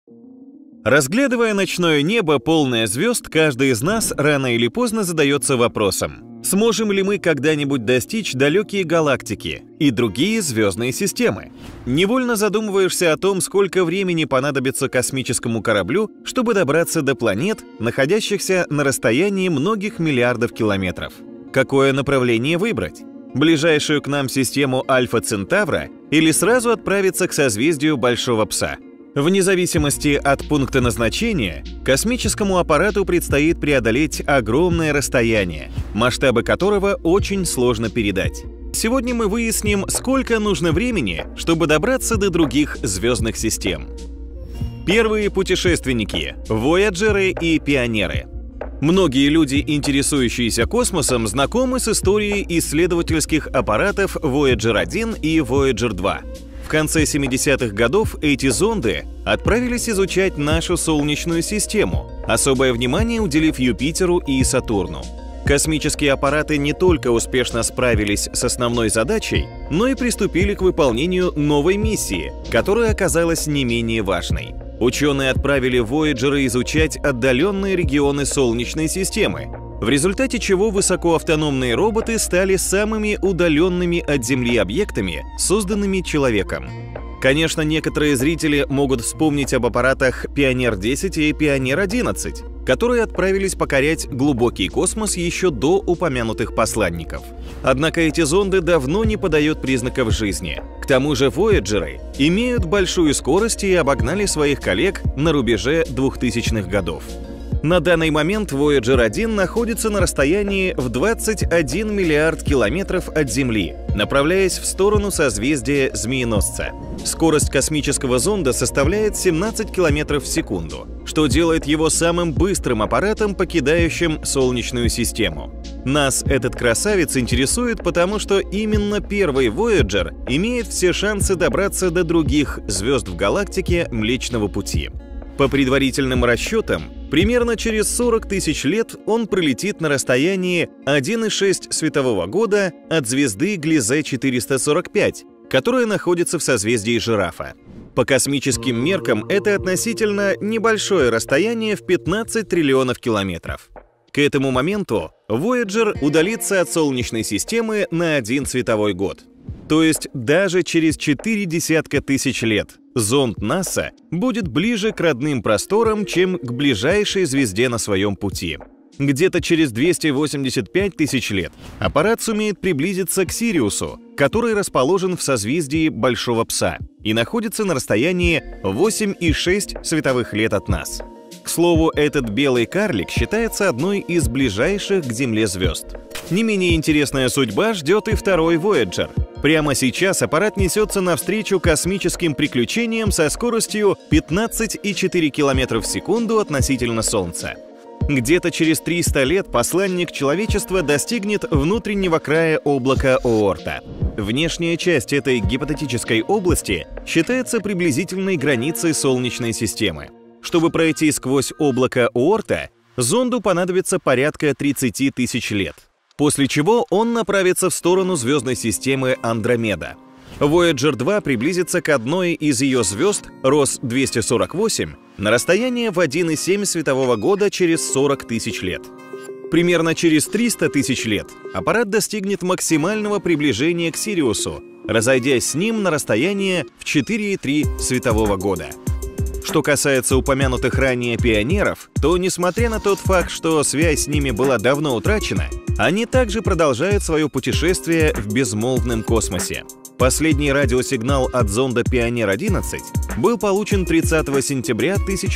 Разглядывая ночное небо, полное звезд, каждый из нас рано или поздно задается вопросом: сможем ли мы когда-нибудь достичь далекие галактики и другие звездные системы? Невольно задумываешься о том, сколько времени понадобится космическому кораблю, чтобы добраться до планет, находящихся на расстоянии многих миллиардов километров. Какое направление выбрать? Ближайшую к нам систему Альфа Центавра или сразу отправиться к созвездию Большого Пса? Вне зависимости от пункта назначения, космическому аппарату предстоит преодолеть огромное расстояние, масштабы которого очень сложно передать. Сегодня мы выясним, сколько нужно времени, чтобы добраться до других звездных систем. Первые путешественники – вояджеры и пионеры. Многие люди, интересующиеся космосом, знакомы с историей исследовательских аппаратов Voyager 1 и Voyager 2. В конце 70-х годов эти зонды отправились изучать нашу Солнечную систему, особое внимание уделив Юпитеру и Сатурну. Космические аппараты не только успешно справились с основной задачей, но и приступили к выполнению новой миссии, которая оказалась не менее важной. Ученые отправили Voyager изучать отдаленные регионы Солнечной системы, в результате чего высокоавтономные роботы стали самыми удаленными от Земли объектами, созданными человеком. Конечно, некоторые зрители могут вспомнить об аппаратах Пионер-10 и Пионер-11, которые отправились покорять глубокий космос еще до упомянутых посланников. Однако эти зонды давно не подают признаков жизни. К тому же Voyager'ы имеют большую скорость и обогнали своих коллег на рубеже 2000-х годов. На данный момент Voyager 1 находится на расстоянии в 21 миллиард километров от Земли, направляясь в сторону созвездия Змееносца. Скорость космического зонда составляет 17 километров в секунду, что делает его самым быстрым аппаратом, покидающим Солнечную систему. Нас этот красавец интересует, потому что именно первый Voyager имеет все шансы добраться до других звезд в галактике Млечного Пути. По предварительным расчетам, примерно через 40 тысяч лет он пролетит на расстоянии 1,6 светового года от звезды Gliese-445, которая находится в созвездии Жирафа. По космическим меркам это относительно небольшое расстояние в 15 триллионов километров. К этому моменту Voyager удалится от Солнечной системы на 1 световой год. То есть даже через 40 тысяч лет зонд НАСА будет ближе к родным просторам, чем к ближайшей звезде на своем пути. Где-то через 285 тысяч лет аппарат сумеет приблизиться к Сириусу, который расположен в созвездии Большого Пса и находится на расстоянии 8,6 световых лет от нас. К слову, этот белый карлик считается одной из ближайших к Земле звезд. Не менее интересная судьба ждет и второй Voyager. Прямо сейчас аппарат несется навстречу космическим приключениям со скоростью 15,4 км в секунду относительно Солнца. Где-то через 300 лет посланник человечества достигнет внутреннего края облака Оорта. Внешняя часть этой гипотетической области считается приблизительной границей Солнечной системы. Чтобы пройти сквозь облако Оорта, зонду понадобится порядка 30 тысяч лет, после чего он направится в сторону звездной системы Андромеда. Voyager 2 приблизится к одной из ее звезд, Рос-248, на расстояние в 1,7 светового года через 40 тысяч лет. Примерно через 300 тысяч лет аппарат достигнет максимального приближения к Сириусу, разойдясь с ним на расстояние в 4,3 светового года. Что касается упомянутых ранее пионеров, то, несмотря на тот факт, что связь с ними была давно утрачена, они также продолжают свое путешествие в безмолвном космосе. Последний радиосигнал от зонда Пионер-11 был получен 30 сентября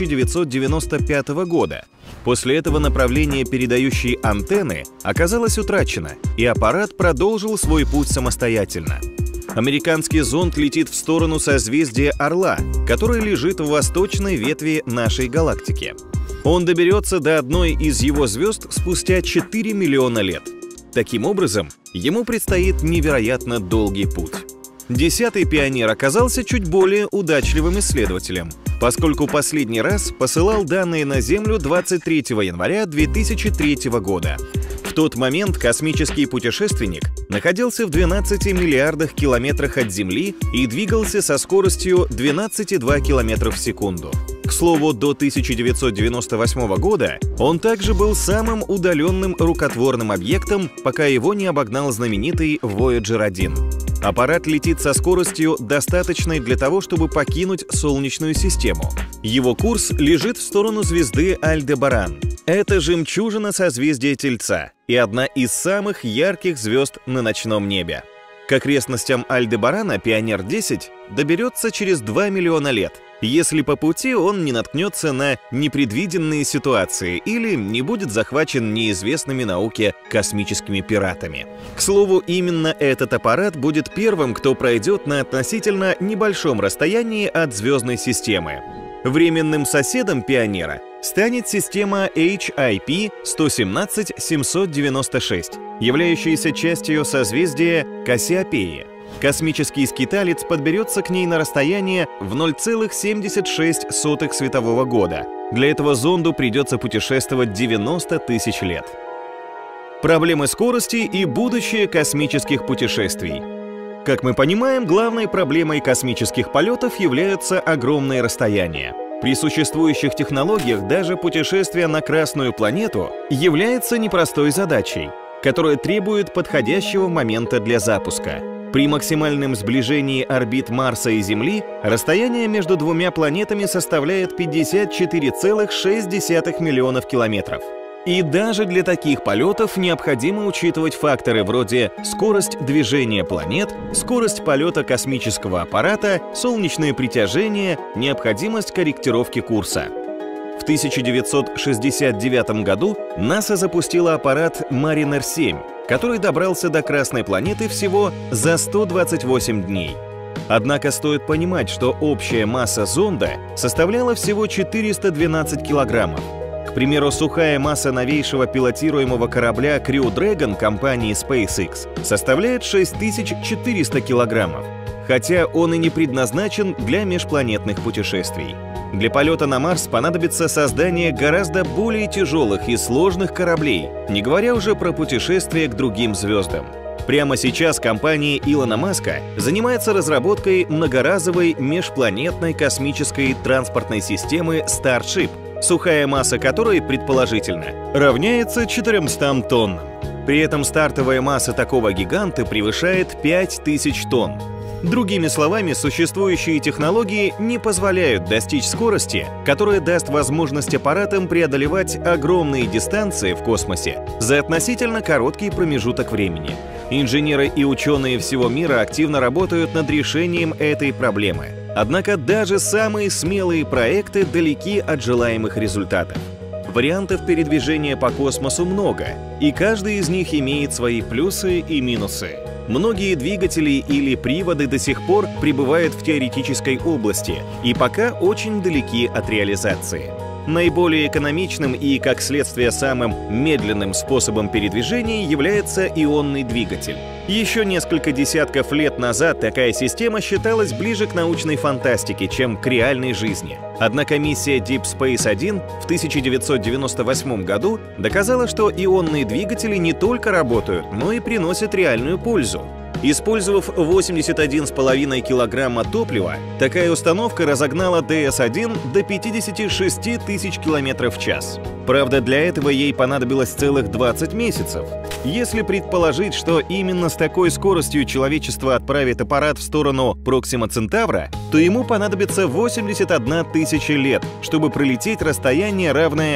1995 года. После этого направление передающей антенны оказалось утрачено, и аппарат продолжил свой путь самостоятельно. Американский зонд летит в сторону созвездия Орла, которое лежит в восточной ветви нашей галактики. Он доберется до одной из его звезд спустя 4 миллиона лет. Таким образом, ему предстоит невероятно долгий путь. 10-й пионер оказался чуть более удачливым исследователем, поскольку последний раз посылал данные на Землю 23 января 2003 года. В тот момент космический путешественник находился в 12 миллиардах километрах от Земли и двигался со скоростью 12,2 км в секунду. К слову, до 1998 года он также был самым удаленным рукотворным объектом, пока его не обогнал знаменитый Voyager 1. Аппарат летит со скоростью, достаточной для того, чтобы покинуть Солнечную систему. Его курс лежит в сторону звезды Альдебаран. Это жемчужина созвездия Тельца и одна из самых ярких звезд на ночном небе. К окрестностям Альдебарана Пионер-10 доберется через 2 миллиона лет, если по пути он не наткнется на непредвиденные ситуации или не будет захвачен неизвестными науке космическими пиратами. К слову, именно этот аппарат будет первым, кто пройдет на относительно небольшом расстоянии от звездной системы. Временным соседом Пионера станет система HIP 117-796, являющаяся частью созвездия Кассиопеи. Космический скиталец подберется к ней на расстояние в 0,76 светового года. Для этого зонду придется путешествовать 90 тысяч лет. Проблемы скорости и будущее космических путешествий. Как мы понимаем, главной проблемой космических полетов являются огромные расстояния. При существующих технологиях даже путешествие на Красную планету является непростой задачей, которая требует подходящего момента для запуска. При максимальном сближении орбит Марса и Земли расстояние между двумя планетами составляет 54,6 миллионов километров. И даже для таких полетов необходимо учитывать факторы вроде скорость движения планет, скорость полета космического аппарата, солнечное притяжение, необходимость корректировки курса. В 1969 году НАСА запустила аппарат Mariner 7, который добрался до Красной планеты всего за 128 дней. Однако стоит понимать, что общая масса зонда составляла всего 412 килограммов. К примеру, сухая масса новейшего пилотируемого корабля Crew Dragon компании SpaceX составляет 6400 килограммов, хотя он и не предназначен для межпланетных путешествий. Для полета на Марс понадобится создание гораздо более тяжелых и сложных кораблей, не говоря уже про путешествия к другим звездам. Прямо сейчас компания Илона Маска занимается разработкой многоразовой межпланетной космической транспортной системы Starship, сухая масса которой, предположительно, равняется 400 тоннам. При этом стартовая масса такого гиганта превышает 5000 тонн. Другими словами, существующие технологии не позволяют достичь скорости, которая даст возможность аппаратам преодолевать огромные дистанции в космосе за относительно короткий промежуток времени. Инженеры и ученые всего мира активно работают над решением этой проблемы. Однако даже самые смелые проекты далеки от желаемых результатов. Вариантов передвижения по космосу много, и каждый из них имеет свои плюсы и минусы. Многие двигатели или приводы до сих пор пребывают в теоретической области и пока очень далеки от реализации. Наиболее экономичным и, как следствие, самым медленным способом передвижения является ионный двигатель. Еще несколько десятков лет назад такая система считалась ближе к научной фантастике, чем к реальной жизни. Однако миссия Deep Space 1 в 1998 году доказала, что ионные двигатели не только работают, но и приносят реальную пользу. Использовав 81,5 килограмма топлива, такая установка разогнала DS-1 до 56 тысяч километров в час. Правда, для этого ей понадобилось целых 20 месяцев. Если предположить, что именно с такой скоростью человечество отправит аппарат в сторону Проксима Центавра, то ему понадобится 81 тысяча лет, чтобы пролететь расстояние, равное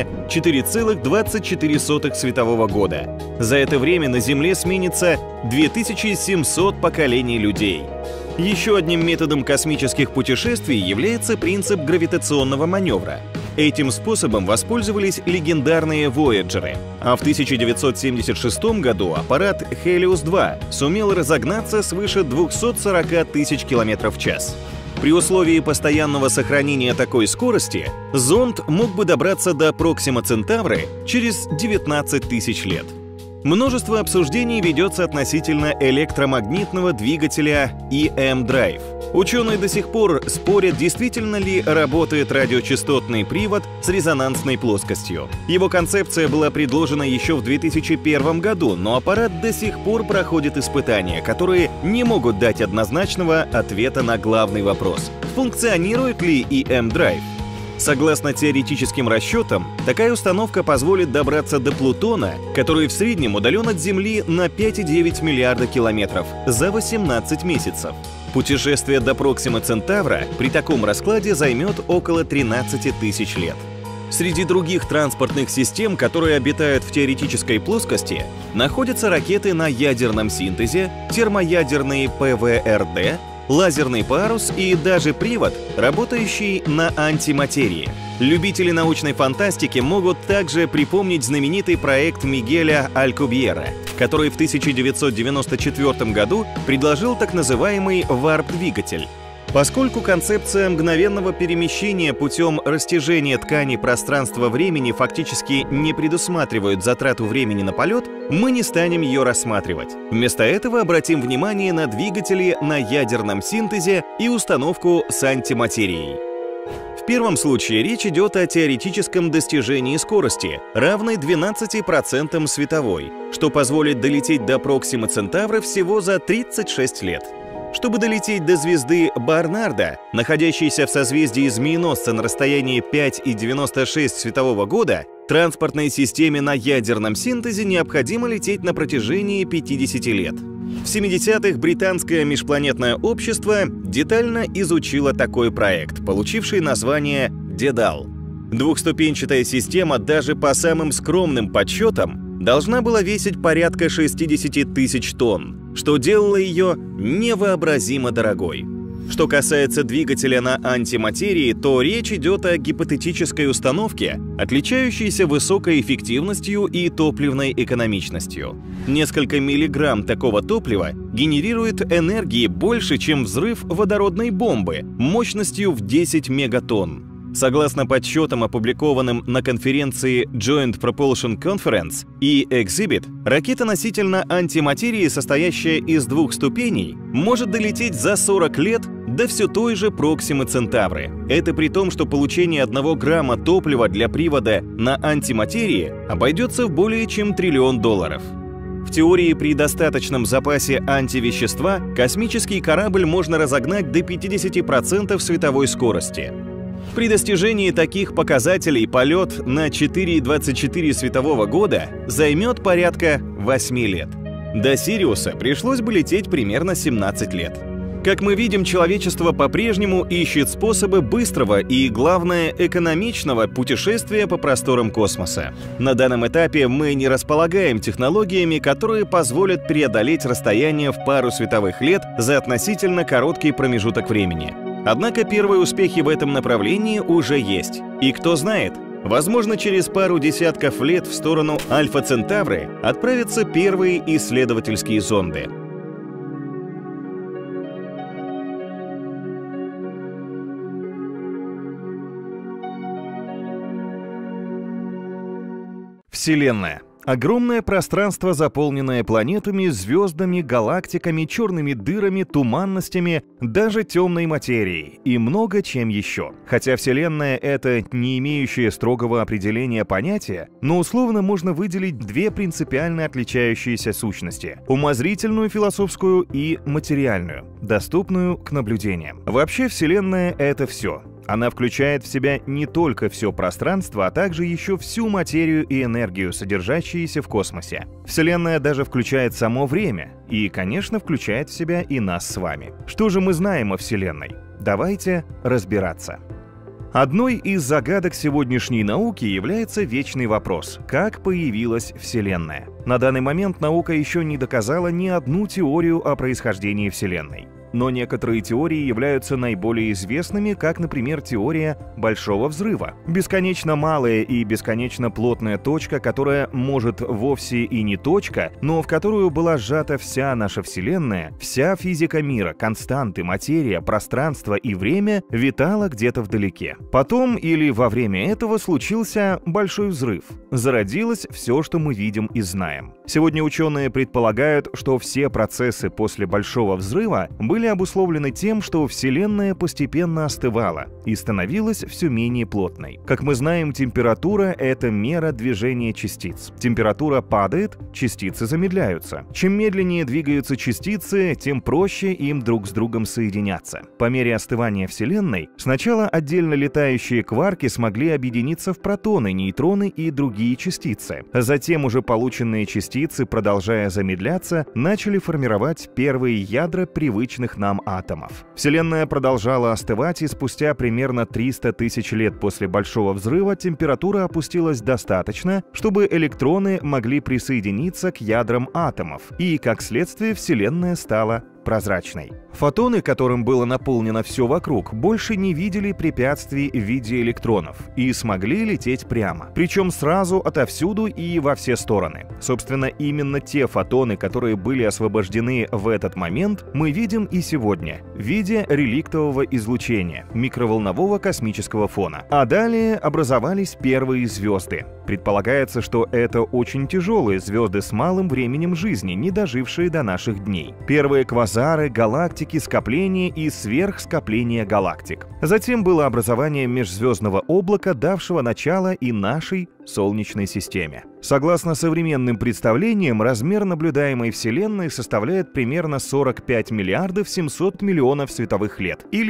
4,24 светового года. За это время на Земле сменится 2700 поколений людей. Еще одним методом космических путешествий является принцип гравитационного маневра. Этим способом воспользовались легендарные Voyager'ы, а в 1976 году аппарат Helios-2 сумел разогнаться свыше 240 тысяч километров в час. При условии постоянного сохранения такой скорости зонд мог бы добраться до Проксима Центавры через 19 тысяч лет. Множество обсуждений ведется относительно электромагнитного двигателя EM-Drive. Ученые до сих пор спорят, действительно ли работает радиочастотный привод с резонансной плоскостью. Его концепция была предложена еще в 2001 году, но аппарат до сих пор проходит испытания, которые не могут дать однозначного ответа на главный вопрос: функционирует ли EM-Drive? Согласно теоретическим расчетам, такая установка позволит добраться до Плутона, который в среднем удален от Земли на 5,9 миллиарда километров за 18 месяцев. Путешествие до Проксимы Центавра при таком раскладе займет около 13 тысяч лет. Среди других транспортных систем, которые обитают в теоретической плоскости, находятся ракеты на ядерном синтезе, термоядерные ПВРД, лазерный парус и даже привод, работающий на антиматерии. Любители научной фантастики могут также припомнить знаменитый проект Мигеля Алькубьера, который в 1994 году предложил так называемый варп-двигатель. Поскольку концепция мгновенного перемещения путем растяжения ткани пространства-времени фактически не предусматривает затрату времени на полет, мы не станем ее рассматривать. Вместо этого обратим внимание на двигатели на ядерном синтезе и установку с антиматерией. В первом случае речь идет о теоретическом достижении скорости, равной 12% световой, что позволит долететь до Проксимы Центавра всего за 36 лет. Чтобы долететь до звезды Барнарда, находящейся в созвездии Змееносца на расстоянии 5,96 светового года, транспортной системе на ядерном синтезе необходимо лететь на протяжении 50 лет. В 70-х британское межпланетное общество детально изучило такой проект, получивший название «Дедал». Двухступенчатая система даже по самым скромным подсчетам должна была весить порядка 60 тысяч тонн, что делало ее невообразимо дорогой. Что касается двигателя на антиматерии, то речь идет о гипотетической установке, отличающейся высокой эффективностью и топливной экономичностью. Несколько миллиграмм такого топлива генерирует энергии больше, чем взрыв водородной бомбы мощностью в 10 мегатонн. Согласно подсчетам, опубликованным на конференции Joint Propulsion Conference и Exhibit, ракета-носитель на антиматерии, состоящая из двух ступеней, может долететь за 40 лет до все той же Проксимы Центавры. Это при том, что получение 1 грамма топлива для привода на антиматерии обойдется в более чем $1 триллион. В теории при достаточном запасе антивещества космический корабль можно разогнать до 50% световой скорости. При достижении таких показателей полет на 4,24 светового года займет порядка 8 лет. До Сириуса пришлось бы лететь примерно 17 лет. Как мы видим, человечество по-прежнему ищет способы быстрого и, главное, экономичного путешествия по просторам космоса. На данном этапе мы не располагаем технологиями, которые позволят преодолеть расстояние в пару световых лет за относительно короткий промежуток времени. Однако первые успехи в этом направлении уже есть. И кто знает, возможно, через пару десятков лет в сторону Альфа Центавры отправятся первые исследовательские зонды. Вселенная. Огромное пространство, заполненное планетами, звездами, галактиками, черными дырами, туманностями, даже темной материей и много чем еще. Хотя Вселенная — это не имеющее строгого определения понятие, но условно можно выделить две принципиально отличающиеся сущности — умозрительную философскую и материальную, доступную к наблюдениям. Вообще Вселенная — это все. Она включает в себя не только все пространство, а также еще всю материю и энергию, содержащиеся в космосе. Вселенная даже включает само время и, конечно, включает в себя и нас с вами. Что же мы знаем о Вселенной? Давайте разбираться. Одной из загадок сегодняшней науки является вечный вопрос: как появилась Вселенная? На данный момент наука еще не доказала ни одну теорию о происхождении Вселенной. Но некоторые теории являются наиболее известными, как, например, теория Большого взрыва. Бесконечно малая и бесконечно плотная точка, которая, может, вовсе и не точка, но в которую была сжата вся наша Вселенная, вся физика мира, константы, материя, пространство и время витала где-то вдалеке. Потом или во время этого случился Большой взрыв. Зародилось все, что мы видим и знаем. Сегодня ученые предполагают, что все процессы после Большого взрыва были были обусловлены тем, что Вселенная постепенно остывала и становилась все менее плотной. Как мы знаем, температура — это мера движения частиц. Температура падает, частицы замедляются. Чем медленнее двигаются частицы, тем проще им друг с другом соединяться. По мере остывания Вселенной сначала отдельно летающие кварки смогли объединиться в протоны, нейтроны и другие частицы. Затем уже полученные частицы, продолжая замедляться, начали формировать первые ядра привычных нам атомов. Вселенная продолжала остывать, и спустя примерно 300 тысяч лет после Большого взрыва температура опустилась достаточно, чтобы электроны могли присоединиться к ядрам атомов, и, как следствие, Вселенная стала прозрачной. Фотоны, которым было наполнено все вокруг, больше не видели препятствий в виде электронов и смогли лететь прямо. Причем сразу отовсюду и во все стороны. Собственно, именно те фотоны, которые были освобождены в этот момент, мы видим и сегодня в виде реликтового излучения, микроволнового космического фона. А далее образовались первые звезды. Предполагается, что это очень тяжелые звезды с малым временем жизни, не дожившие до наших дней. Первые квазары, галактики, скопления и сверхскопления галактик. Затем было образование межзвездного облака, давшего начало и нашей Солнечной системе. Согласно современным представлениям, размер наблюдаемой Вселенной составляет примерно 45 миллиардов 700 миллионов световых лет, или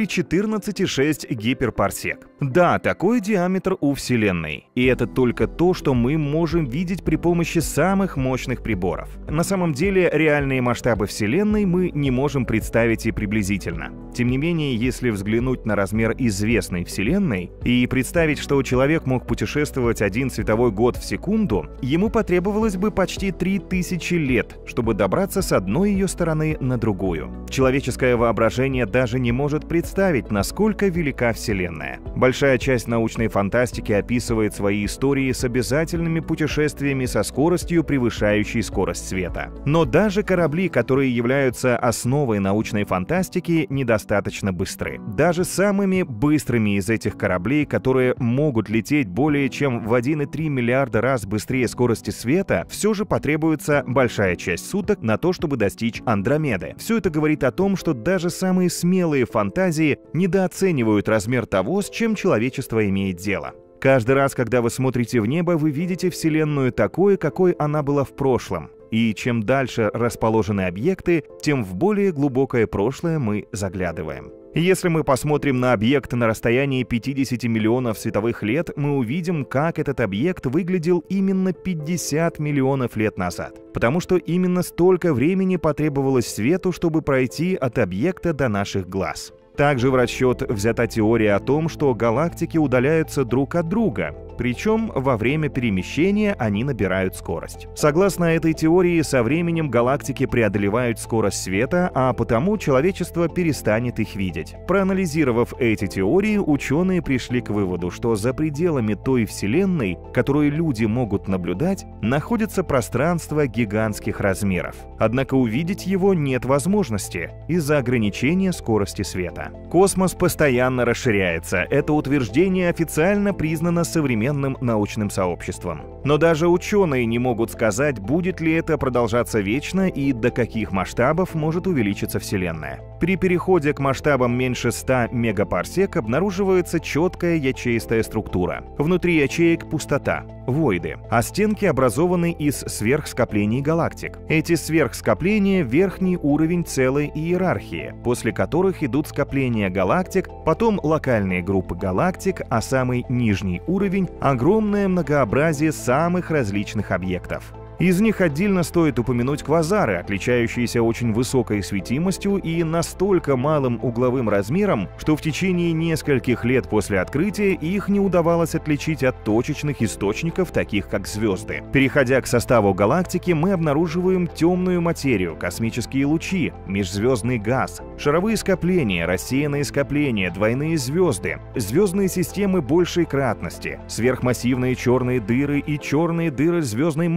14,6 гиперпарсек. Да, такой диаметр у Вселенной. И это только то, что мы можем видеть при помощи самых мощных приборов. На самом деле, реальные масштабы Вселенной мы не можем представить и приблизительно. Тем не менее, если взглянуть на размер известной Вселенной и представить, что человек мог путешествовать 1 световой год в секунду, ему потребовалось бы почти 3000 лет, чтобы добраться с одной ее стороны на другую. Человеческое воображение даже не может представить, насколько велика Вселенная. Большая часть научной фантастики описывает свои истории с обязательными путешествиями со скоростью, превышающей скорость света. Но даже корабли, которые являются основой научной фантастики, недостаточно быстры. Даже самыми быстрыми из этих кораблей, которые могут лететь более чем в 1,3 миллиарда раз быстрее скорости света, все же потребуется большая часть суток на то, чтобы достичь Андромеды. Все это говорит о том, что даже самые смелые фантазии недооценивают размер того, с чем человечество имеет дело. Каждый раз, когда вы смотрите в небо, вы видите Вселенную такой, какой она была в прошлом. И чем дальше расположены объекты, тем в более глубокое прошлое мы заглядываем. Если мы посмотрим на объект на расстоянии 50 миллионов световых лет, мы увидим, как этот объект выглядел именно 50 миллионов лет назад. Потому что именно столько времени потребовалось свету, чтобы пройти от объекта до наших глаз. Также в расчет взята теория о том, что галактики удаляются друг от друга, причем во время перемещения они набирают скорость. Согласно этой теории, со временем галактики преодолевают скорость света, а потому человечество перестанет их видеть. Проанализировав эти теории, ученые пришли к выводу, что за пределами той Вселенной, которую люди могут наблюдать, находится пространство гигантских размеров. Однако увидеть его нет возможности из-за ограничения скорости света. Космос постоянно расширяется. Это утверждение официально признано современным научным сообществом. Но даже ученые не могут сказать, будет ли это продолжаться вечно и до каких масштабов может увеличиться Вселенная. При переходе к масштабам меньше 100 мегапарсек обнаруживается четкая ячеистая структура. Внутри ячеек пустота, войды, а стенки образованы из сверхскоплений галактик. Эти сверхскопления — верхний уровень целой иерархии, после которых идут скопления галактик, потом локальные группы галактик, а самый нижний уровень — огромное многообразие самых различных объектов. Из них отдельно стоит упомянуть квазары, отличающиеся очень высокой светимостью и настолько малым угловым размером, что в течение нескольких лет после открытия их не удавалось отличить от точечных источников, таких как звезды. Переходя к составу галактики, мы обнаруживаем темную материю, космические лучи, межзвездный газ, шаровые скопления, рассеянные скопления, двойные звезды, звездные системы большей кратности, сверхмассивные черные дыры и черные дыры звездной массой,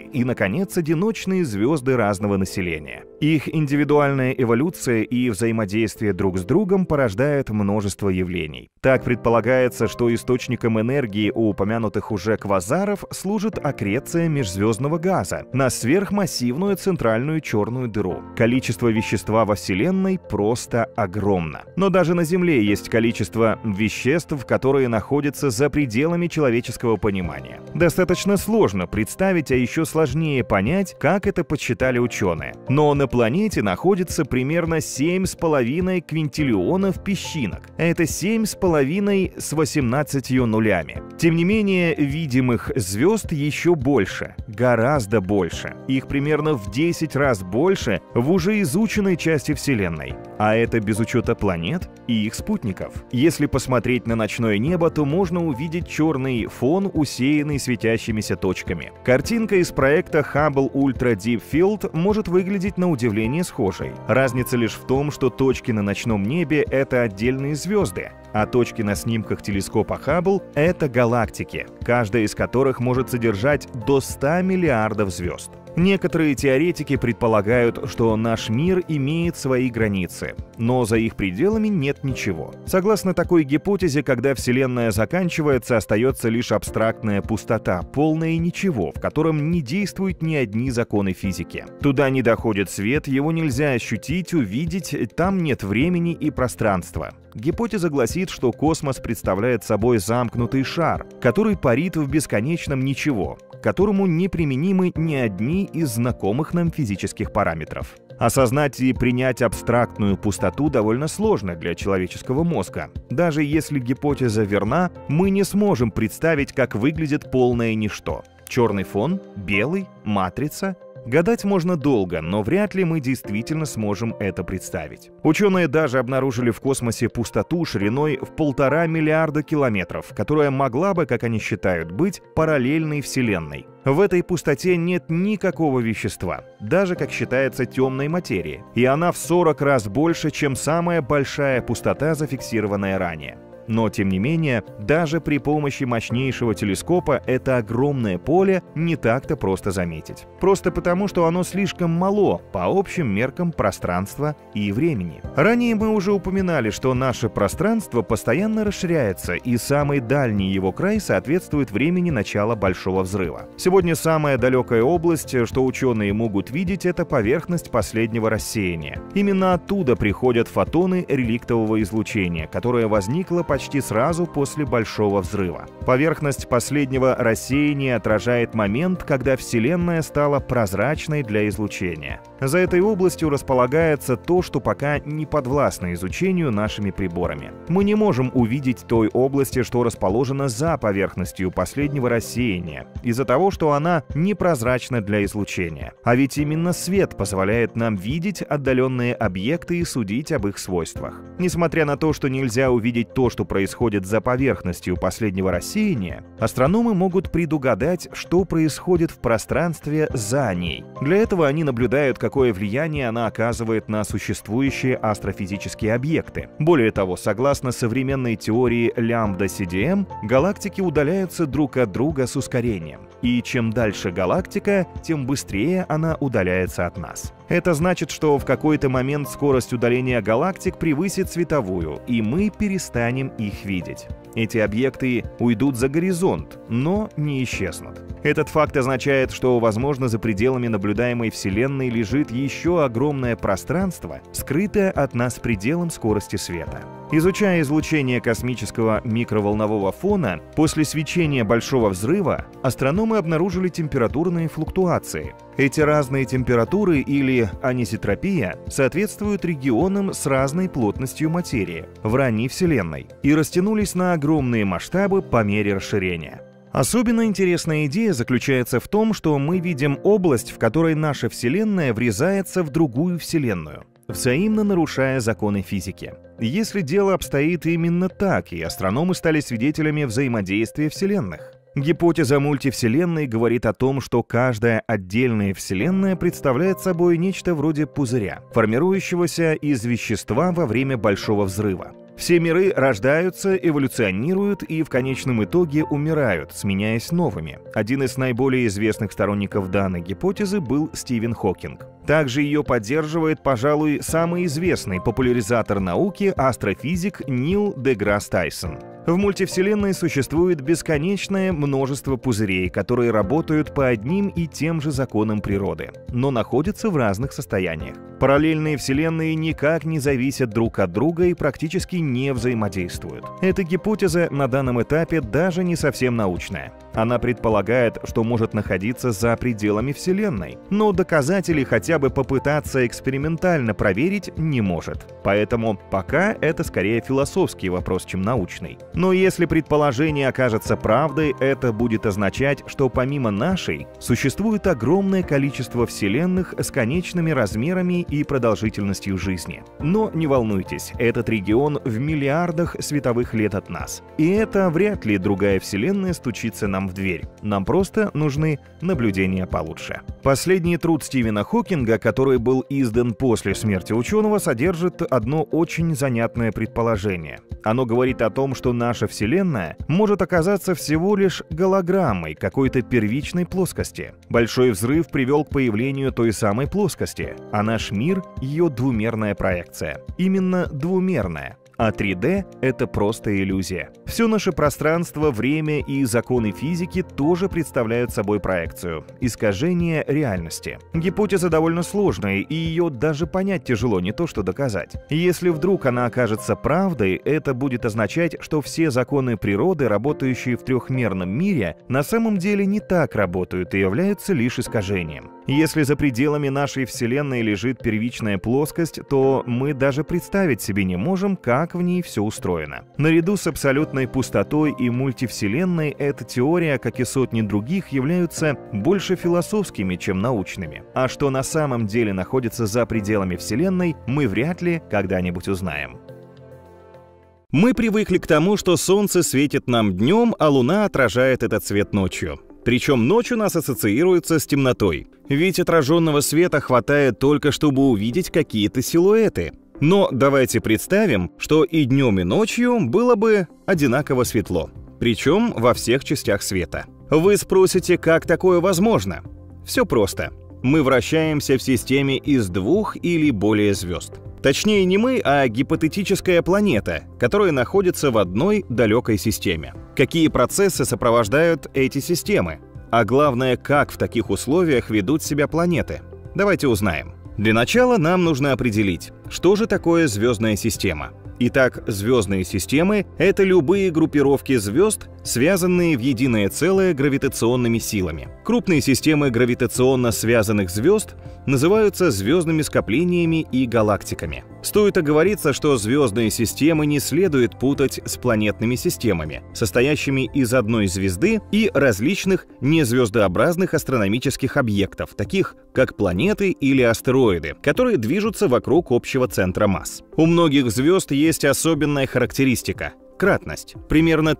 и, наконец, одиночные звезды разного населения. Их индивидуальная эволюция и взаимодействие друг с другом порождает множество явлений. Так предполагается, что источником энергии у упомянутых уже квазаров служит аккреция межзвездного газа на сверхмассивную центральную черную дыру. Количество вещества во Вселенной просто огромно. Но даже на Земле есть количество веществ, которые находятся за пределами человеческого понимания. Достаточно сложно представить, а еще сложнее понять, как это подсчитали ученые. Но на планете находится примерно 7,5 квинтиллионов песчинок. Это 7,5 с 18 нулями. Тем не менее, видимых звезд еще больше, гораздо больше. Их примерно в 10 раз больше в уже изученной части Вселенной. А это без учета планет и их спутников. Если посмотреть на ночное небо, то можно увидеть черный фон, усеянный светящимися точками. Картинка из проекта Hubble Ultra Deep Field может выглядеть на удивление схожей. Разница лишь в том, что точки на ночном небе — это отдельные звезды, а точки на снимках телескопа Hubble — это галактики, каждая из которых может содержать до 100 миллиардов звезд. Некоторые теоретики предполагают, что наш мир имеет свои границы, но за их пределами нет ничего. Согласно такой гипотезе, когда Вселенная заканчивается, остается лишь абстрактная пустота, полное ничего, в котором не действуют ни одни законы физики. Туда не доходит свет, его нельзя ощутить, увидеть, там нет времени и пространства. Гипотеза гласит, что космос представляет собой замкнутый шар, который парит в бесконечном ничего, к которому неприменимы ни одни из знакомых нам физических параметров. Осознать и принять абстрактную пустоту довольно сложно для человеческого мозга. Даже если гипотеза верна, мы не сможем представить, как выглядит полное ничто. Черный фон, белый, матрица. Гадать можно долго, но вряд ли мы действительно сможем это представить. Ученые даже обнаружили в космосе пустоту шириной в 1,5 миллиарда километров, которая могла бы, как они считают, быть параллельной Вселенной. В этой пустоте нет никакого вещества, даже, как считается, темной материи, и она в 40 раз больше, чем самая большая пустота, зафиксированная ранее. Но, тем не менее, даже при помощи мощнейшего телескопа это огромное поле не так-то просто заметить. Просто потому, что оно слишком мало по общим меркам пространства и времени. Ранее мы уже упоминали, что наше пространство постоянно расширяется, и самый дальний его край соответствует времени начала Большого взрыва. Сегодня самая далекая область, что ученые могут видеть, это поверхность последнего рассеяния. Именно оттуда приходят фотоны реликтового излучения, которое возникло почти сразу после Большого взрыва. Поверхность последнего рассеяния отражает момент, когда Вселенная стала прозрачной для излучения. За этой областью располагается то, что пока не подвластно изучению нашими приборами. Мы не можем увидеть той области, что расположена за поверхностью последнего рассеяния, из-за того, что она непрозрачна для излучения. А ведь именно свет позволяет нам видеть отдаленные объекты и судить об их свойствах. Несмотря на то, что нельзя увидеть то, что происходит за поверхностью последнего рассеяния, астрономы могут предугадать, что происходит в пространстве за ней. Для этого они наблюдают, какое влияние она оказывает на существующие астрофизические объекты. Более того, согласно современной теории лямбда-CDM, галактики удаляются друг от друга с ускорением. И чем дальше галактика, тем быстрее она удаляется от нас. Это значит, что в какой-то момент скорость удаления галактик превысит световую, и мы перестанем их видеть. Эти объекты уйдут за горизонт, но не исчезнут. Этот факт означает, что, возможно, за пределами наблюдаемой Вселенной лежит еще огромное пространство, скрытое от нас пределом скорости света. Изучая излучение космического микроволнового фона, после свечения Большого взрыва астрономы обнаружили температурные флуктуации. Эти разные температуры, или анисотропия, соответствуют регионам с разной плотностью материи в ранней Вселенной и растянулись на огромные масштабы по мере расширения. Особенно интересная идея заключается в том, что мы видим область, в которой наша Вселенная врезается в другую Вселенную, взаимно нарушая законы физики. Если дело обстоит именно так, и астрономы стали свидетелями взаимодействия вселенных. Гипотеза мультивселенной говорит о том, что каждая отдельная вселенная представляет собой нечто вроде пузыря, формирующегося из вещества во время Большого взрыва. Все миры рождаются, эволюционируют и в конечном итоге умирают, сменяясь новыми. Один из наиболее известных сторонников данной гипотезы был Стивен Хокинг. Также ее поддерживает, пожалуй, самый известный популяризатор науки, астрофизик Нил Деграсс Тайсон. В мультивселенной существует бесконечное множество пузырей, которые работают по одним и тем же законам природы, но находятся в разных состояниях. Параллельные вселенные никак не зависят друг от друга и практически не взаимодействуют. Эта гипотеза на данном этапе даже не совсем научная. Она предполагает, что может находиться за пределами Вселенной, но доказать или хотя бы попытаться экспериментально проверить не может. Поэтому пока это скорее философский вопрос, чем научный. Но если предположение окажется правдой, это будет означать, что помимо нашей существует огромное количество вселенных с конечными размерами и продолжительностью жизни. Но не волнуйтесь, этот регион в миллиардах световых лет от нас. И это вряд ли другая вселенная стучится нам в дверь. Нам просто нужны наблюдения получше. Последний труд Стивена Хокинга, который был издан после смерти ученого, содержит одно очень занятное предположение. Оно говорит о том, что наша Вселенная может оказаться всего лишь голограммой какой-то первичной плоскости. Большой взрыв привел к появлению той самой плоскости, а наш мир — ее двумерная проекция. Именно двумерная. А 3D — это просто иллюзия. Все наше пространство, время и законы физики тоже представляют собой проекцию, искажение реальности. Гипотеза довольно сложная, и ее даже понять тяжело, не то что доказать. Если вдруг она окажется правдой, это будет означать, что все законы природы, работающие в трехмерном мире, на самом деле не так работают и являются лишь искажением. Если за пределами нашей Вселенной лежит первичная плоскость, то мы даже представить себе не можем, как в ней все устроено. Наряду с абсолютной пустотой и мультивселенной эта теория, как и сотни других, являются больше философскими, чем научными. А что на самом деле находится за пределами Вселенной, мы вряд ли когда-нибудь узнаем. Мы привыкли к тому, что Солнце светит нам днем, а Луна отражает этот свет ночью. Причем ночь у нас ассоциируется с темнотой. Ведь отраженного света хватает только, чтобы увидеть какие-то силуэты. Но давайте представим, что и днем, и ночью было бы одинаково светло. Причем во всех частях света. Вы спросите, как такое возможно? Все просто. Мы вращаемся в системе из двух или более звезд. Точнее, не мы, а гипотетическая планета, которая находится в одной далекой системе. Какие процессы сопровождают эти системы? А главное, как в таких условиях ведут себя планеты? Давайте узнаем. Для начала нам нужно определить, что же такое звездная система. Итак, звездные системы — это любые группировки звезд, связанные в единое целое гравитационными силами. Крупные системы гравитационно связанных звезд называются звездными скоплениями и галактиками. Стоит оговориться, что звездные системы не следует путать с планетными системами, состоящими из одной звезды и различных незвездообразных астрономических объектов, таких как планеты или астероиды, которые движутся вокруг общего центра масс. У многих звезд есть особенная характеристика — кратность. Примерно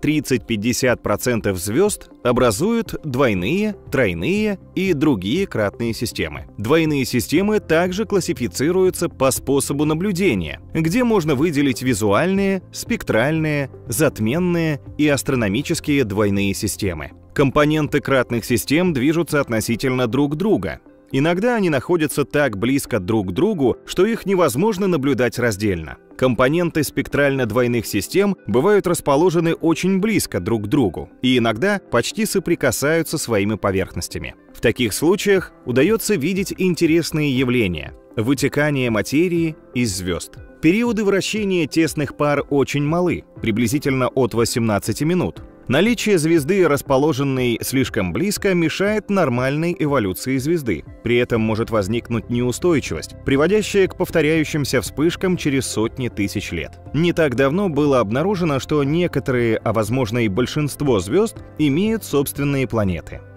30-50% звезд образуют двойные, тройные и другие кратные системы. Двойные системы также классифицируются по способу наблюдения, где можно выделить визуальные, спектральные, затменные и астрономические двойные системы. Компоненты кратных систем движутся относительно друг друга. Иногда они находятся так близко друг к другу, что их невозможно наблюдать раздельно. Компоненты спектрально-двойных систем бывают расположены очень близко друг к другу и иногда почти соприкасаются своими поверхностями. В таких случаях удается видеть интересные явления – вытекание материи из звезд. Периоды вращения тесных пар очень малы, приблизительно от 18 минут. Наличие звезды, расположенной слишком близко, мешает нормальной эволюции звезды. При этом может возникнуть неустойчивость, приводящая к повторяющимся вспышкам через сотни тысяч лет. Не так давно было обнаружено, что некоторые, а возможно и большинство звезд, имеют собственные планеты.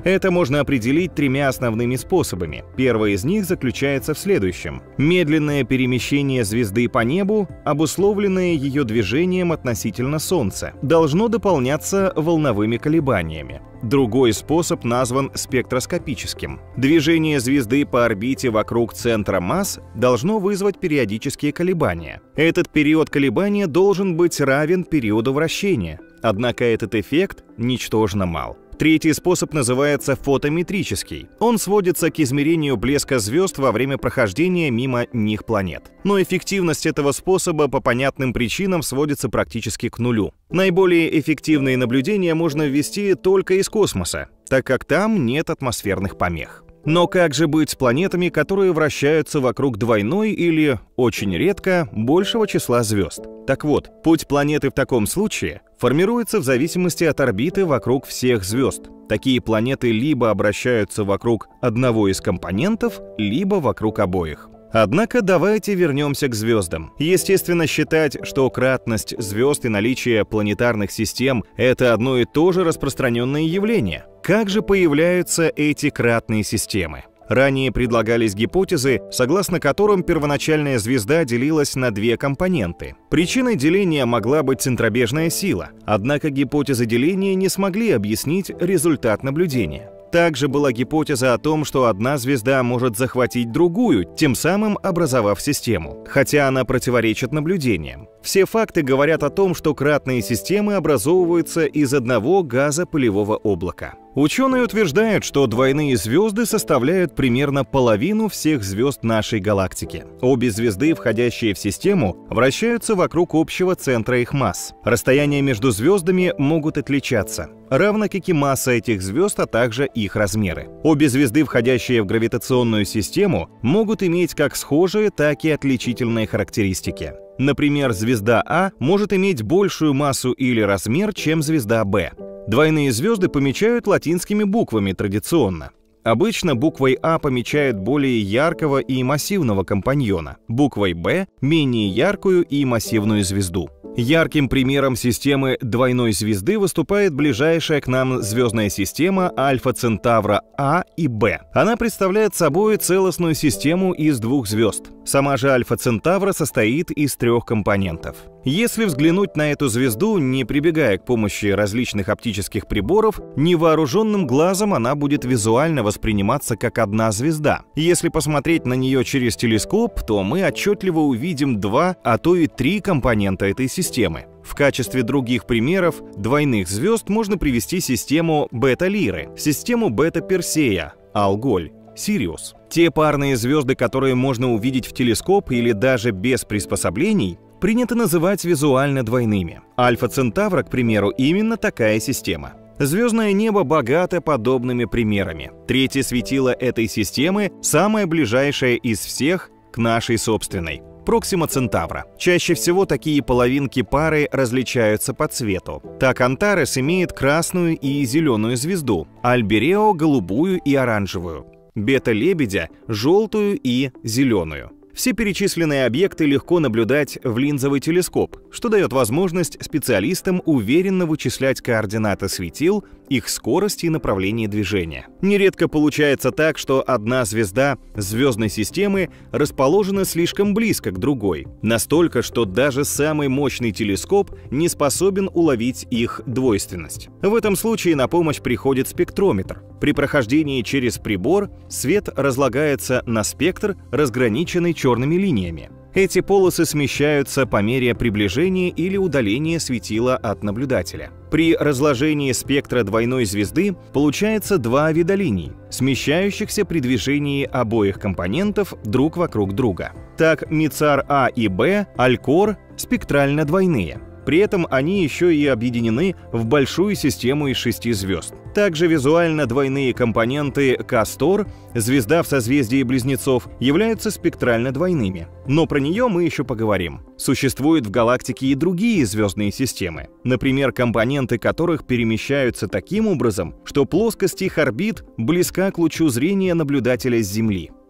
Это можно определить тремя основными способами. Первый из них заключается в следующем. Медленное перемещение звезды по небу, обусловленное ее движением относительно Солнца, должно дополняться волновыми колебаниями. Другой способ назван спектроскопическим. Движение звезды по орбите вокруг центра масс должно вызвать периодические колебания. Этот период колебания должен быть равен периоду вращения, однако этот эффект ничтожно мал. Третий способ называется фотометрический. Он сводится к измерению блеска звезд во время прохождения мимо них планет. Но эффективность этого способа по понятным причинам сводится практически к нулю. Наиболее эффективные наблюдения можно ввести только из космоса, так как там нет атмосферных помех. Но как же быть с планетами, которые вращаются вокруг двойной или, очень редко, большего числа звезд? Так вот, путь планеты в таком случае формируется в зависимости от орбиты вокруг всех звезд. Такие планеты либо обращаются вокруг одного из компонентов, либо вокруг обоих. Однако давайте вернемся к звездам. Естественно, считать, что кратность звезд и наличие планетарных систем – это одно и то же распространенное явление. Как же появляются эти кратные системы? Ранее предлагались гипотезы, согласно которым первоначальная звезда делилась на две компоненты. Причиной деления могла быть центробежная сила, однако гипотезы деления не смогли объяснить результат наблюдения. Также была гипотеза о том, что одна звезда может захватить другую, тем самым образовав систему, хотя она противоречит наблюдениям. Все факты говорят о том, что кратные системы образовываются из одного газопылевого облака. Ученые утверждают, что двойные звезды составляют примерно половину всех звезд нашей галактики. Обе звезды, входящие в систему, вращаются вокруг общего центра их масс. Расстояния между звездами могут отличаться, равно как и масса этих звезд, а также их размеры. Обе звезды, входящие в гравитационную систему, могут иметь как схожие, так и отличительные характеристики. Например, звезда А может иметь большую массу или размер, чем звезда Б. Двойные звезды помечают латинскими буквами традиционно. Обычно буквой А помечают более яркого и массивного компаньона, буквой Б – менее яркую и массивную звезду. Ярким примером системы двойной звезды выступает ближайшая к нам звездная система Альфа Центавра А и Б. Она представляет собой целостную систему из двух звезд. Сама же Альфа Центавра состоит из трех компонентов. Если взглянуть на эту звезду, не прибегая к помощи различных оптических приборов, невооруженным глазом она будет визуально восприниматься как одна звезда. Если посмотреть на нее через телескоп, то мы отчетливо увидим два, а то и три компонента этой системы. В качестве других примеров двойных звезд можно привести систему Бета-Лиры, систему Бета-Персея, Алголь, Сириус. Те парные звезды, которые можно увидеть в телескоп или даже без приспособлений, принято называть визуально двойными. Альфа Центавра, к примеру, именно такая система. Звездное небо богато подобными примерами. Третье светило этой системы самое ближайшее из всех к нашей собственной. Проксима Центавра. Чаще всего такие половинки пары различаются по цвету. Так Антарес имеет красную и зеленую звезду, Альберео – голубую и оранжевую, Бета-Лебедя – желтую и зеленую. Все перечисленные объекты легко наблюдать в линзовый телескоп, что дает возможность специалистам уверенно вычислять координаты светил, их скорость и направление движения. Нередко получается так, что одна звезда звездной системы расположена слишком близко к другой, настолько, что даже самый мощный телескоп не способен уловить их двойственность. В этом случае на помощь приходит спектрометр. При прохождении через прибор свет разлагается на спектр, разграниченный черными линиями. Эти полосы смещаются по мере приближения или удаления светила от наблюдателя. При разложении спектра двойной звезды получается два вида линий, смещающихся при движении обоих компонентов друг вокруг друга. Так, Мицар А и Б, Алькор спектрально двойные. При этом они еще и объединены в большую систему из 6 звезд. Также визуально двойные компоненты Кастор, звезда в созвездии Близнецов, являются спектрально двойными. Но про нее мы еще поговорим. Существуют в галактике и другие звездные системы, например, компоненты которых перемещаются таким образом, что плоскость их орбит близка к лучу зрения наблюдателя с Земли.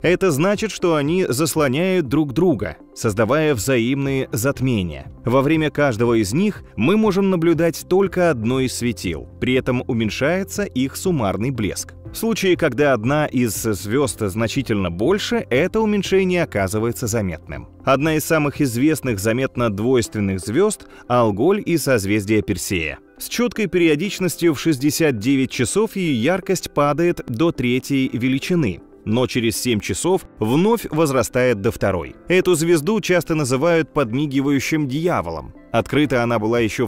Это значит, что они заслоняют друг друга, создавая взаимные затмения. Во время каждого из них мы можем наблюдать только одно из светил, при этом уменьшается их суммарный блеск. В случае, когда одна из звезд значительно больше, это уменьшение оказывается заметным. Одна из самых известных заметно двойственных звезд – Алголь и созвездие Персея. С четкой периодичностью в 69 часов ее яркость падает до третьей величины, но через 7 часов вновь возрастает до второй. Эту звезду часто называют подмигивающим дьяволом. Открыта она была еще в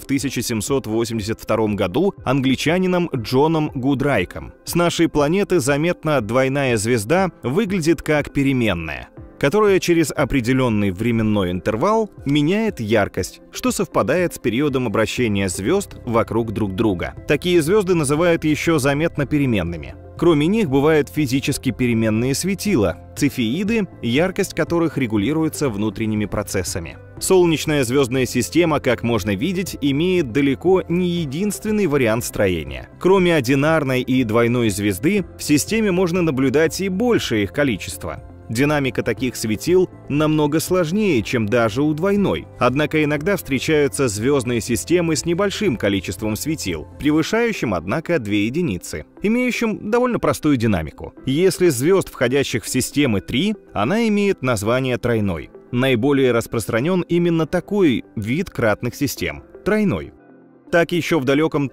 1782 году англичанином Джоном Гудрайком. С нашей планеты заметно двойная звезда выглядит как переменная, которая через определенный временной интервал меняет яркость, что совпадает с периодом обращения звезд вокруг друг друга. Такие звезды называют еще заметно переменными. Кроме них бывают физически переменные светила, цефеиды, яркость которых регулируется внутренними процессами. Солнечная звездная система, как можно видеть, имеет далеко не единственный вариант строения. Кроме одинарной и двойной звезды, в системе можно наблюдать и большее их количество. Динамика таких светил намного сложнее, чем даже у двойной. Однако иногда встречаются звездные системы с небольшим количеством светил, превышающим, однако, 2 единицы, имеющим довольно простую динамику. Если звезд, входящих в системы, 3, она имеет название тройной. Наиболее распространен именно такой вид кратных систем – тройной. Так, еще в далеком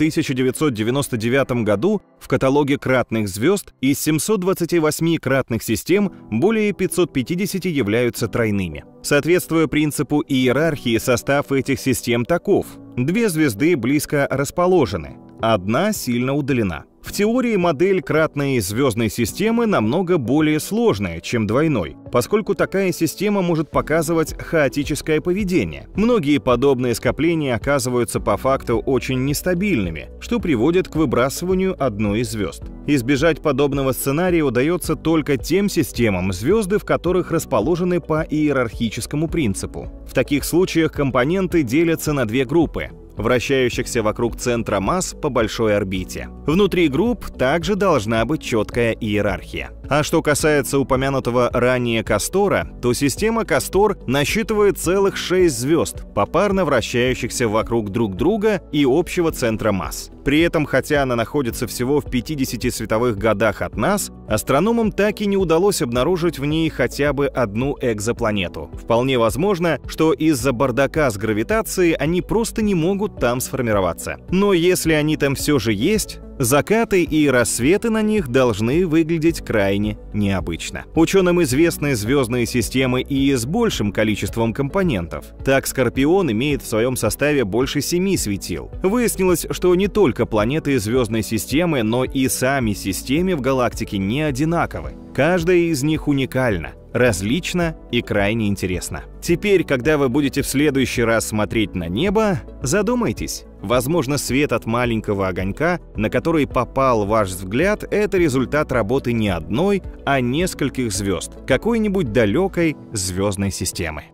1999 году в каталоге кратных звезд из 728 кратных систем более 550 являются тройными. Соответствуя принципу иерархии, состав этих систем таков: 2 звезды близко расположены, одна сильно удалена. В теории модель кратной звездной системы намного более сложная, чем двойной, поскольку такая система может показывать хаотическое поведение. Многие подобные скопления оказываются по факту очень нестабильными, что приводит к выбрасыванию одной из звезд. Избежать подобного сценария удается только тем системам, звезды в которых расположены по иерархическому принципу. В таких случаях компоненты делятся на 2 группы, вращающихся вокруг центра масс по большой орбите. Внутри групп также должна быть четкая иерархия. А что касается упомянутого ранее Кастора, то система Кастор насчитывает целых 6 звезд, попарно вращающихся вокруг друг друга и общего центра масс. При этом, хотя она находится всего в 50 световых годах от нас, астрономам так и не удалось обнаружить в ней хотя бы одну экзопланету. Вполне возможно, что из-за бардака с гравитацией они просто не могут там сформироваться. Но если они там все же есть, закаты и рассветы на них должны выглядеть крайне необычно. Ученым известны звездные системы и с большим количеством компонентов. Так, Скорпион имеет в своем составе больше 7 светил. Выяснилось, что не только планеты звездной системы, но и сами системы в галактике не одинаковы. Каждая из них уникальна, различна и крайне интересна. Теперь, когда вы будете в следующий раз смотреть на небо, задумайтесь. Возможно, свет от маленького огонька, на который попал ваш взгляд, это результат работы не одной, а нескольких звезд, какой-нибудь далекой звездной системы.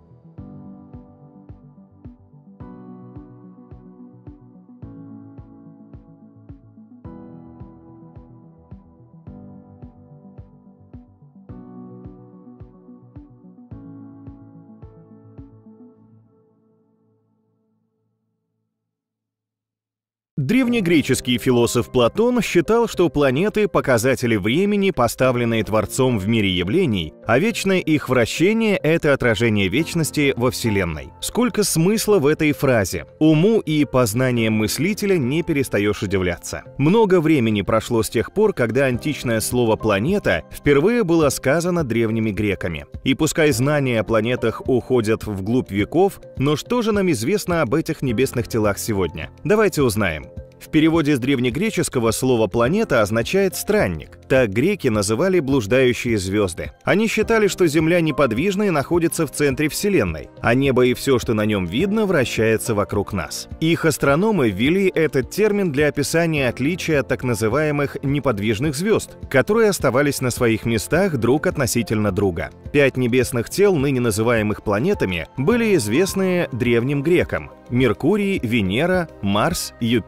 Древнегреческий философ Платон считал, что планеты – показатели времени, поставленные Творцом в мире явлений, а вечное их вращение – это отражение вечности во Вселенной. Сколько смысла в этой фразе! Уму и познанием мыслителя не перестаешь удивляться. Много времени прошло с тех пор, когда античное слово «планета» впервые было сказано древними греками. И пускай знания о планетах уходят вглубь веков, но что же нам известно об этих небесных телах сегодня? Давайте узнаем. В переводе с древнегреческого слово «планета» означает «странник». Так греки называли блуждающие звезды. Они считали, что Земля неподвижна и находится в центре Вселенной, а небо и все, что на нем видно, вращается вокруг нас. Их астрономы ввели этот термин для описания отличия от так называемых неподвижных звезд, которые оставались на своих местах друг относительно друга. 5 небесных тел, ныне называемых планетами, были известны древним грекам: Меркурий, Венера, Марс, Юпитер и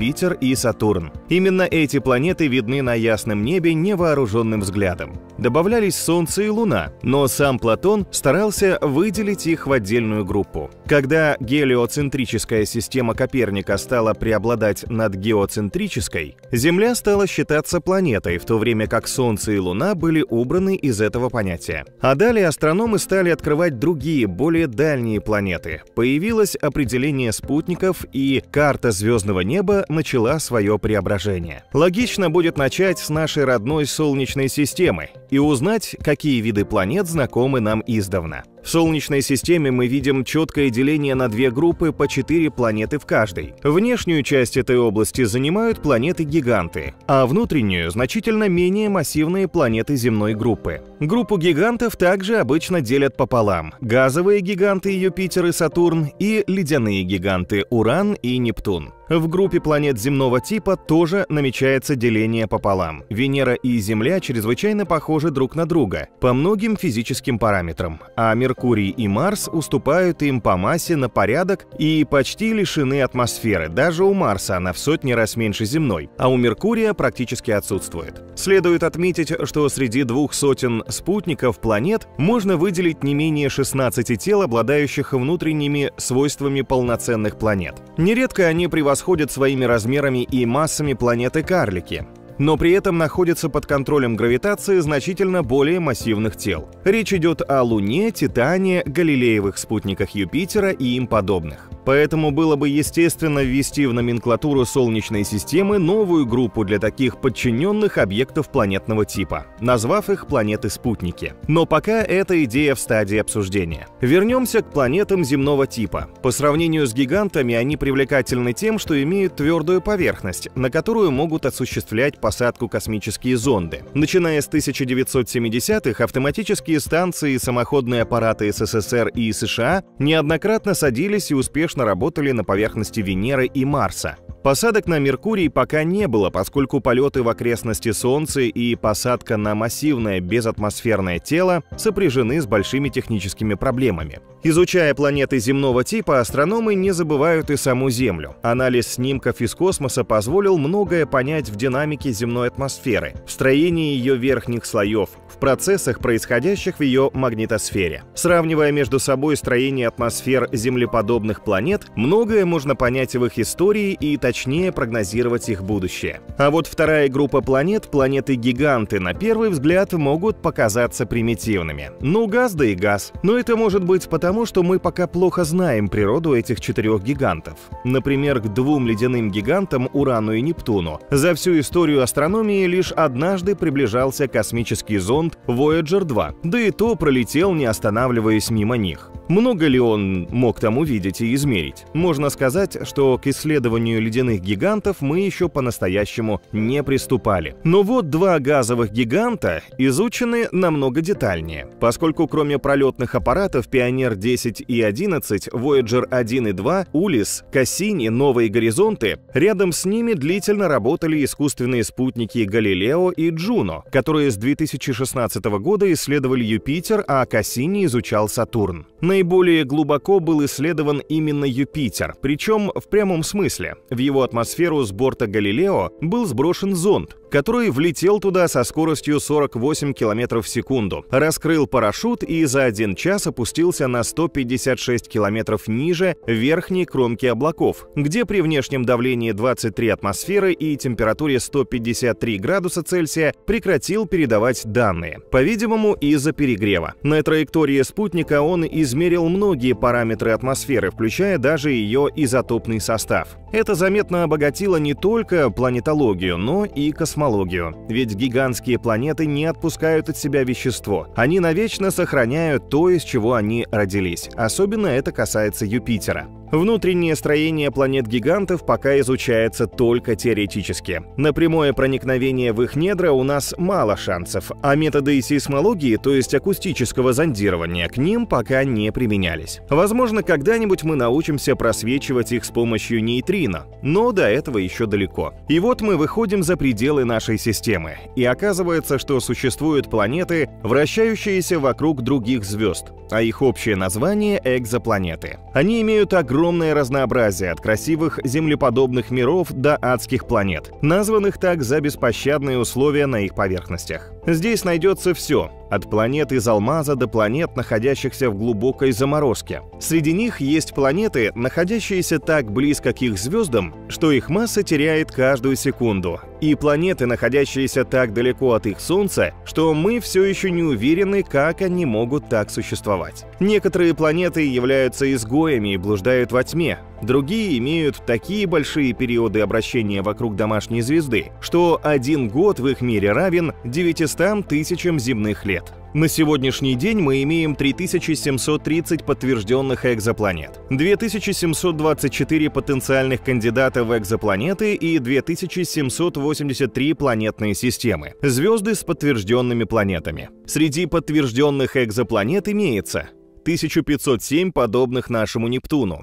и Сатурн. Именно эти планеты видны на ясном небе невооруженным взглядом. Добавлялись Солнце и Луна, но сам Платон старался выделить их в отдельную группу. Когда гелиоцентрическая система Коперника стала преобладать над геоцентрической, Земля стала считаться планетой, в то время как Солнце и Луна были убраны из этого понятия. А далее астрономы стали открывать другие, более дальние планеты. Появилось определение спутников, и карта звездного неба начала свое преображение. Логично будет начать с нашей родной Солнечной системы и узнать, какие виды планет знакомы нам издавна. В Солнечной системе мы видим четкое деление на две группы по 4 планеты в каждой. Внешнюю часть этой области занимают планеты-гиганты, а внутреннюю – значительно менее массивные планеты земной группы. Группу гигантов также обычно делят пополам – газовые гиганты Юпитер и Сатурн и ледяные гиганты Уран и Нептун. В группе планет земного типа тоже намечается деление пополам. Венера и Земля чрезвычайно похожи друг на друга по многим физическим параметрам, а Меркурий и Марс уступают им по массе на порядок и почти лишены атмосферы. Даже у Марса она в сотни раз меньше земной, а у Меркурия практически отсутствует. Следует отметить, что среди 200 спутников планет можно выделить не менее 16 тел, обладающих внутренними свойствами полноценных планет. Нередко они превосходят своими размерами и массами планеты-карлики, но при этом находятся под контролем гравитации значительно более массивных тел. Речь идет о Луне, Титане, галилеевых спутниках Юпитера и им подобных. Поэтому было бы естественно ввести в номенклатуру Солнечной системы новую группу для таких подчиненных объектов планетного типа, назвав их планеты-спутники. Но пока эта идея в стадии обсуждения. Вернемся к планетам земного типа. По сравнению с гигантами они привлекательны тем, что имеют твердую поверхность, на которую могут осуществлять посадку космические зонды. Начиная с 1970-х автоматические станции и самоходные аппараты СССР и США неоднократно садились и успешно работали на поверхности Венеры и Марса. Посадок на Меркурий пока не было, поскольку полеты в окрестности Солнца и посадка на массивное безатмосферное тело сопряжены с большими техническими проблемами. Изучая планеты земного типа, астрономы не забывают и саму Землю. Анализ снимков из космоса позволил многое понять в динамике земной атмосферы, в строении ее верхних слоев, в процессах, происходящих в ее магнитосфере. Сравнивая между собой строение атмосфер землеподобных планет, многое можно понять в их истории и точнее прогнозировать их будущее. А вот вторая группа планет, планеты-гиганты, на первый взгляд могут показаться примитивными. Ну, газ да и газ. Но это может быть потому, что мы пока плохо знаем природу этих 4 гигантов. Например, к 2 ледяным гигантам Урану и Нептуну за всю историю астрономии лишь однажды приближался космический зонд Voyager 2, да и то пролетел, не останавливаясь мимо них. Много ли он мог там увидеть и измерить? Можно сказать, что к исследованию ледяных гигантов мы еще по-настоящему не приступали. Но вот 2 газовых гиганта изучены намного детальнее, поскольку кроме пролетных аппаратов Пионер-10 и 11, Voyager 1 и 2, Улисс, Кассини, Новые горизонты, рядом с ними длительно работали искусственные спутники Галилео и Джуно, которые с 2016 года исследовали Юпитер, а Кассини изучал Сатурн. Наиболее глубоко был исследован именно Юпитер, причем в прямом смысле. В его атмосферу с борта Галилео был сброшен зонд, который влетел туда со скоростью 48 км в секунду, раскрыл парашют и за 1 час опустился на 156 км ниже верхней кромки облаков, где при внешнем давлении 23 атмосферы и температуре 153 градуса Цельсия прекратил передавать данные, по-видимому, из-за перегрева. На траектории спутника он измерил многие параметры атмосферы, включая даже ее изотопный состав. Это заметно обогатило не только планетологию, но и космологию. Ведь гигантские планеты не отпускают от себя вещество. Они навечно сохраняют то, из чего они родились. Особенно это касается Юпитера. Внутреннее строение планет-гигантов пока изучается только теоретически. На прямое проникновение в их недра у нас мало шансов, а методы сейсмологии, то есть акустического зондирования, к ним пока не применялись. Возможно, когда-нибудь мы научимся просвечивать их с помощью нейтрино, но до этого еще далеко. И вот мы выходим за пределы нашей системы, и оказывается, что существуют планеты, вращающиеся вокруг других звезд, а их общее название — экзопланеты. Они имеют огромное огромное разнообразие от красивых землеподобных миров до адских планет, названных так за беспощадные условия на их поверхностях. Здесь найдется все, от планет из алмаза до планет, находящихся в глубокой заморозке. Среди них есть планеты, находящиеся так близко к их звездам, что их масса теряет каждую секунду, и планеты, находящиеся так далеко от их Солнца, что мы все еще не уверены, как они могут так существовать. Некоторые планеты являются изгоями и блуждают во тьме, другие имеют такие большие периоды обращения вокруг домашней звезды, что 1 год в их мире равен 900 тысячам земных лет. На сегодняшний день мы имеем 3730 подтвержденных экзопланет, 2724 потенциальных кандидата в экзопланеты и 2783 планетные системы, звезды с подтвержденными планетами. Среди подтвержденных экзопланет имеется 1507 подобных нашему Нептуну,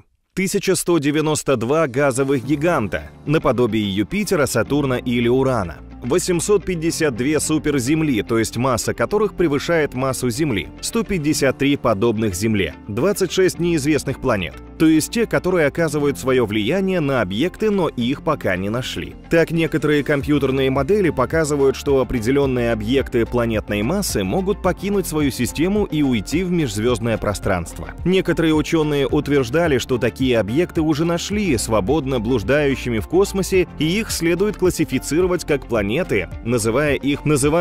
1192 газовых гиганта, наподобие Юпитера, Сатурна или Урана, 852 суперземли, то есть масса которых превышает массу Земли, 153 подобных Земле, 26 неизвестных планет, то есть те, которые оказывают свое влияние на объекты, но их пока не нашли. Так, некоторые компьютерные модели показывают, что определенные объекты планетной массы могут покинуть свою систему и уйти в межзвездное пространство. Некоторые ученые утверждали, что такие объекты уже нашли свободно блуждающими в космосе, и их следует классифицировать как планеты, называя их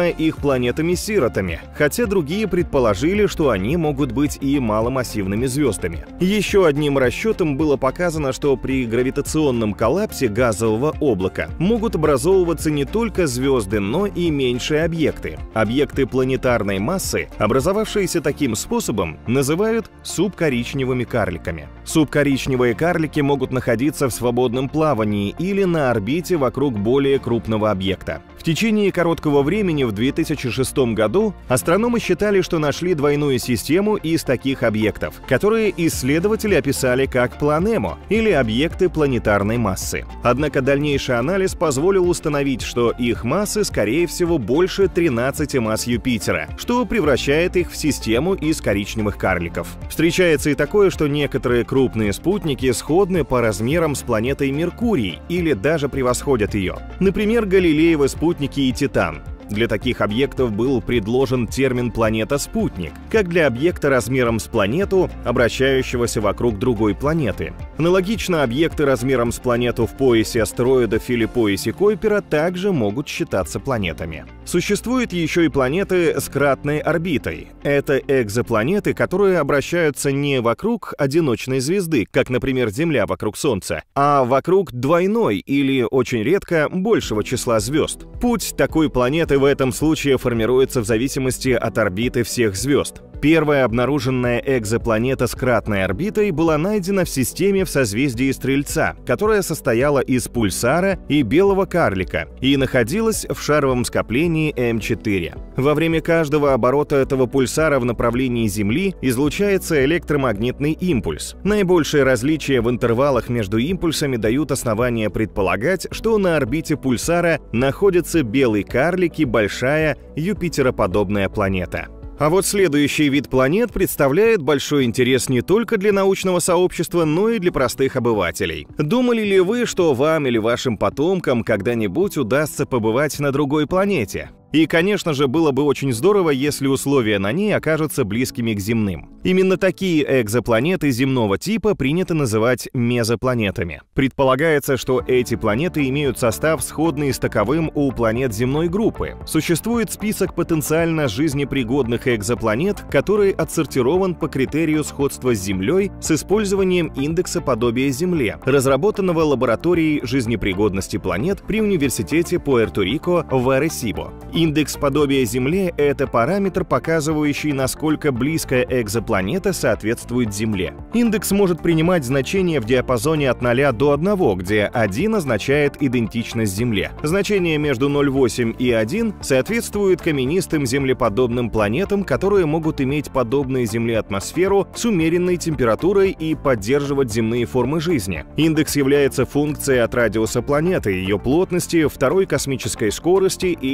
планетами-сиротами, хотя другие предположили, что они могут быть и маломассивными звездами. Еще одним расчетом было показано, что при гравитационном коллапсе газового облака могут образовываться не только звезды, но и меньшие объекты. Объекты планетарной массы, образовавшиеся таким способом, называют субкоричневыми карликами. Субкоричневые карлики могут находиться в свободном плавании или на орбите вокруг более крупного объекта. В течение короткого времени в 2006 году астрономы считали, что нашли двойную систему из таких объектов, которые исследователи описали как планемо или объекты планетарной массы. Однако дальнейший анализ позволил установить, что их массы, скорее всего, больше 13 масс Юпитера, что превращает их в систему из коричневых карликов. Встречается и такое, что некоторые крупные спутники сходны по размерам с планетой Меркурий или даже превосходят ее. Например, Галилеевы спутники и Титан. Для таких объектов был предложен термин «планета-спутник», как для объекта размером с планету, обращающегося вокруг другой планеты. Аналогично, объекты размером с планету в поясе астероидов или поясе Койпера также могут считаться планетами. Существуют еще и планеты с кратной орбитой. Это экзопланеты, которые обращаются не вокруг одиночной звезды, как, например, Земля вокруг Солнца, а вокруг двойной или, очень редко, большего числа звезд. Путь такой планеты в этом случае формируется в зависимости от орбиты всех звезд. Первая обнаруженная экзопланета с кратной орбитой была найдена в системе в созвездии Стрельца, которая состояла из пульсара и белого карлика и находилась в шаровом скоплении М4. Во время каждого оборота этого пульсара в направлении Земли излучается электромагнитный импульс. Наибольшие различия в интервалах между импульсами дают основания предполагать, что на орбите пульсара находится белый карлик и большая юпитероподобная планета. А вот следующий вид планет представляет большой интерес не только для научного сообщества, но и для простых обывателей. Думали ли вы, что вам или вашим потомкам когда-нибудь удастся побывать на другой планете? И, конечно же, было бы очень здорово, если условия на ней окажутся близкими к земным. Именно такие экзопланеты земного типа принято называть мезопланетами. Предполагается, что эти планеты имеют состав, сходный с таковым у планет земной группы. Существует список потенциально жизнепригодных экзопланет, который отсортирован по критерию сходства с Землей с использованием индекса подобия Земле, разработанного лабораторией жизнепригодности планет при университете Пуэрто-Рико в Аресибо. Индекс подобия Земле – это параметр, показывающий, насколько близкая экзопланета соответствует Земле. Индекс может принимать значения в диапазоне от 0 до 1, где 1 означает идентичность Земле. Значение между 0,8 и 1 соответствует каменистым землеподобным планетам, которые могут иметь подобную Земле атмосферу с умеренной температурой и поддерживать земные формы жизни. Индекс является функцией от радиуса планеты, ее плотности, второй космической скорости и температуры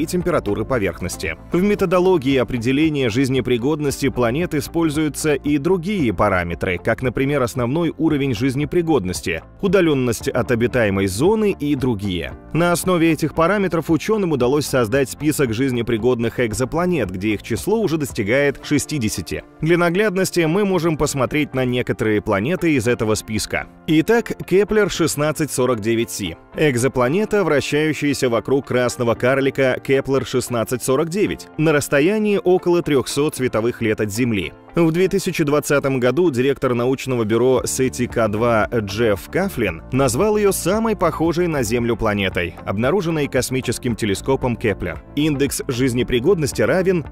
температуры поверхности. В методологии определения жизнепригодности планет используются и другие параметры, как, например, основной уровень жизнепригодности, удаленность от обитаемой зоны и другие. На основе этих параметров ученым удалось создать список жизнепригодных экзопланет, где их число уже достигает 60. Для наглядности мы можем посмотреть на некоторые планеты из этого списка. Итак, Кеплер-1649c. Экзопланета, вращающаяся вокруг красного карлика Кеплер-1649 на расстоянии около 300 световых лет от Земли. В 2020 году директор научного бюро SETI-K2 Джефф Кафлин назвал ее самой похожей на Землю планетой, обнаруженной космическим телескопом Кеплер. Индекс жизнепригодности равен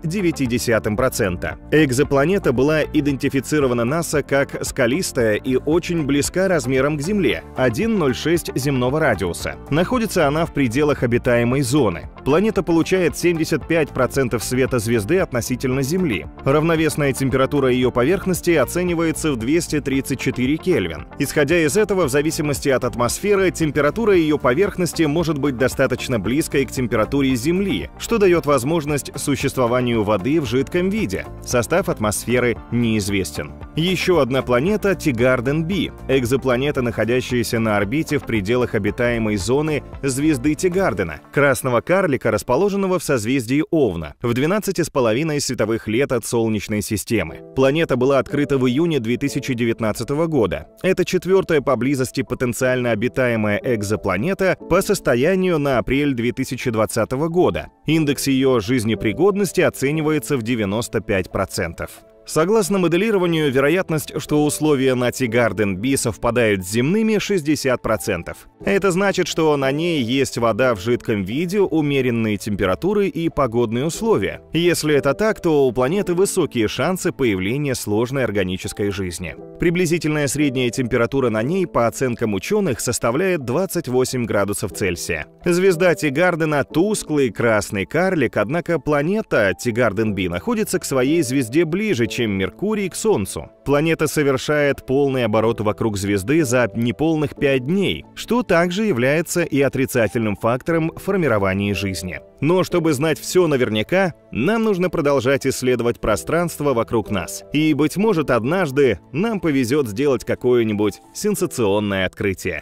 0,9%. Экзопланета была идентифицирована НАСА как скалистая и очень близка размером к Земле – 1,06 земного радиуса. Находится она в пределах обитаемой зоны. Планета получает 75% света звезды относительно Земли. Равновесная температура ее поверхности оценивается в 234 Кельвин. Исходя из этого, в зависимости от атмосферы, температура ее поверхности может быть достаточно близкой к температуре Земли, что дает возможность существованию воды в жидком виде. Состав атмосферы неизвестен. Еще одна планета — Тигарден B, экзопланета, находящаяся на орбите в пределах обитаемой зоны звезды Тигардена, красного карлика, расположенного в созвездии Овна, в 12,5 световых лет от Солнечной системы. Планета была открыта в июне 2019 года. Это четвертая поблизости потенциально обитаемая экзопланета по состоянию на апрель 2020 года. Индекс ее жизнепригодности оценивается в 95%. Согласно моделированию, вероятность, что условия на Тигарден B совпадают с земными, 60%. Это значит, что на ней есть вода в жидком виде, умеренные температуры и погодные условия. Если это так, то у планеты высокие шансы появления сложной органической жизни. Приблизительная средняя температура на ней, по оценкам ученых, составляет 28 градусов Цельсия. Звезда Тигардена — тусклый красный карлик, однако планета Тигарден B находится к своей звезде ближе, чем Меркурий к Солнцу. Планета совершает полный оборот вокруг звезды за неполных 5 дней, что также является и отрицательным фактором в формировании жизни. Но чтобы знать все наверняка, нам нужно продолжать исследовать пространство вокруг нас. И, быть может, однажды нам повезет сделать какое-нибудь сенсационное открытие.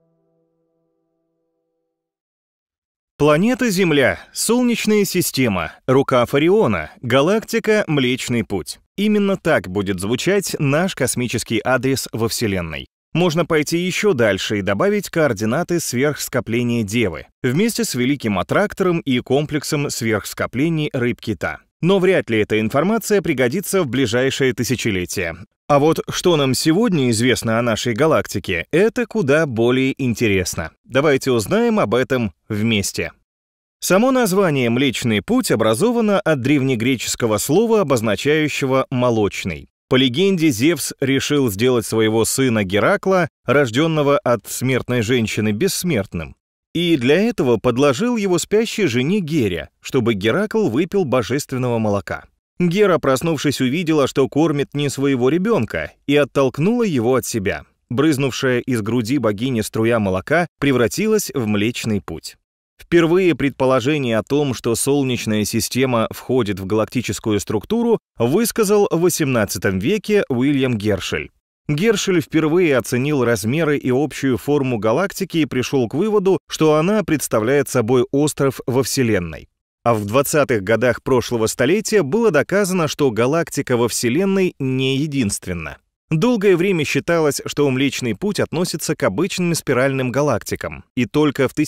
Планета Земля, Солнечная система, рукав Ориона, галактика Млечный Путь. Именно так будет звучать наш космический адрес во Вселенной. Можно пойти еще дальше и добавить координаты сверхскопления Девы, вместе с Великим Аттрактором и комплексом сверхскоплений Рыб-Кита. Но вряд ли эта информация пригодится в ближайшее тысячелетие. А вот что нам сегодня известно о нашей галактике, это куда более интересно. Давайте узнаем об этом вместе. Само название «Млечный путь» образовано от древнегреческого слова, обозначающего «молочный». По легенде, Зевс решил сделать своего сына Геракла, рожденного от смертной женщины, бессмертным. И для этого подложил его спящей жене Гере, чтобы Геракл выпил божественного молока. Гера, проснувшись, увидела, что кормит не своего ребенка, и оттолкнула его от себя. Брызнувшая из груди богини струя молока превратилась в Млечный путь. Впервые предположение о том, что Солнечная система входит в галактическую структуру, высказал в XVIII веке Уильям Гершель. Гершель впервые оценил размеры и общую форму галактики и пришел к выводу, что она представляет собой остров во Вселенной. А в 20-х годах прошлого столетия было доказано, что галактика во Вселенной не единственна. Долгое время считалось, что Млечный путь относится к обычным спиральным галактикам, и только в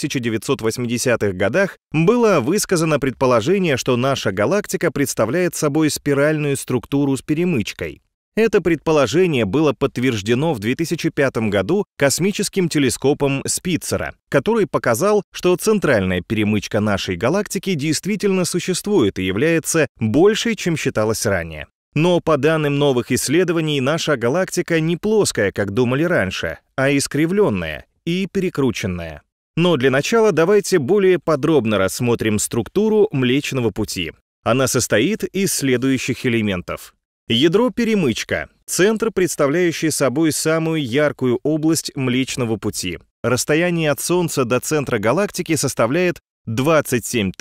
1980-х годах было высказано предположение, что наша галактика представляет собой спиральную структуру с перемычкой. Это предположение было подтверждено в 2005 году космическим телескопом Спитцера, который показал, что центральная перемычка нашей галактики действительно существует и является большей, чем считалось ранее. Но по данным новых исследований, наша галактика не плоская, как думали раньше, а искривленная и перекрученная. Но для начала давайте более подробно рассмотрим структуру Млечного пути. Она состоит из следующих элементов. Ядро-перемычка — центр, представляющий собой самую яркую область Млечного пути. Расстояние от Солнца до центра галактики составляет 27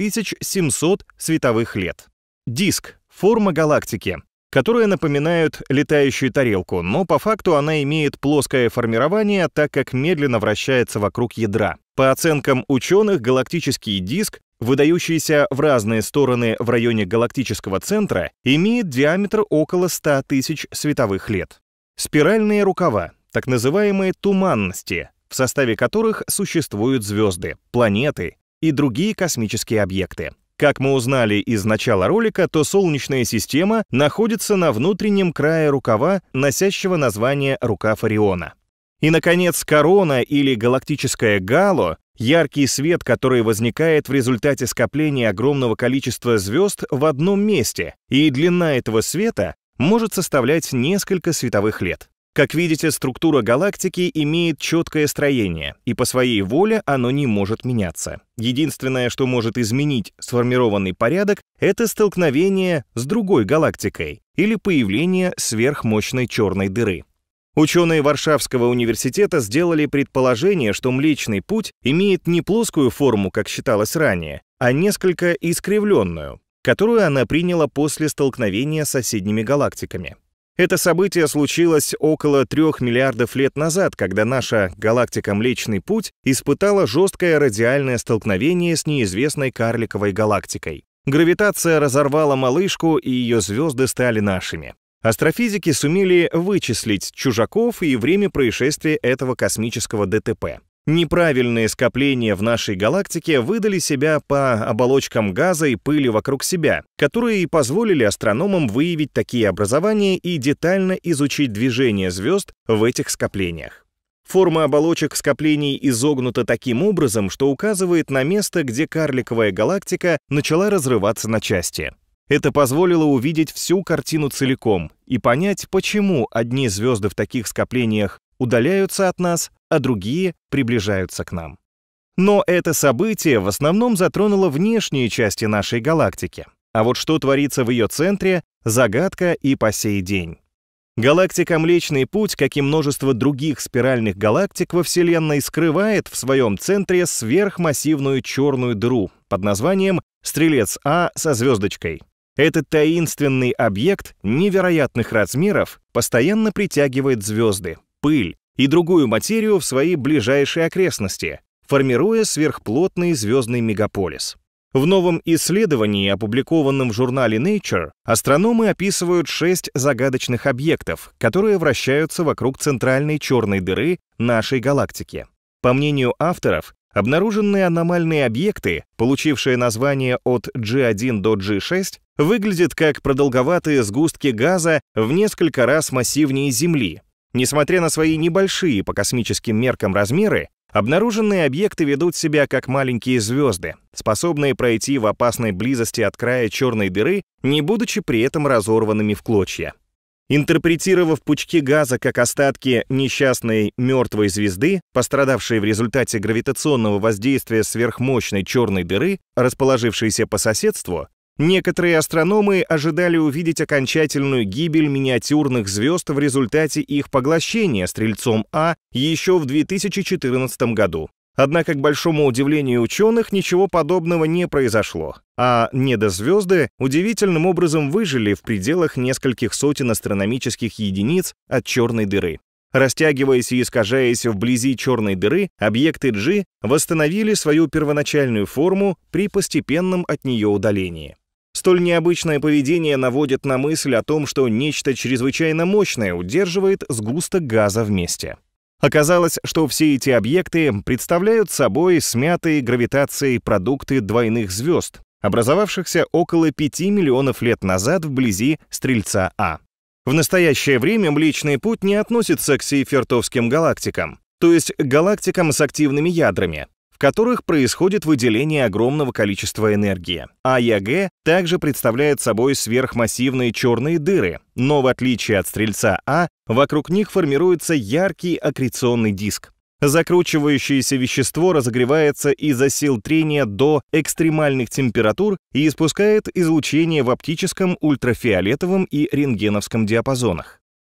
700 световых лет. Диск — форма галактики, которая напоминает летающую тарелку, но по факту она имеет плоское формирование, так как медленно вращается вокруг ядра. По оценкам ученых, галактический диск, выдающийся в разные стороны в районе галактического центра, имеет диаметр около 100 000 световых лет. Спиральные рукава, так называемые туманности, в составе которых существуют звезды, планеты и другие космические объекты. Как мы узнали из начала ролика, то Солнечная система находится на внутреннем крае рукава, носящего название рукав Ориона. И, наконец, корона или галактическое гало — яркий свет, который возникает в результате скопления огромного количества звезд в одном месте, и длина этого света может составлять несколько световых лет. Как видите, структура галактики имеет четкое строение, и по своей воле оно не может меняться. Единственное, что может изменить сформированный порядок, это столкновение с другой галактикой или появление сверхмощной черной дыры. Ученые Варшавского университета сделали предположение, что Млечный Путь имеет не плоскую форму, как считалось ранее, а несколько искривленную, которую она приняла после столкновения с соседними галактиками. Это событие случилось около 3 миллиардов лет назад, когда наша галактика Млечный Путь испытала жесткое радиальное столкновение с неизвестной карликовой галактикой. Гравитация разорвала малышку, и ее звезды стали нашими. Астрофизики сумели вычислить чужаков и время происшествия этого космического ДТП. Неправильные скопления в нашей галактике выдали себя по оболочкам газа и пыли вокруг себя, которые и позволили астрономам выявить такие образования и детально изучить движение звезд в этих скоплениях. Форма оболочек скоплений изогнута таким образом, что указывает на место, где карликовая галактика начала разрываться на части. Это позволило увидеть всю картину целиком и понять, почему одни звезды в таких скоплениях удаляются от нас, а другие приближаются к нам. Но это событие в основном затронуло внешние части нашей галактики. А вот что творится в ее центре — загадка и по сей день. Галактика Млечный Путь, как и множество других спиральных галактик во Вселенной, скрывает в своем центре сверхмассивную черную дыру под названием Стрелец А со звездочкой. Этот таинственный объект невероятных размеров постоянно притягивает звезды, пыль и другую материю в свои ближайшие окрестности, формируя сверхплотный звездный мегаполис. В новом исследовании, опубликованном в журнале Nature, астрономы описывают 6 загадочных объектов, которые вращаются вокруг центральной черной дыры нашей галактики. По мнению авторов, обнаруженные аномальные объекты, получившие название от G1 до G6, выглядят как продолговатые сгустки газа в несколько раз массивнее Земли. Несмотря на свои небольшие по космическим меркам размеры, обнаруженные объекты ведут себя как маленькие звезды, способные пройти в опасной близости от края черной дыры, не будучи при этом разорванными в клочья. Интерпретировав пучки газа как остатки несчастной мертвой звезды, пострадавшей в результате гравитационного воздействия сверхмощной черной дыры, расположившейся по соседству, некоторые астрономы ожидали увидеть окончательную гибель миниатюрных звезд в результате их поглощения Стрельцом А еще в 2014 году. Однако, к большому удивлению ученых, ничего подобного не произошло, а недозвезды удивительным образом выжили в пределах нескольких сотен астрономических единиц от черной дыры. Растягиваясь и искажаясь вблизи черной дыры, объекты G восстановили свою первоначальную форму при постепенном от нее удалении. Столь необычное поведение наводит на мысль о том, что нечто чрезвычайно мощное удерживает сгусток газа вместе. Оказалось, что все эти объекты представляют собой смятые гравитацией продукты двойных звезд, образовавшихся около 5 миллионов лет назад вблизи Стрельца А. В настоящее время Млечный Путь не относится к сейфертовским галактикам, то есть галактикам с активными ядрами, в которых происходит выделение огромного количества энергии. А и Г также представляет собой сверхмассивные черные дыры, но в отличие от Стрельца А, вокруг них формируется яркий аккреционный диск. Закручивающееся вещество разогревается из-за сил трения до экстремальных температур и испускает излучение в оптическом, ультрафиолетовом и рентгеновском диапазонах.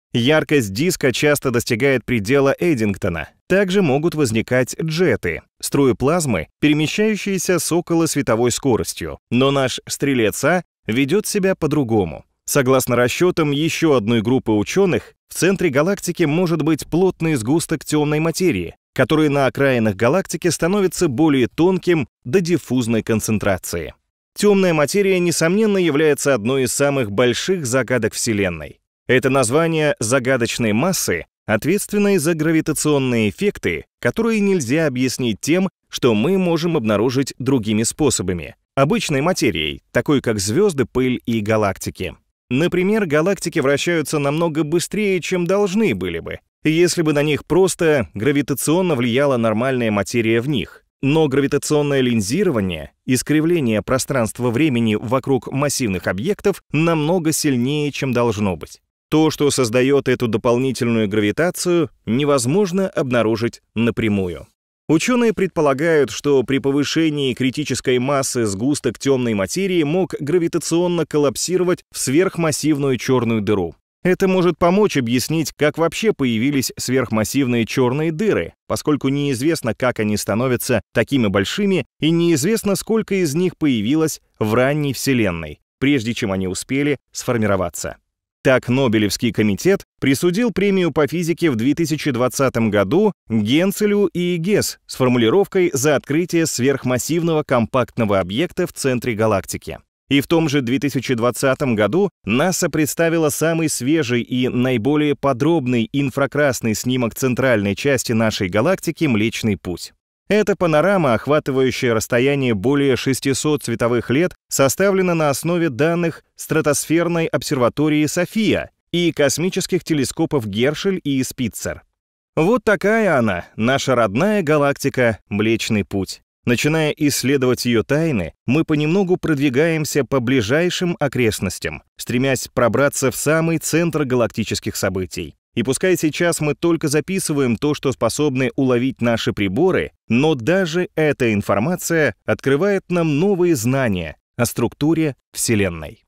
Яркость диска часто достигает предела Эддингтона. Также могут возникать джеты — струи плазмы, перемещающиеся с околосветовой скоростью. Но наш стрелец А ведет себя по-другому. Согласно расчетам еще одной группы ученых, в центре галактики может быть плотный сгусток темной материи, который на окраинах галактики становится более тонким до диффузной концентрации. Темная материя, несомненно, является одной из самых больших загадок Вселенной. Это название загадочной массы, ответственной за гравитационные эффекты, которые нельзя объяснить тем, что мы можем обнаружить другими способами, обычной материей, такой как звезды, пыль и галактики. Например, галактики вращаются намного быстрее, чем должны были бы, если бы на них просто гравитационно влияла нормальная материя в них. Но гравитационное линзирование, искривление пространства-времени вокруг массивных объектов, намного сильнее, чем должно быть. То, что создает эту дополнительную гравитацию, невозможно обнаружить напрямую. Ученые предполагают, что при повышении критической массы сгусток темной материи мог гравитационно коллапсировать в сверхмассивную черную дыру. Это может помочь объяснить, как вообще появились сверхмассивные черные дыры, поскольку неизвестно, как они становятся такими большими, и неизвестно, сколько из них появилось в ранней Вселенной, прежде чем они успели сформироваться. Так, Нобелевский комитет присудил премию по физике в 2020 году Генцелю и Гесс с формулировкой «за открытие сверхмассивного компактного объекта в центре галактики». И в том же 2020 году НАСА представила самый свежий и наиболее подробный инфракрасный снимок центральной части нашей галактики «Млечный Путь». Эта панорама, охватывающая расстояние более 600 световых лет, составлена на основе данных стратосферной обсерватории София и космических телескопов Гершель и Спитцер. Вот такая она, наша родная галактика Млечный Путь. Начиная исследовать ее тайны, мы понемногу продвигаемся по ближайшим окрестностям, стремясь пробраться в самый центр галактических событий. И пускай сейчас мы только записываем то, что способны уловить наши приборы, но даже эта информация открывает нам новые знания о структуре Вселенной.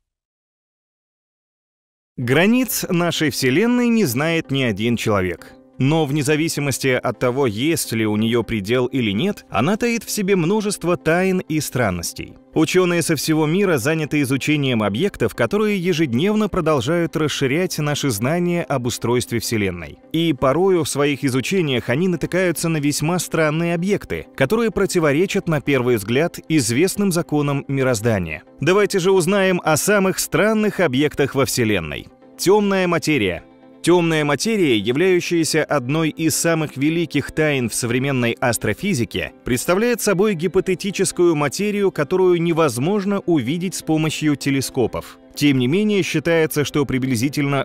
Границ нашей Вселенной не знает ни один человек. Но вне зависимости от того, есть ли у нее предел или нет, она таит в себе множество тайн и странностей. Ученые со всего мира заняты изучением объектов, которые ежедневно продолжают расширять наши знания об устройстве Вселенной. И порою в своих изучениях они натыкаются на весьма странные объекты, которые противоречат на первый взгляд известным законам мироздания. Давайте же узнаем о самых странных объектах во Вселенной. Темная материя. Темная материя, являющаяся одной из самых великих тайн в современной астрофизике, представляет собой гипотетическую материю, которую невозможно увидеть с помощью телескопов. Тем не менее, считается, что приблизительно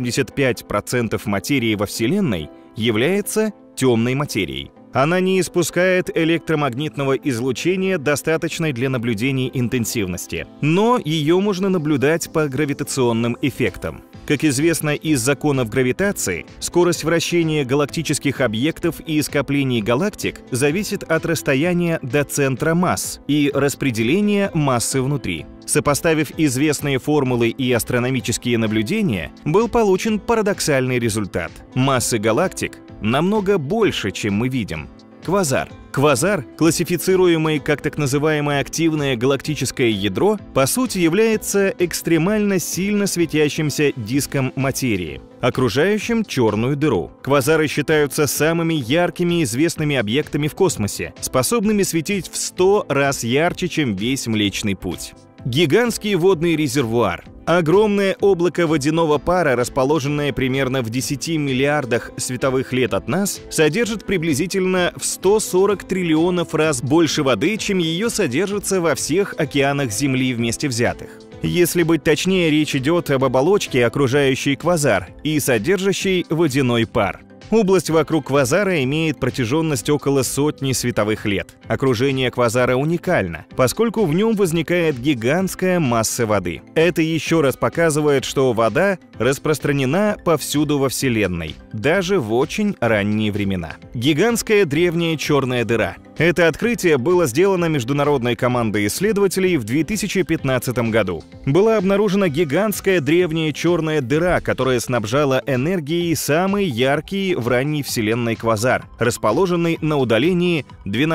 85% материи во Вселенной является темной материей. Она не испускает электромагнитного излучения, достаточной для наблюдений интенсивности, но ее можно наблюдать по гравитационным эффектам. Как известно из законов гравитации, скорость вращения галактических объектов и скоплений галактик зависит от расстояния до центра масс и распределения массы внутри. Сопоставив известные формулы и астрономические наблюдения, был получен парадоксальный результат. Массы галактик намного больше, чем мы видим. Квазар. Квазар, классифицируемый как так называемое активное галактическое ядро, по сути является экстремально сильно светящимся диском материи, окружающим черную дыру. Квазары считаются самыми яркими известными объектами в космосе, способными светить в 100 раз ярче, чем весь Млечный Путь. Гигантский водный резервуар. Огромное облако водяного пара, расположенное примерно в 10 миллиардах световых лет от нас, содержит приблизительно в 140 триллионов раз больше воды, чем ее содержится во всех океанах Земли вместе взятых. Если быть точнее, речь идет об оболочке, окружающей квазар и содержащей водяной пар. Область вокруг квазара имеет протяженность около 100 световых лет. Окружение квазара уникально, поскольку в нем возникает гигантская масса воды. Это еще раз показывает, что вода распространена повсюду во Вселенной, даже в очень ранние времена. Гигантская древняя черная дыра. Это открытие было сделано международной командой исследователей в 2015 году. Была обнаружена гигантская древняя черная дыра, которая снабжала энергией самый яркий в ранней Вселенной квазар, расположенный на удалении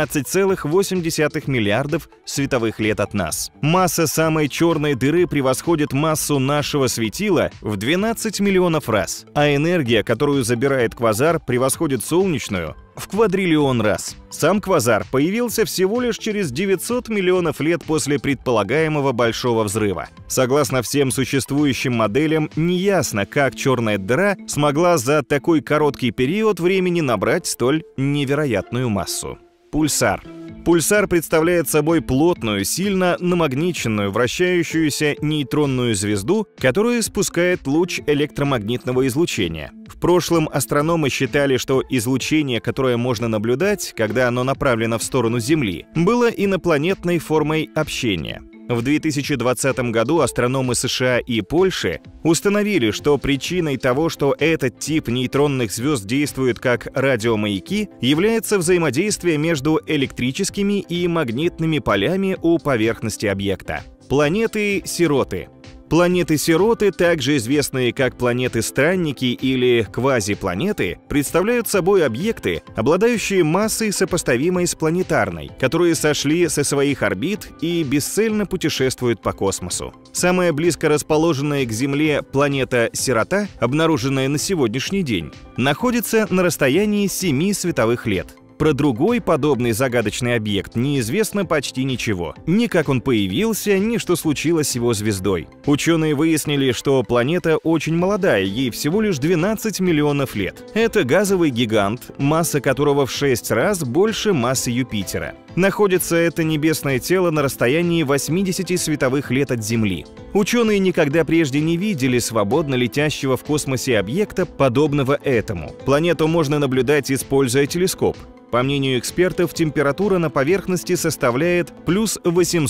12,8 миллиардов световых лет от нас. Масса самой черной дыры превосходит массу нашего светила в 12 миллионов раз, а энергия, которую забирает квазар, превосходит солнечную в квадриллион раз. Сам квазар появился всего лишь через 900 миллионов лет после предполагаемого Большого взрыва. Согласно всем существующим моделям, неясно, как черная дыра смогла за такой короткий период времени набрать столь невероятную массу. Пульсар. Пульсар представляет собой плотную, сильно намагниченную, вращающуюся нейтронную звезду, которая испускает луч электромагнитного излучения. В прошлом астрономы считали, что излучение, которое можно наблюдать, когда оно направлено в сторону Земли, было инопланетной формой общения. В 2020 году астрономы США и Польши установили, что причиной того, что этот тип нейтронных звезд действует как радиомаяки, является взаимодействие между электрическими и магнитными полями у поверхности объекта. Планеты-сироты. Планеты-сироты, также известные как планеты-странники или квазипланеты, представляют собой объекты, обладающие массой, сопоставимой с планетарной, которые сошли со своих орбит и бесцельно путешествуют по космосу. Самая близко расположенная к Земле планета-сирота, обнаруженная на сегодняшний день, находится на расстоянии 7 световых лет. Про другой подобный загадочный объект неизвестно почти ничего. Ни как он появился, ни что случилось с его звездой. Ученые выяснили, что планета очень молодая, ей всего лишь 12 миллионов лет. Это газовый гигант, масса которого в 6 раз больше массы Юпитера. Находится это небесное тело на расстоянии 80 световых лет от Земли. Ученые никогда прежде не видели свободно летящего в космосе объекта, подобного этому. Планету можно наблюдать, используя телескоп. По мнению экспертов, температура на поверхности составляет плюс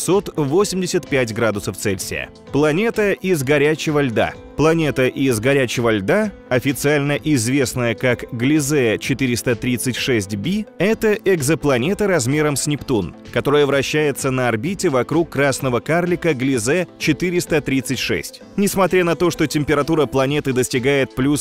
885 градусов Цельсия. Планета из горячего льда. Планета из горячего льда, официально известная как Gliese 436b, это экзопланета размером с Нептун, которая вращается на орбите вокруг красного карлика Gliese 436. Несмотря на то, что температура планеты достигает плюс